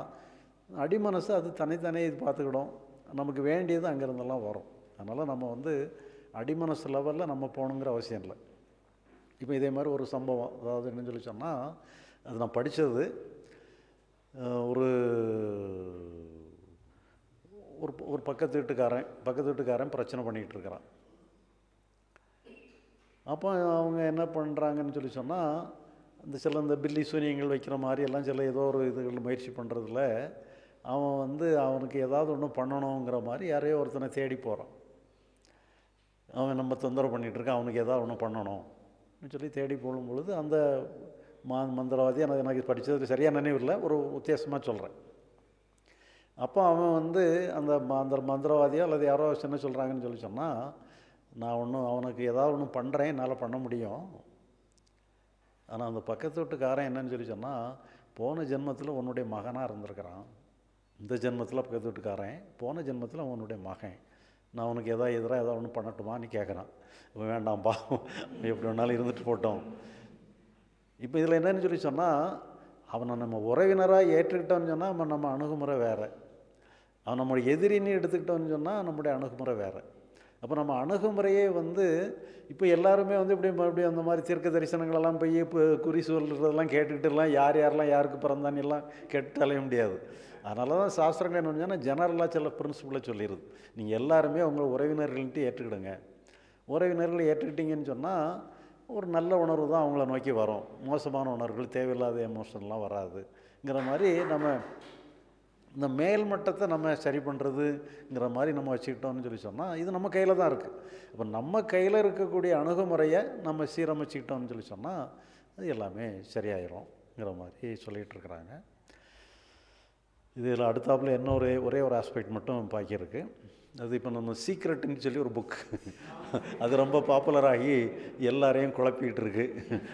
அடிமனசு அது தனித்தனே இது பார்த்துக்கிடும். நமக்கு வேண்டியது அங்கேருந்தெல்லாம் வரும். அதனால் நம்ம வந்து அடிமனசு லெவலில் நம்ம போகணுங்கிற அவசியம் இல்லை. இப்போ இதே மாதிரி ஒரு சம்பவம், அதாவது என்னன்னு சொன்னால், அது நான் படித்தது ஒரு ஒரு பக்கத்து வீட்டுக்காரன் பிரச்சனை பண்ணிகிட்டு இருக்கிறான். அப்போ அவங்க என்ன பண்ணுறாங்கன்னு சொன்னால், இந்த பில்லி சூனியங்கள் வைக்கிற மாதிரி எல்லாம் சில ஏதோ ஒரு இதுகள் முயற்சி பண்ணுறதுல அவன் வந்து அவனுக்கு ஏதாவது ஒன்று பண்ணணுங்கிற மாதிரி யாரையோ ஒருத்தனை தேடி போகிறான். அவன் நம்ம தொந்தரவு பண்ணிகிட்ருக்கான், அவனுக்கு ஏதாவது ஒன்று பண்ணணும்னு சொல்லி தேடி போகும்பொழுது அந்த மந்திரவாதி எனக்கு படித்தது சரியாக நினைவில்லை, ஒரு வித்தியாசமாக சொல்கிறேன். அப்போ அவன் வந்து அந்த மந்திரவாதியோ அல்லது யாரோ என்ன சொல்கிறாங்கன்னு சொன்னால், நான் அவனுக்கு ஏதாவது ஒன்று பண்ணுறேன், என்னால் பண்ண முடியும். ஆனால் அந்த பக்கத்து வீட்டுக்காரன் என்னன்னு சொன்னால், போன ஜென்மத்தில் உன்னுடைய மகனாக இருந்திருக்கிறான். இந்த ஜென்மத்தில் பக்கத்து வீட்டுக்காரன், போன ஜென்மத்தில் அவனுடைய மகன். நான் அவனுக்கு எதிராக ஏதாவது ஒன்று பண்ணட்டுமான்னு கேட்குறான். வேண்டாம்ப்பா, எப்படி வேணாலும் இருந்துட்டு போட்டோம். இப்போ இதில் என்னன்னு சொன்னால், அவனை நம்ம உறவினராக ஏற்றுக்கிட்டோன்னு சொன்னால் நம்ம அணுகுமுறை வேறு. அவன் நம்முடைய எதிரின்னு எடுத்துக்கிட்டோன்னு சொன்னால் நம்முடைய அணுகுமுறை வேறு. அப்போ நம்ம அணுகுமுறையே வந்து இப்போ எல்லாருமே வந்து இப்படி அந்த மாதிரி தீர்க்க தரிசனங்களெல்லாம் போய் இப்போ குறி சொல்கிறதெல்லாம் கேட்டுக்கிட்டுலாம் யாரெல்லாம் யாருக்கு பிறந்தானெல்லாம் கேட்டு அலைய முடியாது. அதனால தான் சாஸ்திரங்கள் என்ன சொன்னால் ஜெனரலாக சில பிரின்சிபிளை சொல்லிடுது. நீங்கள் எல்லாருமே உங்களை உறவினர்கள்ட்டு ஏற்றுக்கிடுங்க. உறவினர்கள் ஏற்றுக்கிட்டீங்கன்னு சொன்னால் ஒரு நல்ல உணர்வு தான் அவங்கள நோக்கி வரும். மோசமான உணர்வுகள், தேவையில்லாத எமோஷன்லாம் வராதுங்கிற மாதிரி நம்ம இந்த மேல் மட்டத்தை நம்ம சரி பண்ணுறதுங்கிற மாதிரி நம்ம வச்சுக்கிட்டோம்னு சொல்லி சொன்னால் இது நம்ம கையில் தான் இருக்குது. அப்போ நம்ம கையில் இருக்கக்கூடிய அணுகுமுறையை நம்ம சீரமைச்சிக்கிட்டோம்னு சொல்லி சொன்னால் அது எல்லாமே சரியாயிரும்ங்கிற மாதிரி சொல்லிகிட்டு இருக்கிறாங்க. இதில் அடுத்தாப்புல என்ன ஒரே ஒரு ஆஸ்பெக்ட் மட்டும் பாக்கியிருக்கு. அது இப்போ நம்ம சீக்ரெட்டுன்னு சொல்லி ஒரு புக், அது ரொம்ப பாப்புலராகி எல்லாரையும் குழப்பிக்கிட்டு இருக்கு.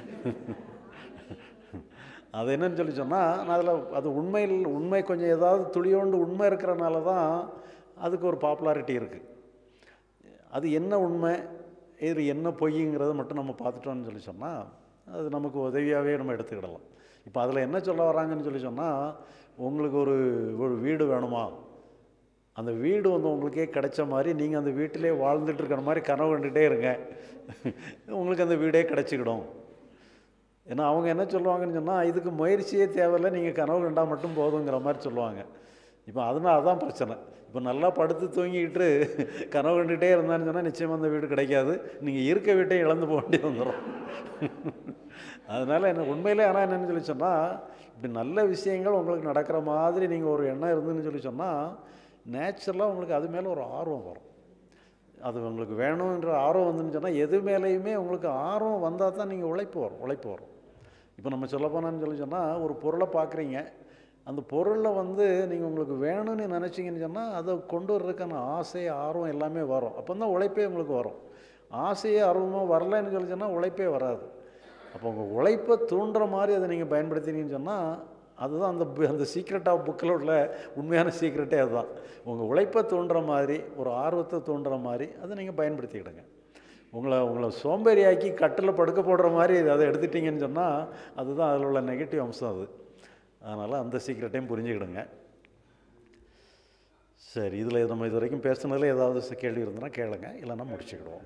அது என்னன்னு சொல்லி சொன்னால், நான் அதில் அது உண்மை கொஞ்சம் ஏதாவது துளியோண்டு உண்மை இருக்கிறனால தான் அதுக்கு ஒரு பாப்புலாரிட்டி இருக்குது. அது என்ன உண்மை, இது என்ன பொய்ங்கிறத மட்டும் நம்ம பார்த்துட்டோம்னு சொல்லி சொன்னால் அது நமக்கு உதவியாகவே நம்ம எடுத்துக்கிடலாம். இப்போ அதில் என்ன சொல்ல வராங்கன்னு சொல்லி சொன்னால், உங்களுக்கு ஒரு வீடு வேணுமா, அந்த வீடு வந்து உங்களுக்கே கிடைச்ச மாதிரி நீங்கள் அந்த வீட்டிலே வாழ்ந்துட்டு இருக்கிற மாதிரி கனவு கண்டுகிட்டே இருங்க, உங்களுக்கு அந்த வீடே கிடச்சிக்கிடும். ஏன்னா அவங்க என்ன சொல்லுவாங்கன்னு சொன்னால், இதுக்கு முயற்சியே தேவையில்லை, நீங்கள் கனவு கண்டால் மட்டும் போதுங்கிற மாதிரி சொல்லுவாங்க. இப்போ அதுதான் பிரச்சனை. இப்போ நல்லா படுத்து தூங்கிக்கிட்டு கனவு கண்டுகிட்டே இருந்தான்னு சொன்னால் நிச்சயமாக அந்த வீடு கிடைக்காது, நீங்கள் இருக்க வீட்டையும் இழந்து போக வேண்டி வந்துடும். அதனால் என்ன உண்மையிலே ஆனால் என்னென்னு சொல்லி சொன்னால், இப்படி நல்ல விஷயங்கள் உங்களுக்கு நடக்கிற மாதிரி நீங்கள் ஒரு எண்ணம் இருந்துன்னு சொல்லி சொன்னால் நேச்சுரலாக உங்களுக்கு அது மேலே ஒரு ஆர்வம் வரும். அது உங்களுக்கு வேணுன்ற ஆர்வம் வந்துன்னு சொன்னால் எது மேலேயுமே உங்களுக்கு ஆர்வம் வந்தால் தான் நீங்கள் உழைப்பு வரும். இப்போ நம்ம சொல்ல போனான்னு சொல்லி சொன்னால், ஒரு பொருளை பார்க்குறீங்க, அந்த பொருளில் வந்து நீங்கள் உங்களுக்கு வேணும்னு நினச்சிங்கன்னு சொன்னால் அதை கொண்டு வர்றதுக்கான ஆசை ஆர்வம் எல்லாமே வரும். அப்போ தான் உழைப்பே உங்களுக்கு வரும். ஆசையே ஆர்வமாக வரலைன்னு சொல்லி சொன்னால் உழைப்பே வராது. அப்போ உங்கள் உழைப்பை தூண்டுற மாதிரி அதை நீங்கள் பயன்படுத்தினீங்கன்னு சொன்னால் அதுதான் அந்த சீக்ரெட் ஆஃப் புக்கில் உள்ள உண்மையான சீக்ரெட்டே அதுதான். உங்கள் உழைப்பை தூண்டுற மாதிரி, ஒரு ஆர்வத்தை தூண்டுற மாதிரி அதை நீங்கள் பயன்படுத்திக்கிடுங்க. உங்களை சோம்பேறியாக்கி கட்டில் படுக்க போடுற மாதிரி அதை எடுத்துட்டிங்கன்னு சொன்னால் அதுதான் அதில் உள்ள நெகட்டிவ் அம்சம் அது. அதனால் அந்த சீக்ரெட்டையும் புரிஞ்சுக்கிடுங்க. சரி, இதில் நம்ம இது வரைக்கும் பேசுனதில் ஏதாவது கேள்வி இருந்ததுன்னா கேளுங்க, இல்லைன்னா முடிச்சுக்கிடுவோம்.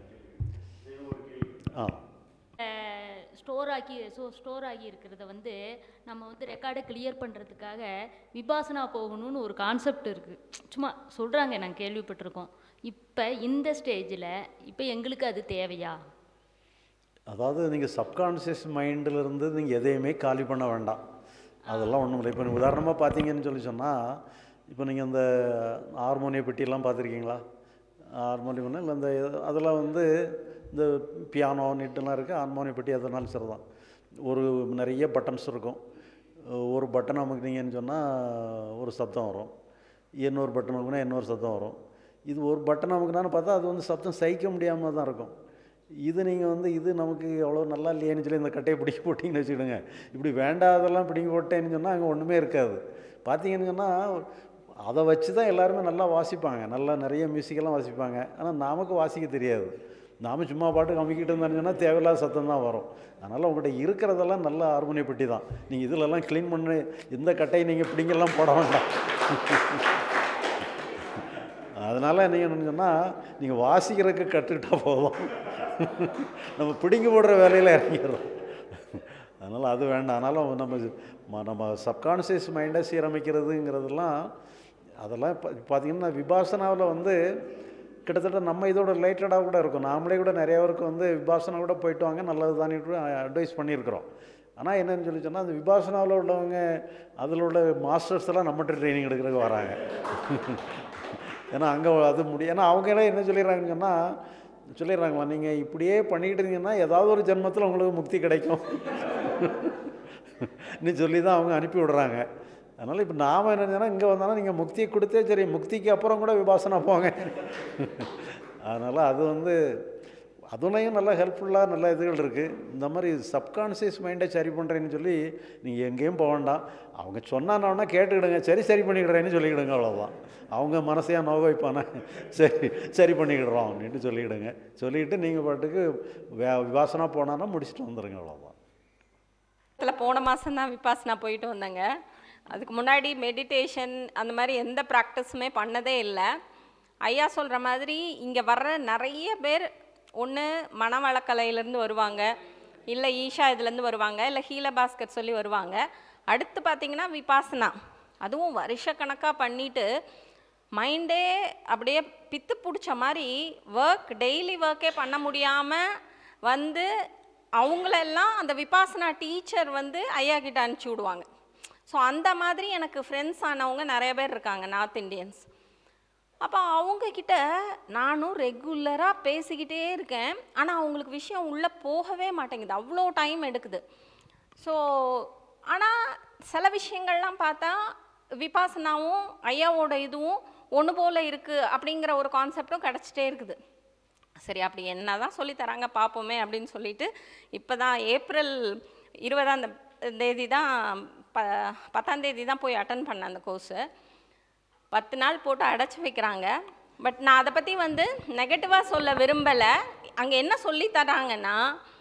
ஸ்டோர் ஆகி இருக்கிறத வந்து நம்ம வந்து ரெக்கார்டை கிளியர் பண்ணுறதுக்காக விபாசனா போகணும்னு ஒரு கான்செப்ட் இருக்குது. சும்மா சொல்கிறாங்க, நாங்கள் கேள்விப்பட்டிருக்கோம். இப்போ இந்த ஸ்டேஜில் இப்போ எங்களுக்கு அது தேவையா? அதாவது நீங்கள் சப்கான்ஷியஸ் மைண்டிலிருந்து நீங்கள் எதையுமே காலி பண்ண வேண்டாம், அதெல்லாம் ஒன்றும் இல்லை. இப்போ உதாரணமாக பார்த்தீங்கன்னு சொல்லி சொன்னால், இப்போ நீங்கள் இந்த ஹார்மோனிய பெட்டியெல்லாம் பார்த்துருக்கீங்களா? ஹார்மோனியம்னா இல்லை, இந்த அதெல்லாம் வந்து இந்த பியானோ நீட்டெல்லாம் இருக்குது, ஹார்மோனிய பெட்டி அதனாலும் சரி தான். நிறைய பட்டன்ஸ் இருக்கும். ஒரு பட்டன் அமுக்குனீங்கன்னு சொன்னால் ஒரு சத்தம் வரும், இன்னொரு பட்டன் அமுக்குனா இன்னொரு சத்தம் வரும். இது ஒரு பட்டன் அமுக்குனான்னு பார்த்தா அது வந்து சத்தம் சகிக்க முடியாமல் தான் இருக்கும். இது நீங்கள் வந்து இது நமக்கு எவ்வளோ நல்லா இல்லையேன்னு சொல்லி இந்த கட்டையை பிடிக்க போட்டிங்கன்னு வச்சுக்கிடுங்க, இப்படி வேண்டாதெல்லாம் பிடிங்கி போட்டேன்னு சொன்னால் அங்கே ஒன்றுமே இருக்காது. பார்த்தீங்கன்னு சொன்னால் அதை வச்சு தான் எல்லாருமே நல்லா வாசிப்பாங்க, நல்லா நிறைய மியூசிக்கெல்லாம் வாசிப்பாங்க. ஆனால் நமக்கு வாசிக்க தெரியாது, நாம் சும்மா பாட்டுக்கு அமுக்கிட்டு இருந்தான்னு சொன்னால் தேவையில்லாத சத்தம் தான் வரும். அதனால் உங்கள்கிட்ட இருக்கிறதெல்லாம் நல்ல ஹார்மோனிய பெட்டி தான். நீங்கள் இதிலெல்லாம் க்ளீன் பண்ணி இந்த கட்டையை நீங்கள் பிடிங்கெல்லாம் போட வேண்டாம். அதனால் நீங்கள் சொன்னால் நீங்கள் வாசிக்கிறதுக்கு கற்றுக்கிட்டால் போதும், நம்ம பிடிங்கி போடுற வேலையில் இறங்கிடுறோம். அதனால் அது வேண்டாம். அதனால் நம்ம சப்கான்ஷியஸ் மைண்டை சீரமைக்கிறதுங்கிறதுலாம் அதெல்லாம் பார்த்திங்கன்னா விபாசனாவில் வந்து கிட்டத்தட்ட நம்ம இதோட ரிலேட்டடாக கூட இருக்கும். நாமளே கூட நிறைய பேருக்கு வந்து விபாசனா கூட போயிட்டு வாங்க, நல்லது தானே அட்வைஸ் பண்ணியிருக்கிறோம். ஆனால் என்னென்னு சொல்லி சொன்னால், அந்த விபாசனாவில் உள்ளவங்க அதில் உள்ள மாஸ்டர்ஸ் எல்லாம் நம்மகிட்ட ட்ரைனிங் எடுக்கிறதுக்கு வராங்க. ஏன்னா அங்கே அது முடியும். ஏன்னா அவங்க எல்லாம் என்ன சொல்லிடுறாங்கன்னு சொல்லிடுறாங்களா, நீங்கள் இப்படியே பண்ணிக்கிட்டு இருந்தீங்கன்னா ஏதாவது ஒரு ஜென்மத்தில் உங்களுக்கு முக்தி கிடைக்கும் நீ சொல்லி தான் அவங்க அனுப்பி விடுறாங்க. அதனால் இப்போ நாம் என்ன சொன்னால், இங்கே வந்தாலும் நீங்கள் முக்தியை கொடுத்தே சரி, முக்திக்கு அப்புறம் கூட விபாசனா போங்க. அதனால் அது வந்து அதுலேயும் நல்லா ஹெல்ப்ஃபுல்லாக நல்ல இதுகள் இருக்குது. இந்த மாதிரி சப்கான்ஷியஸ் மைண்டை சரி பண்ணுறேன்னு சொல்லி நீங்கள் எங்கேயும் போக வேண்டாம். அவங்க சொன்னான்னா கேட்டுக்கிடுங்க, சரி பண்ணிக்கிடுறேன்னு சொல்லிக்கிடுங்க, அவ்வளோதான். அவங்க மனசையாக நோக வைப்பானே, சரி பண்ணிக்கிடுறோம் அப்படின்ட்டு சொல்லிக்கிடுங்க. சொல்லிவிட்டு நீங்கள் பாட்டுக்கு விபாசனா போனான்னா முடிச்சுட்டு வந்துடுங்க, அவ்வளோதான். போன மாதம் தான் விபாசனா போயிட்டு வந்தேங்க. அதுக்கு முன்னாடி மெடிடேஷன் அந்த மாதிரி எந்த ப்ராக்டிஸுமே பண்ணதே இல்லை. ஐயா சொல்கிற மாதிரி இங்கே வர்ற நிறைய பேர் ஒன்று மனவளக்கலையிலேருந்து வருவாங்க, இல்லை ஈஷா இதுலேருந்து வருவாங்க, இல்லை ஹீல பாஸ்கர் சொல்லி வருவாங்க. அடுத்து பார்த்திங்கன்னா விபாசனா, அதுவும் வருஷக்கணக்காக பண்ணிவிட்டு மைண்டே அப்படியே பித்து பிடிச்ச மாதிரி டெய்லி ஒர்க்கே பண்ண முடியாமல் வந்து அவங்களெல்லாம் அந்த விபாசனா டீச்சர் வந்து ஐயா கிட்ட அனுப்பிச்சி விடுவாங்க. ஸோ அந்த மாதிரி எனக்கு ஃப்ரெண்ட்ஸ் ஆனவங்க நிறைய பேர் இருக்காங்க, நார்த் இண்டியன்ஸ். அப்போ அவங்கக்கிட்ட நானும் ரெகுலராக பேசிக்கிட்டே இருக்கேன், ஆனால் அவங்களுக்கு விஷயம் உள்ளே போகவே மாட்டேங்குது, அவ்வளோ டைம் எடுக்குது. ஸோ ஆனால் சில விஷயங்கள்லாம் பார்த்தா விபாசனாவும் ஐயாவோட இதுவும் ஒன்று போல் இருக்குது அப்படிங்கிற ஒரு கான்செப்டும் கிடச்சிட்டே இருக்குது. சரி, அப்படி என்ன தான் சொல்லித்தராங்க பார்ப்போமே அப்படின்னு சொல்லிட்டு இப்போ தான் ஏப்ரல் 20ஆம் தேதி தான் 10ஆம் தேதி தான் போய் அட்டன் பண்ணேன் அந்த கோர்ஸு. 10 நாள் போட்டு அடைச்சி வைக்கிறாங்க. பட் நான் அதை பற்றி வந்து நெகட்டிவாக சொல்ல விரும்பலை. அங்கே என்ன சொல்லி தராங்கன்னா,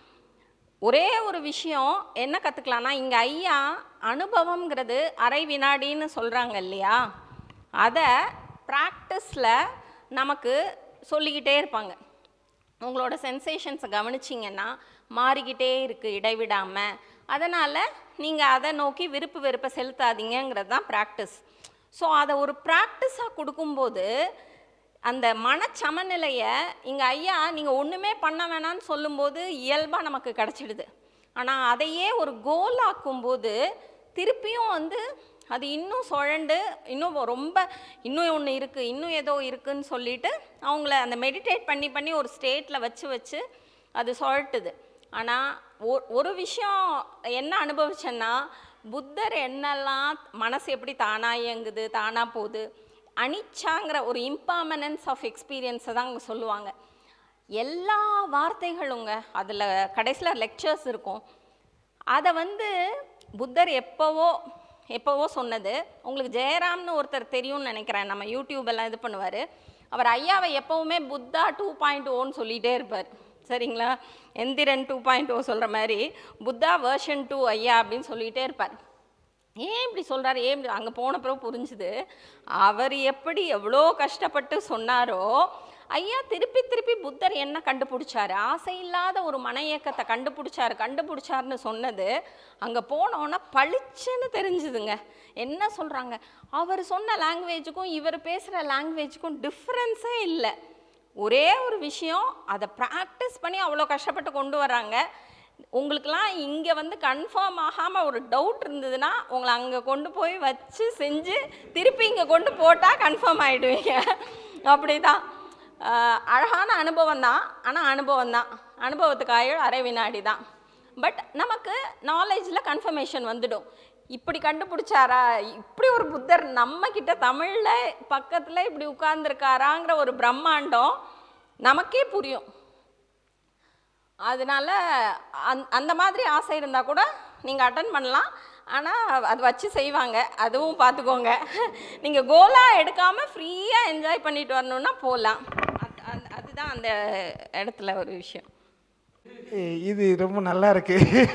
ஒரே ஒரு விஷயம் என்ன கற்றுக்கலான்னா, இங்கே ஐயா அனுபவங்கிறது அரை வினாடின்னு சொல்கிறாங்க இல்லையா, அதை ப்ராக்டிஸில் நமக்கு சொல்லிக்கிட்டே இருப்பாங்க. உங்களோட சென்சேஷன்ஸை கவனிச்சிங்கன்னா மாறிக்கிட்டே இருக்குது இடைவிடாமல். அதனால் நீங்கள் அதை நோக்கி விருப்பு வெறுப்பை செலுத்தாதீங்கிறது தான் ப்ராக்டிஸ். ஸோ அதை ஒரு ப்ராக்டிஸாக கொடுக்கும்போது அந்த மனச்சமநிலையை இங்கே ஐயா நீங்கள் ஒன்றுமே பண்ண வேணான்னு சொல்லும்போது இயல்பாக நமக்கு கிடச்சிடுது. ஆனால் அதையே ஒரு கோல் ஆக்கும்போது திருப்பியும் வந்து அது இன்னும் சுழண்டு இன்னும் ரொம்ப இன்னும் ஒன்று இருக்குது, இன்னும் ஏதோ இருக்குதுன்னு சொல்லிட்டு அவங்கள அந்த மெடிடேட் பண்ணி பண்ணி ஒரு ஸ்டேட்டில் வச்சு அது சுழட்டுது. ஆனால் ஒரு விஷயம் என்ன அனுபவிச்சேன்னா, புத்தர் என்னெல்லாம் மனசு எப்படி தானாக இயங்குது, தானாக போகுது, அனிச்சாங்கிற ஒரு இம்பர்மனன்ஸ் ஆஃப் எக்ஸ்பீரியன்ஸை தான் அங்கே சொல்லுவாங்க. எல்லா வார்த்தைகளுங்க அதில் கடைசியில் லெக்சர்ஸ் இருக்கும். அதை வந்து புத்தர் எப்போவோ சொன்னது. உங்களுக்கு ஜெயராம்னு ஒருத்தர் தெரியும்னு நினைக்கிறேன், நம்ம யூடியூபெல்லாம் இது பண்ணுவார். அவர் ஐயாவை எப்போவுமே புத்தா 2.0ன்னு சொல்லிகிட்டே இருப்பார், சரிங்களா? எந்திரன் 2.0 சொல்கிற மாதிரி புத்தா வெர்ஷன் 2 ஐயா அப்படின்னு சொல்லிகிட்டே இருப்பார். ஏன் இப்படி சொல்கிறார், ஏன் அங்கே போன பிறகு புரிஞ்சுது. அவர் எப்படி எவ்வளோ கஷ்டப்பட்டு சொன்னாரோ, ஐயா திருப்பி புத்தர் என்ன கண்டுபிடிச்சாரு, ஆசை இல்லாத ஒரு மன இயக்கத்தை கண்டுபிடிச்சாருன்னு சொன்னது அங்கே போனோன்னா பளிச்சுன்னு தெரிஞ்சுதுங்க. என்ன சொல்கிறாங்க, அவர் சொன்ன லாங்குவேஜுக்கும் இவர் பேசுகிற லாங்குவேஜுக்கும் டிஃப்ரென்ஸே இல்லை. ஒரே ஒரு விஷயம், அதை ப்ராக்டிஸ் பண்ணி அவ்வளோ கஷ்டப்பட்டு கொண்டு வராங்க. உங்களுக்கெல்லாம் இங்கே வந்து கன்ஃபார்ம் ஆகாமல் ஒரு டவுட் இருந்ததுன்னா உங்களை அங்கே கொண்டு போய் வச்சு செஞ்சு திருப்பி இங்கே கொண்டு போட்டால் கன்ஃபார்ம் ஆகிடுவீங்க. அப்படி தான் அழகான அனுபவம் தான். ஆனால் அனுபவத்துக்கு ஆயுள் அரை வினாடி தான். பட் நமக்கு நாலேஜில் கன்ஃபர்மேஷன் வந்துடும். இப்படி கண்டுபிடிச்சாரா, இப்படி ஒரு புத்தர் நம்மக்கிட்ட தமிழில் பக்கத்தில் இப்படி உட்கார்ந்துருக்காராங்கிற ஒரு பிரம்மாண்டம் நமக்கே புரியும். அதனால் அந்த மாதிரி ஆசை இருந்தால் கூட நீங்கள் அட்டன் பண்ணலாம். ஆனால் அது வச்சு செய்வாங்க, அதுவும் பார்த்துக்கோங்க. நீங்கள் கோலாக எடுக்காமல் ஃப்ரீயாக என்ஜாய் பண்ணிட்டு வரணுன்னா போகலாம். அதுதான் அந்த இடத்துல ஒரு விஷயம். இது ரொம்ப நல்லா இருக்கு.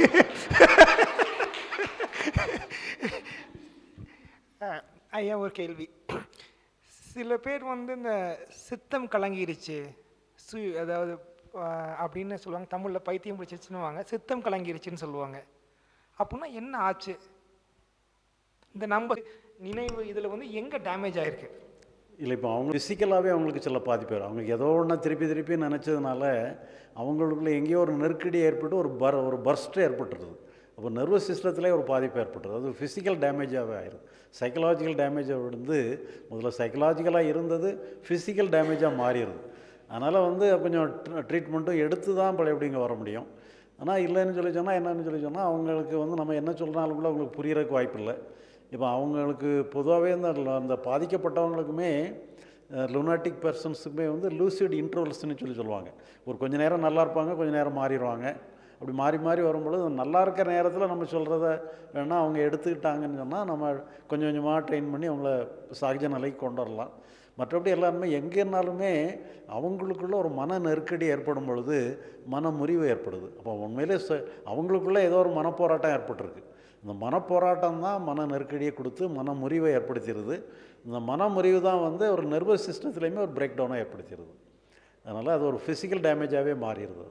ஐயா ஒரு கேள்வி. சில பேர் வந்து இந்த சித்தம் கலங்கிருச்சு அதாவது அப்படின்னு சொல்லுவாங்க, தமிழில் பைத்தியம் பிடிச்சிச்சுன்னுவாங்க, சித்தம் கலங்கிருச்சுன்னு சொல்லுவாங்க. அப்படின்னா என்ன ஆச்சு, இந்த நம்ம நினைவு இதில் வந்து எங்கே டேமேஜ் ஆகிருக்கு? இல்லை, இப்போ அவங்க ஃபிசிக்கலாகவே அவங்களுக்கு சில பாதிப்பு வரும். அவங்களுக்கு ஏதோ ஒன்று திருப்பி நினச்சதுனால அவங்களுக்குள்ள எங்கேயோ ஒரு நெருக்கடி ஏற்பட்டு ஒரு பர்ஸ்ட் ஏற்பட்டுருது. அப்போ நர்வஸ் சிஸ்டத்திலே ஒரு பாதிப்பு ஏற்பட்டுருது. அது ஃபிசிக்கல் டேமேஜாகவே ஆயிடுது. சைக்கலாஜிக்கல் டேமேஜை விழுந்து முதல்ல சைக்கலாஜிக்கலாக இருந்தது ஃபிசிக்கல் டேமேஜாக மாறிடுது. அதனால் வந்து கொஞ்சம் ட்ரீட்மெண்ட்டும் எடுத்து தான் பழையபடிங்க வர முடியும். ஆனால் இல்லைன்னு சொல்லி சொன்னால் என்னன்னு சொல்லி சொன்னால் அவங்களுக்கு வந்து நம்ம என்ன சொல்கிறாலும் கூட அவங்களுக்கு புரியறதுக்கு வாய்ப்பு இல்லை. இப்போ அவங்களுக்கு பொதுவாகவே அந்த பாதிக்கப்பட்டவங்களுக்குமே லுனாட்டிக் பர்சன்ஸுக்குமே வந்து லூசிட் இன்ட்ரோல்ஸ்ன்னு சொல்லுவாங்க. ஒரு கொஞ்சம் நேரம் நல்லா இருப்பாங்க, கொஞ்சம் நேரம் மாறிடுவாங்க. அப்படி மாறி வரும்பொழுது நல்லா இருக்கிற நேரத்தில் நம்ம சொல்கிறத வேணால் அவங்க எடுத்துக்கிட்டாங்கன்னு சொன்னால் நம்ம கொஞ்சம் கொஞ்சமாக ட்ரெயின் பண்ணி அவங்கள சகஜ நிலைக்கு கொண்டு வரலாம். மற்றபடி எல்லாருமே எங்கேனாலுமே அவங்களுக்குள்ள ஒரு மன நெருக்கடி ஏற்படும் பொழுது மன முறிவு ஏற்படுது. அப்போ உண்மையிலே அவங்களுக்குள்ளே ஏதோ ஒரு மனப்போராட்டம் ஏற்பட்டிருக்கு. இந்த மனப்போராட்டம் தான் மன நெருக்கடியை கொடுத்து மன முறிவை ஏற்படுத்திடுது. இந்த மன முறிவு தான் வந்து ஒரு நர்வஸ் சிஸ்டத்துலேயுமே ஒரு பிரேக் டவுனை ஏற்படுத்திடுது. அதனால் அது ஒரு ஃபிசிக்கல் டேமேஜாகவே மாறிடுது.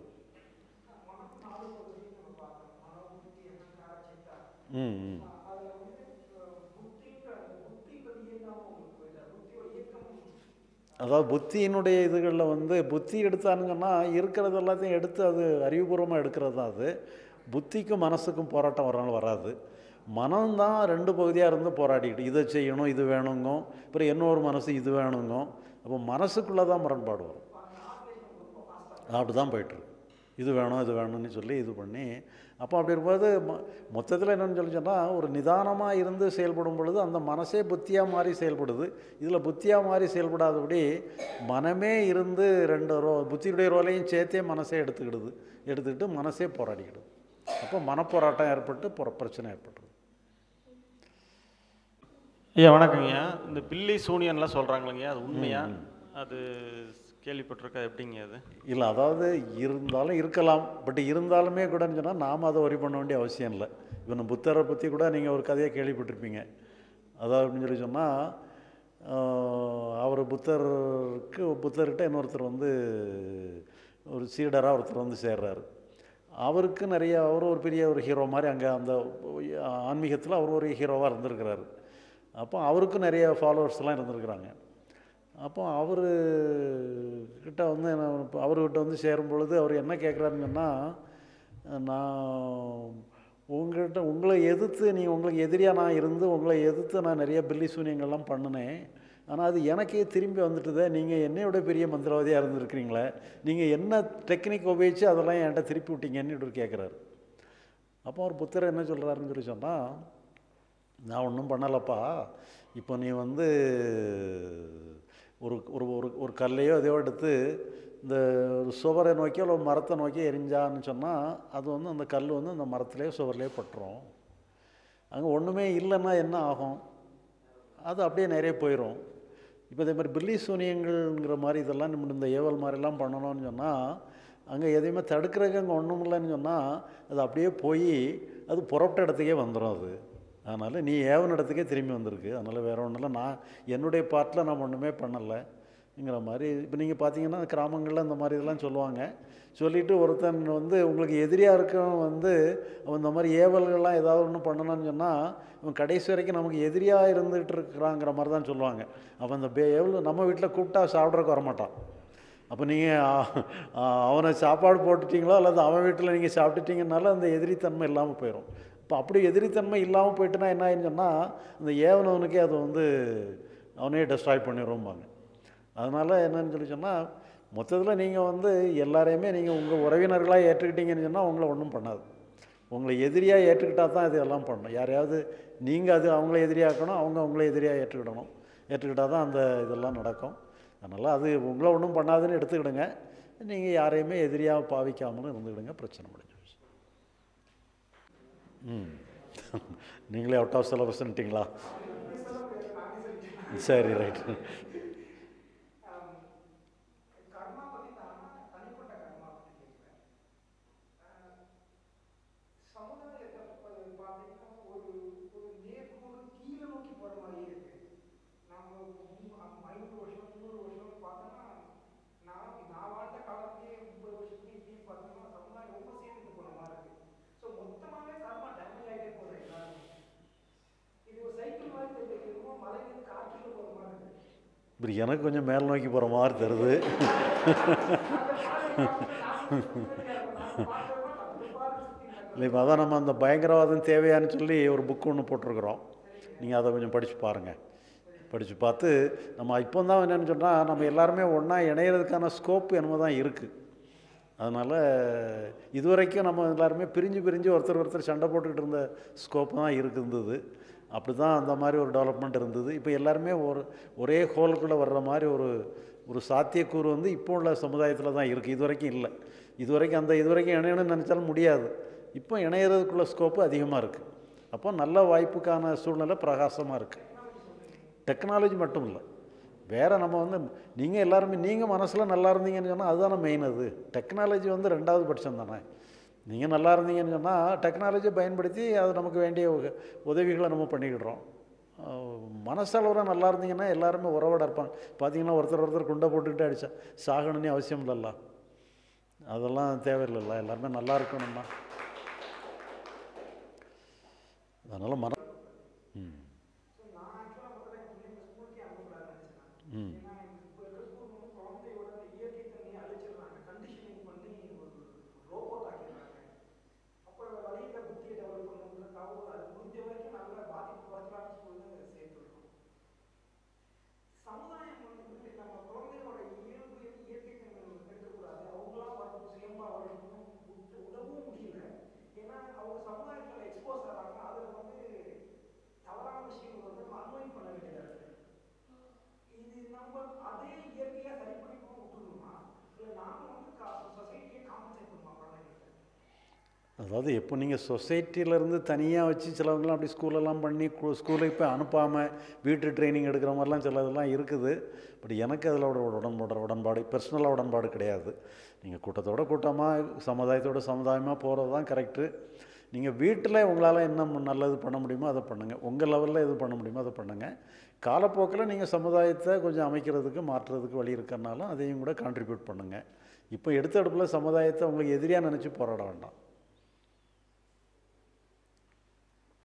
அதாவது புத்தியினுடைய இதுகளில் வந்து புத்தி எடுத்தானுங்கன்னா இருக்கிறது எல்லாத்தையும் எடுத்து அது அறிவுபூர்வமாக எடுக்கிறது தான் அது. புத்திக்கும் மனசுக்கும் போராட்டம் வரனால வராது. மனம்தான் 2 பகுதியாக இருந்து போராடிக்கிட்டு இதை செய்யணும் இது வேணுங்க, அப்புறம் இன்னொரு மனசு இது வேணுங்க. அப்போ மனசுக்குள்ளே தான் முரண்பாடு வரும். அப்படி தான் போய்ட்டுருக்கு. இது வேணும் இது வேணும்னு சொல்லி இது பண்ணி அப்போ அப்படி இருக்கும்போது மொத்தத்தில் என்னென்னு சொல்லி சொன்னால் ஒரு நிதானமாக இருந்து செயல்படும் பொழுது அந்த மனசே புத்தியாக மாறி செயல்படுது. இதில் புத்தியாக மாறி செயல்படாதபடி மனமே இருந்து 2 புத்தியுடைய ரோலையும் சேர்த்தே மனசே எடுத்துக்கிட்டு மனசே போராடிக்கிடுது. அப்போ மனப்போராட்டம் ஏற்பட்டு பிரச்சனை ஏற்பட்டுருது. ஐயா வணக்கங்கய்யா. இந்த பில்லி சூனியன்லாம் சொல்கிறாங்களேங்கய்யா, அது உண்மையா? அது கேள்விப்பட்டிருக்கா, எப்படிங்க அது? இல்லை, அதாவது இருந்தாலும் இருக்கலாம். பட் இருந்தாலுமே கூடன்னு சொன்னால் நாம் அதை ஒரி பண்ண வேண்டிய அவசியம் இல்லை. இவன் புத்தரை பற்றி கூட நீங்கள் ஒரு கதையை கேள்விப்பட்டிருப்பீங்க. அதாவது அப்படின்னு சொன்னால் அவர் புத்தர்கிட்ட இன்னொருத்தர் ஒரு சீடராக ஒருத்தர் சேர்றாரு. அவருக்கு அவர் ஒரு பெரிய ஒரு ஹீரோ மாதிரி அங்கே அந்த ஆன்மீகத்தில் அவர் ஒரு ஹீரோவாக இருந்திருக்கிறாரு. அப்போ அவருக்கும் நிறைய ஃபாலோவர்ஸ்லாம் இருந்திருக்கிறாங்க. அப்போ அவர்கிட்ட சேரும் பொழுது அவர் என்ன கேட்குறாருன்னு சொன்னால், நான் உங்களை எதிர்த்து உங்களுக்கு எதிரியாக நான் இருந்து உங்களை எதிர்த்து நான் நிறைய பில்லி சூனியங்கள்லாம் பண்ணினேன். ஆனால் அது எனக்கே திரும்பி வந்துட்டுதே. நீங்கள் என்னையோட பெரிய மந்திரவாதியாக இருந்திருக்கிறீங்களே, நீங்கள் என்ன டெக்னிக் உபயோகிச்சு அதெல்லாம் என்கிட்ட திருப்பி விட்டீங்கன்னு இப்படி கேட்குறாரு. அப்போ அவர் புத்தர் என்ன சொல்கிறாருன்னு சொல்லி சொன்னால், நான் ஒன்றும் பண்ணலப்பா. இப்போ நீ ஒரு ஒரு ஒரு கல்லையோ எதையோ எடுத்து இந்த ஒரு சுவரை நோக்கி ஒரு மரத்தை நோக்கி எரிஞ்சான்னு சொன்னால் அது அந்த கல் அந்த மரத்துலேயோ சுவர்லேயோ பட்டுரும். அங்கே ஒன்றுமே இல்லைன்னா என்ன ஆகும்? அது அப்படியே நிறைய போயிடும். இப்போ இதே மாதிரி பில்லி சூனியங்கள்ங்கிற மாதிரி இதெல்லாம் நம்ம இந்த ஏவல் மாதிரிலாம் பண்ணணும்னு சொன்னால் அங்கே எதையுமே தடுக்கிறதுக்கு அங்கே ஒன்றும் இல்லைன்னு சொன்னால் அது அப்படியே போய் அது புறப்பட்ட இடத்துக்கே வந்துடும் அது. அதனால் நீ ஏவன இடத்துக்கே திரும்பி வந்திருக்கு. அதனால் வேறு ஒன்றும் இல்லை, நான் என்னுடைய பார்ட்டில் நான் ஒன்றுமே பண்ணலைங்கிற மாதிரி. இப்போ நீங்கள் பார்த்தீங்கன்னா கிராமங்களில் இந்த மாதிரி இதெல்லாம் சொல்லுவாங்க. சொல்லிவிட்டு ஒருத்தன் உங்களுக்கு எதிரியாக இருக்கவன் அவன் இந்த மாதிரி ஏவல்கள்லாம் ஏதாவது ஒன்று பண்ணணும்னு சொன்னால் அவன் கடைசி வரைக்கும் நமக்கு எதிரியாக இருந்துகிட்டு இருக்கிறாங்கிற மாதிரி தான் சொல்லுவாங்க. அப்போ அந்த ஏவல் நம்ம வீட்டில் கூப்பிட்டா சாப்பிட்றதுக்கு வரமாட்டான். அப்போ நீங்கள் அவனை சாப்பாடு போட்டுட்டிங்களோ அல்லது அவன் வீட்டில் நீங்கள் சாப்பிட்டுட்டீங்கனால அந்த எதிரித்தன்மை இல்லாமல் போயிடும். இப்போ அப்படி எதிரித்தன்மை இல்லாமல் போயிட்டுனா என்ன ஆயின்னு சொன்னால் அந்த ஏவனவனுக்கே அது அவனே டெஸ்ட்ராய் பண்ணிடுவோம்பாங்க. அதனால் என்னன்னு சொல்லி சொன்னால் மொத்தத்தில் நீங்கள் எல்லாரையுமே நீங்கள் உங்கள் உறவினர்களாக ஏற்றுக்கிட்டீங்கன்னு சொன்னால் உங்களை ஒன்றும் பண்ணாது. உங்களை எதிரியாக ஏற்றுக்கிட்டால் தான் இது எல்லாம் பண்ணணும். யாரையாவது நீங்கள் அவங்கள எதிரியாக்கணும், அவங்க அவங்கள எதிரியாக ஏற்றுக்கிட்டால் தான் அந்த இதெல்லாம் நடக்கும். அதனால் அது உங்களை ஒன்றும் பண்ணாதுன்னு எடுத்துக்கிடுங்க. நீங்கள் யாரையுமே எதிரியாக பாவிக்காமலும் இருந்துக்கிடுங்க, பிரச்சனை முடிஞ்சு. நீங்களே அவுட் ஆஃப் சிலபஸ்ன்ட்டிங்களா? சரி, ரைட். இப்படி எனக்கு கொஞ்சம் மேல் நோக்கி போகிற மாதிரி தருது. இல்லை, இப்போ அதான் நம்ம அந்த பயங்கரவாதம் தேவையான்னு சொல்லி ஒரு புக்கு ஒன்று போட்டிருக்கிறோம். நீங்கள் அதை கொஞ்சம் படித்து பாருங்கள். படித்து பார்த்து நம்ம இப்போ தான் என்னென்னு சொன்னால் நம்ம எல்லாருமே ஒன்றா இணையிறதுக்கான ஸ்கோப் என்னமோ தான் இருக்குது. அதனால் இதுவரைக்கும் நம்ம எல்லாருமே பிரிஞ்சு ஒருத்தர் சண்டை போட்டுக்கிட்டு இருந்த ஸ்கோப் தான் இருந்தது. அப்படி தான் அந்த மாதிரி ஒரு டெவலப்மெண்ட் இருந்தது. இப்போ எல்லாருமே ஒரே ஹோலுக்குள்ளே வர்ற மாதிரி ஒரு சாத்தியக்கூறு இப்போ உள்ள சமுதாயத்தில் தான் இருக்குது. இதுவரைக்கும் இல்லை. இதுவரைக்கும் இணையணும்னு நினச்சாலும் முடியாது. இப்போ இணையிறதுக்குள்ள ஸ்கோப்பு அதிகமாக இருக்குது. அப்போ நல்ல வாய்ப்புக்கான சூழ்நிலை பிரகாசமாக இருக்குது. டெக்னாலஜி மட்டும் இல்லை, வேறு நம்ம நீங்கள் எல்லாருமே நீங்கள் மனசில் நல்லா இருந்தீங்கன்னு சொன்னால் அதுதானே மெயின். அது டெக்னாலஜி 2வது பட்சம் தானே. நீங்கள் நல்லா இருந்தீங்கன்னு சொன்னால் டெக்னாலஜியை பயன்படுத்தி அது நமக்கு வேண்டிய உதவிகளை நம்ம பண்ணிக்கிடுறோம். மனசளவில் நல்லா இருந்தீங்கன்னா எல்லாருமே உறவோட இருப்பாங்க. பார்த்தீங்கன்னா ஒருத்தர் குண்டை போட்டுக்கிட்டு அடித்தா சாகணுன்னே அவசியம் இல்லைல்ல, அதெல்லாம் தேவையில்லைல்ல. எல்லாருமே நல்லா இருக்கணும்னா அதனால் அதாவது எப்போ நீங்கள் சொசைட்டியிலேருந்து தனியாக வச்சு சிலவங்களாம் அப்படி ஸ்கூலெல்லாம் பண்ணி ஸ்கூலுக்கு போய் அனுப்பாமல் வீட்டு ட்ரைனிங் எடுக்கிற மாதிரிலாம் சில இதெல்லாம் இருக்குது. பட் எனக்கு அதில் உடன்பாடு பர்சனலாக உடன்பாடு கிடையாது. நீங்கள் கூட்டமாக சமுதாயத்தோட சமுதாயமாக போகிறது தான் கரெக்டு. நீங்கள் வீட்டில் உங்களால் என்ன நல்லது பண்ண முடியுமோ அதை பண்ணுங்கள். உங்கள் லெவலில் எது பண்ண முடியுமோ அதை பண்ணுங்கள். காலப்போக்கில் நீங்கள் சமுதாயத்தை கொஞ்சம் அமைக்கிறதுக்கு மாற்றுறதுக்கு வழி இருக்கிறனாலும் அதையும் கூட கான்ட்ரிபியூட் பண்ணுங்கள். இப்போ எடுத்த இடத்துல சமுதாயத்தை உங்களுக்கு எதிரியாக நினச்சி போராட வேண்டாம்.